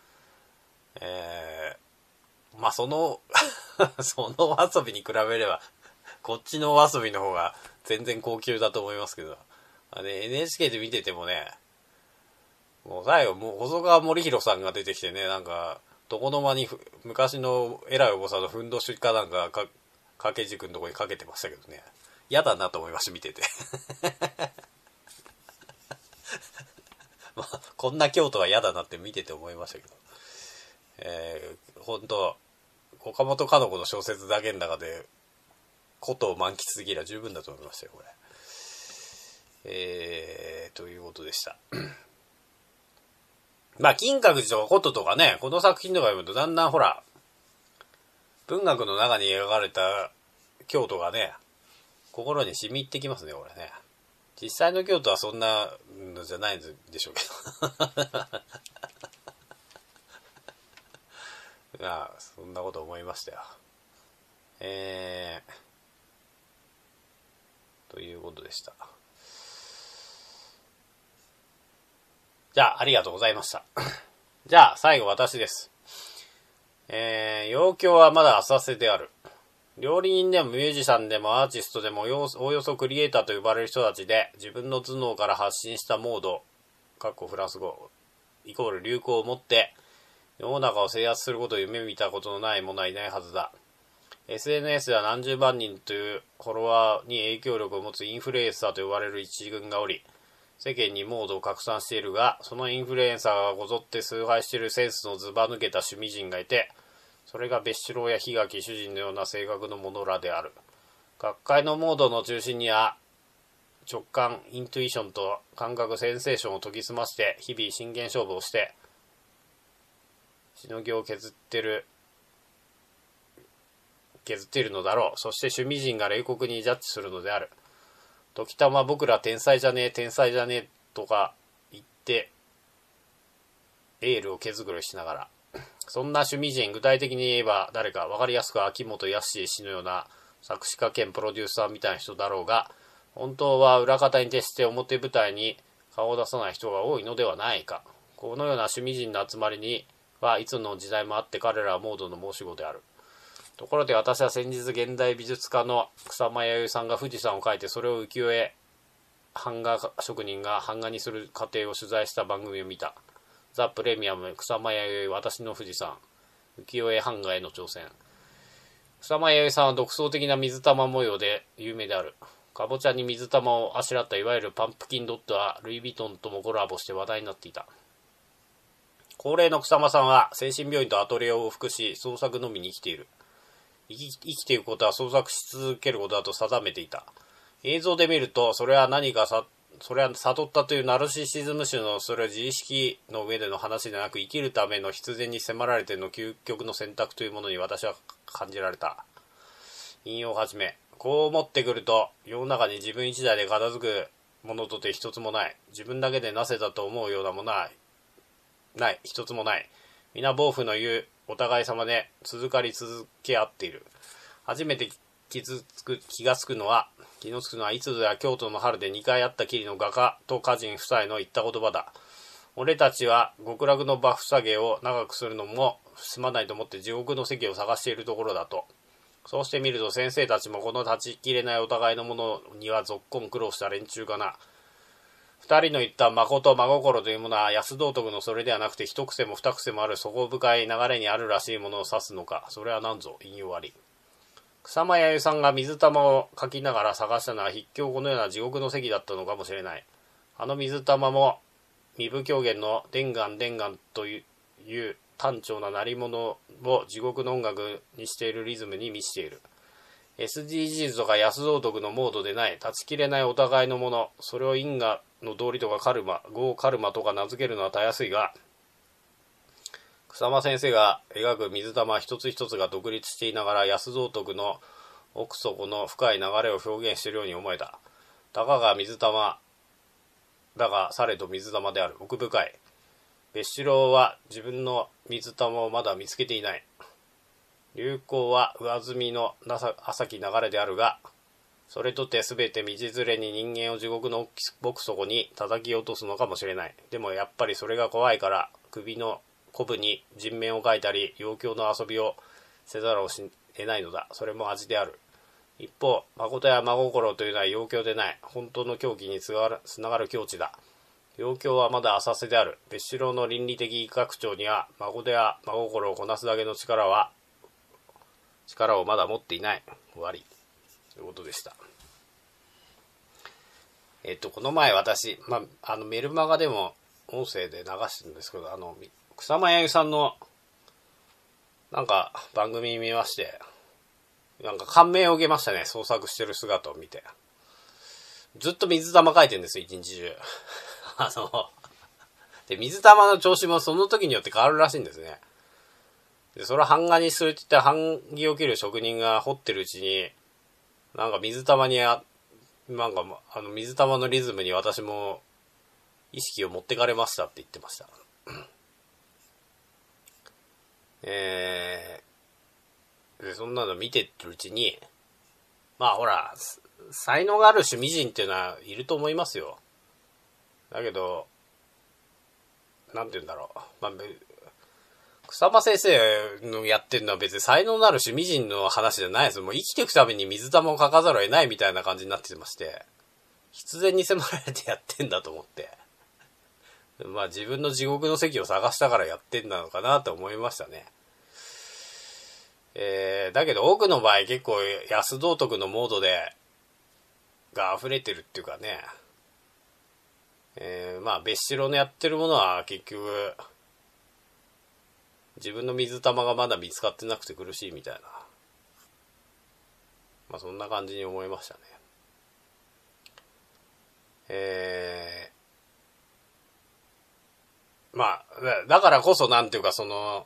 まあそのそのお遊びに比べればこっちのお遊びの方が全然高級だと思いますけど、NHK で見ててもね、もう最後もう細川守弘さんが出てきてね、なんか床の間に昔の偉いお坊さんのふんどしかなんか掛け軸のとこにかけてましたけどね、嫌だなと思いました見ててまあ、こんな京都は嫌だなって見てて思いましたけど、本当岡本かの子の小説だけの中で古都を満喫できれば十分だと思いましたよこれ。ということでしたまあ金閣寺とか古都とかね、この作品とか読むとだんだんほら文学の中に描かれた京都がね心に染み入ってきますねこれね。実際の京都はそんなのじゃないんでしょうけどまあそんなこと思いましたよ。ということでした。じゃあありがとうございましたじゃあ最後私です。要求はまだ浅瀬である。料理人でもミュージシャンでもアーティストでもおおよそクリエイターと呼ばれる人たちで自分の頭脳から発信したモードフランス語イコール流行を持って世の中を制圧することを夢見たことのない者はいないはずだ。 SNS では何十万人というフォロワーに影響力を持つインフルエンサーと呼ばれる一群がおり、世間にモードを拡散しているが、そのインフルエンサーがこぞって崇拝しているセンスのずば抜けた趣味人がいて、それが別所郎や檜垣主人のような性格の者らである。各界のモードの中心には直感、イントゥイションと感覚、センセーションを研ぎ澄まして日々真剣勝負をしてしのぎを削っているのだろう。そして趣味人が冷酷にジャッジするのである。時たま僕ら天才じゃねえとか言ってエールを毛づくろいしながら、そんな趣味人、具体的に言えば誰か分かりやすく秋元康氏のような作詞家兼プロデューサーみたいな人だろうが、本当は裏方に徹して表舞台に顔を出さない人が多いのではないか。このような趣味人の集まりにはいつの時代もあって彼らはモードの申し子である。ところで私は先日現代美術家の草間彌生さんが富士山を描いてそれを浮世絵版画職人が版画にする過程を取材した番組を見た。ザ・プレミアム草間彌生私の富士山浮世絵版画への挑戦。草間彌生さんは独創的な水玉模様で有名である。かぼちゃに水玉をあしらったいわゆるパンプキンドットはルイ・ヴィトンともコラボして話題になっていた。高齢の草間さんは精神病院とアトリエを往復し創作のみに生きている。生きていくことは創作し続けることだと定めていた。映像で見るとそれは悟ったというナルシシズム種のそれは自意識の上での話でなく生きるための必然に迫られての究極の選択というものに私は感じられた。引用をはじめ、こう思ってくると世の中に自分一台で片付くものとて一つもない。自分だけでなせたと思うようなものはない。一つもない。皆暴風の言うお互い様で続け合っている。初めて気がつくのはいつぞや京都の春で2回会ったきりの画家と歌人夫妻の言った言葉だ。俺たちは極楽のバフ下げを長くするのもすまないと思って地獄の席を探しているところだと。そうしてみると先生たちもこの断ち切れないお互いのものにはぞっこん苦労した連中かな。二人の言った誠真心というものは安道徳のそれではなくて一癖も二癖もある底深い流れにあるらしいものを指すのか。それは何ぞ。引用あり。草間彌生さんが水玉を描きながら探したのは筆境このような地獄の席だったのかもしれない。あの水玉も未武狂言のデンガンという単調な鳴り物を地獄の音楽にしているリズムに満ちている。SDGs とか安道徳のモードでない、断ち切れないお互いのもの、それを因果の道理とかカルマとか名付けるのはたやすいが、草間先生が描く水玉一つ一つが独立していながら安道徳の奥底の深い流れを表現しているように思えた。たかが水玉だがされど水玉である。奥深い。別四郎は自分の水玉をまだ見つけていない。流行は上積みの浅き流れであるが、 それとて全て道連れに人間を地獄の奥底に叩き落とすのかもしれない。でもやっぱりそれが怖いから、首のコブに人面を描いたり、陽キョの遊びをせざるを得ないのだ。それも味である。一方、誠や真心というのは陽キョでない。本当の狂気につながる境地だ。陽キョはまだ浅瀬である。別種の倫理的学長には、誠や真心をこなすだけの力をまだ持っていない。終わり。ということでした。この前私、メルマガでも音声で流してるんですけど、草間彌生さんの、なんか番組見まして、なんか感銘を受けましたね。創作してる姿を見て。ずっと水玉描いてるんですよ、一日中。で、水玉の調子もその時によって変わるらしいんですね。で、それは版画にするって言って版木を切る職人が彫ってるうちに、なんか水玉のリズムに私も意識を持ってかれましたって言ってました。で、そんなの見てるうちに、まあほら、才能がある趣味人っていうのはいると思いますよ。だけど、なんて言うんだろう。草間先生のやってるのは別に才能のある趣味人の話じゃないです。もう生きていくために水玉を描かざるを得ないみたいな感じになってまして、必然に迫られてやってんだと思って。まあ自分の地獄の席を探したからやってんなのかなと思いましたね。だけど多くの場合結構安道徳のモードが溢れてるっていうかね。まあ別白のやってるものは結局、自分の水玉がまだ見つかってなくて苦しいみたいな。まあそんな感じに思いましたね。まあ、だからこそなんていうか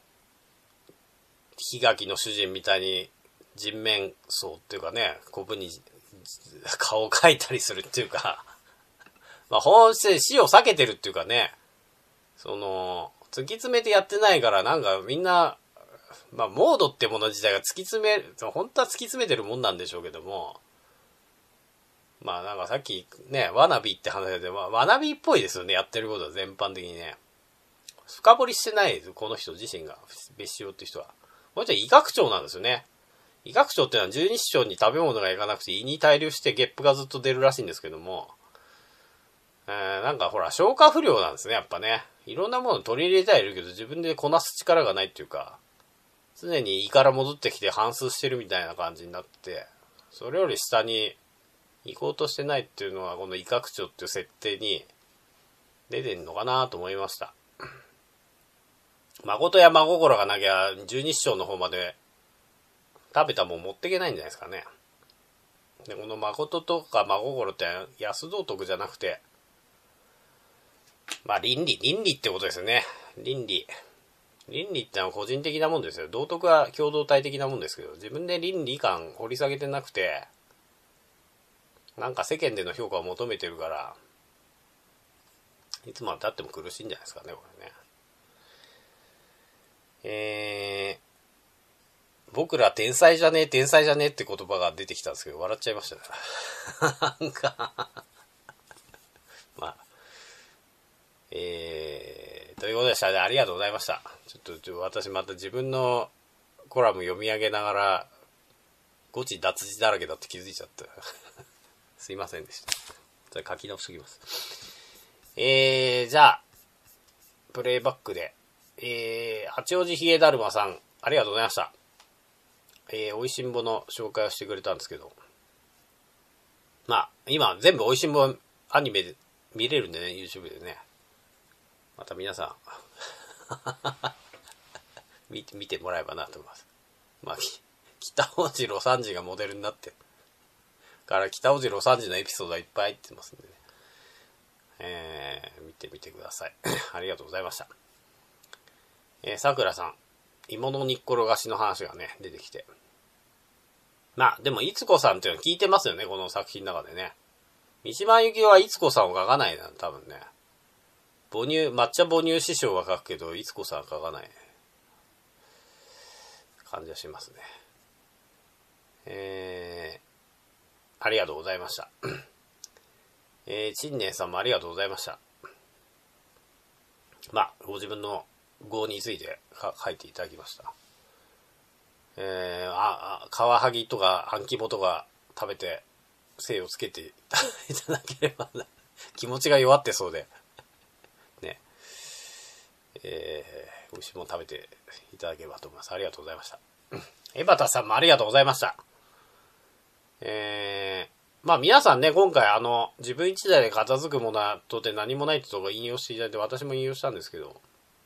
檜垣の主人みたいに人面相っていうかね、コブに顔を描いたりするっていうか、まあ本質で死を避けてるっていうかね、突き詰めてやってないからなんかみんな、まあモードってもの自体が本当は突き詰めてるもんなんでしょうけども、まあなんかさっきね、ワナビって話で、ワナビっぽいですよね、やってることは全般的にね。深掘りしてないです、この人自身が、別紙っていう人は。この人は医学長なんですよね。医学長っていうのは十二指腸に食べ物がいかなくて胃に滞留してゲップがずっと出るらしいんですけども、なんかほら、消化不良なんですね、やっぱね。いろんなもの取り入れてはいるけど、自分でこなす力がないっていうか、常に胃から戻ってきて反芻してるみたいな感じになって、それより下に行こうとしてないっていうのは、この医学長っていう設定に出てんのかなと思いました。誠や真心がなきゃ、十二指腸の方まで食べたもん持っていけないんじゃないですかね。で、この誠とか真心って安道徳じゃなくて、まあ倫理ってことですよね。倫理ってのは個人的なもんですよ。道徳は共同体的なもんですけど、自分で倫理観掘り下げてなくて、なんか世間での評価を求めてるから、いつまで経っても苦しいんじゃないですかね、これね。僕ら天才じゃねえって言葉が出てきたんですけど、笑っちゃいましたね。なんかまあ、ということでしたね。ありがとうございました。ちょっと私また自分のコラム読み上げながら、誤字脱字だらけだって気づいちゃった。すいませんでした。それ書き直しときます。じゃあ、プレイバックで、八王子ヒゲだるまさん、ありがとうございました。おいしんぼの紹介をしてくれたんですけど、まあ、今全部おいしんぼアニメで見れるんでね、YouTube でね。また皆さん見てもらえばなと思います。まあ、北大路魯山人がモデルになってから北大路魯山人のエピソードがいっぱい入ってますんでね。見てみてください。ありがとうございました。さくらさん、芋の煮っころがしの話がね、出てきて。まあ、でも、いつこさんっていうの聞いてますよね、この作品の中でね。三島由紀夫はいつこさんを書かないな、多分ね。抹茶母乳師匠は書くけど、いつこさんは書かない。感じはしますね。 ありがとうございました。陳年さんもありがとうございました。まあ、ご自分の業について書いていただきました。カワハギとかアンキモとか食べて精をつけていただければ気持ちが弱ってそうでね、美味しいもの食べていただければと思います。ありがとうございました。江端さんもありがとうございました。まあ皆さんね、今回自分一台で片付くものとて何もないってところ引用していただいて、私も引用したんですけど、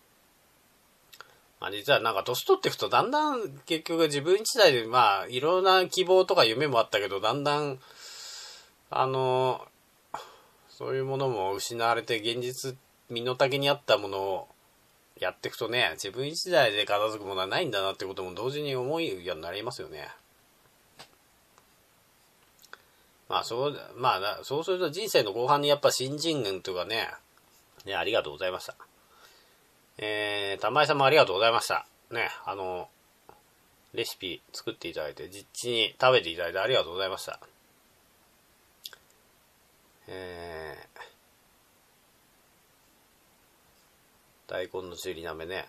まあ実はなんか年取っていくとだんだん結局自分一台でまあいろんな希望とか夢もあったけど、だんだんそういうものも失われて現実身の丈にあったものをやっていくとね、自分一台で片付くものはないんだなってことも同時に思うようになりますよね。まあそうすると人生の後半にやっぱ新人軍とかね、ありがとうございました。玉井さんもありがとうございました。ね、レシピ作っていただいて、実地に食べていただいてありがとうございました。大根のちりなめね。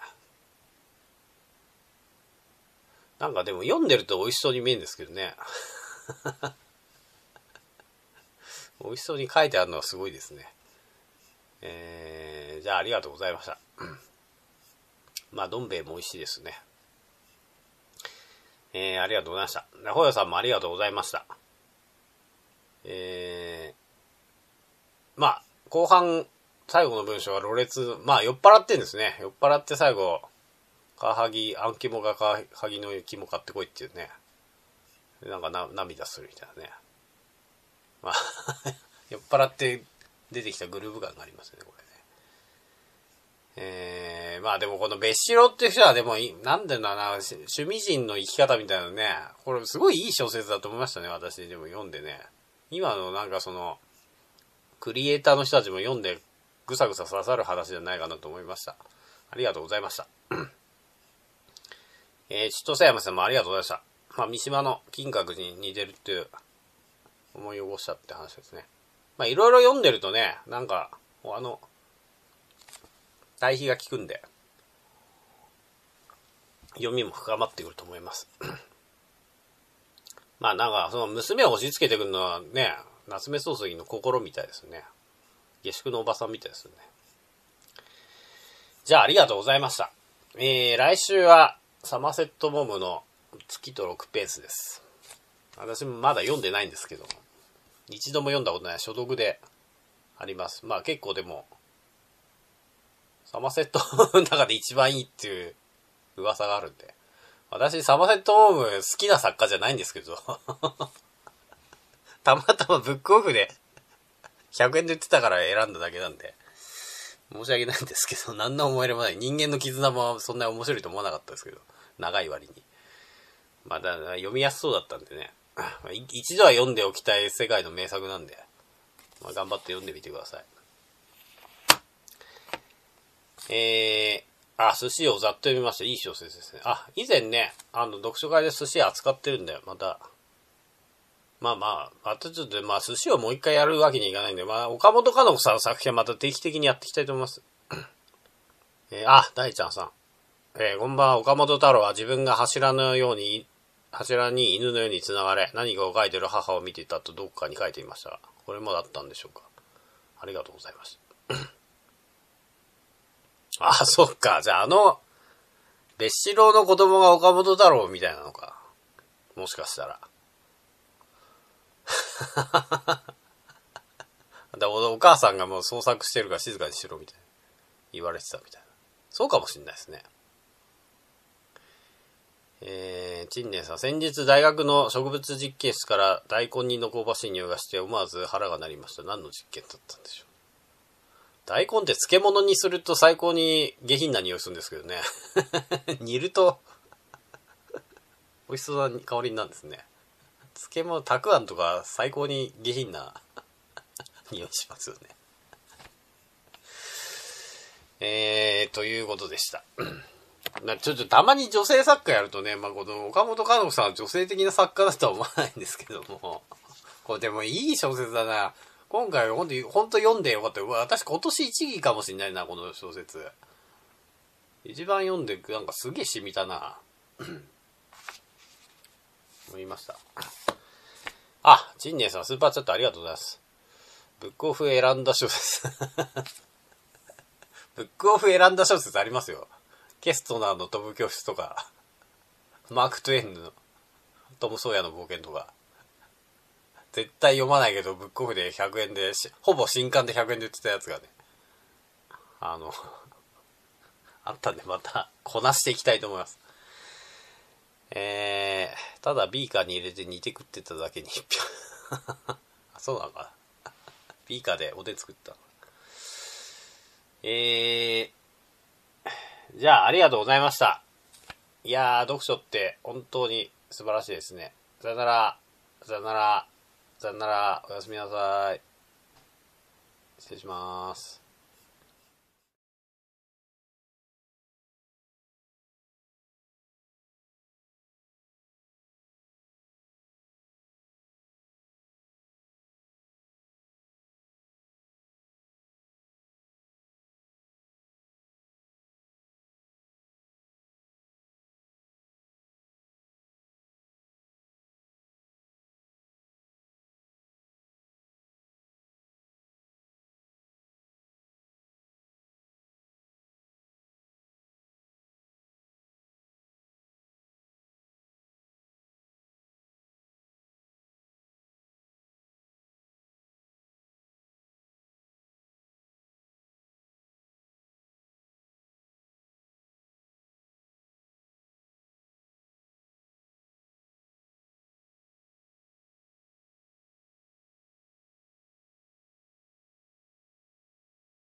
なんかでも読んでると美味しそうに見えるんですけどね。美味しそうに書いてあるのはすごいですね。じゃあありがとうございました。まあどん兵衛も美味しいですね。ありがとうございました。ほよさんもありがとうございました。まあ後半最後の文章はろれつ、まあ酔っ払ってんですね。酔っ払って最後カワハギ、あん肝がカワハギの肝買ってこいっていうね。なんか涙するみたいなね。まあ酔っ払って出てきたグルーヴ感がありますよね、これね。まあでもこの別城っていう人はでもなんだろうな、趣味人の生き方みたいなのね、これすごいいい小説だと思いましたね、私でも読んでね。今のなんかそのクリエイターの人たちも読んでぐさぐさ刺さる話じゃないかなと思いました。ありがとうございました。千歳山さんもありがとうございました。まあ三島の金閣に似てるっていう思い起こしたって話ですね。まあいろいろ読んでるとね、なんか対比が効くんで読みも深まってくると思います。まあなんかその娘を押し付けてくるのはね、夏目漱石の心みたいですね。下宿のおばさんみたいですね。じゃあありがとうございました。来週はサマセットモムの月と6ペースです。私もまだ読んでないんですけど、一度も読んだことない書読であります。まあ結構でもサマセットの中で一番いいっていう噂があるんで、私サマセットモム好きな作家じゃないんですけどたまたまブックオフで100円で売ってたから選んだだけなんで申し訳ないんですけど、何の思い入れもない。人間の絆もそんなに面白いと思わなかったですけど、長い割にまだ読みやすそうだったんでね、一度は読んでおきたい世界の名作なんで、まあ、頑張って読んでみてください。寿司をざっと読みました。いい小説ですね。以前ね、読書会で寿司扱ってるんで、またまたちょっと寿司をもう一回やるわけにいかないんで、岡本かの子さんの作品はまた定期的にやっていきたいと思います。大ちゃんさん。こんばんは。岡本太郎は自分が柱に犬のように繋がれ、何かを書いてる母を見ていたとどこかに書いていました。これもだったんでしょうか。ありがとうございました。そっか。じゃあ別四郎の子供が岡本太郎みたいなのか。もしかしたら。お母さんがもう創作してるから静かにしろみたいな言われてたみたいな。そうかもしれないですね。陳年さん、先日大学の植物実験室から大根煮の香ばしい匂いがして思わず腹が鳴りました。何の実験だったんでしょう。大根って漬物にすると最高に下品な匂いするんですけどね煮ると美味しそうな香りになるんですね。漬物、たくあんとか最高に下品な匂いしますよね。ということでしたちょっとたまに女性作家やるとね、この岡本かの子さんは女性的な作家だとは思わないんですけどもこれでもいい小説だな。今回ほんと読んでよかったよ。私今年一位かもしんないな、この小説。一番読んでなんかすげえ染みたな。思いました。あ、ジンネさんスーパーチャットありがとうございます。ブックオフ選んだ小説。ブックオフ選んだ小説ありますよ。ケストナーの飛ぶ教室とか、マーク・トゥエンのトム・ソーヤの冒険とか。絶対読まないけど、ブックオフで100円で、ほぼ新刊で100円で売ってたやつがね、あったんで、また、こなしていきたいと思います。ただビーカーに入れて煮て食ってただけにそうなのかな。ビーカーでおでん作った。じゃあありがとうございました。いやー、読書って本当に素晴らしいですね。さよなら、さよなら、さよなら、おやすみなさい。失礼します。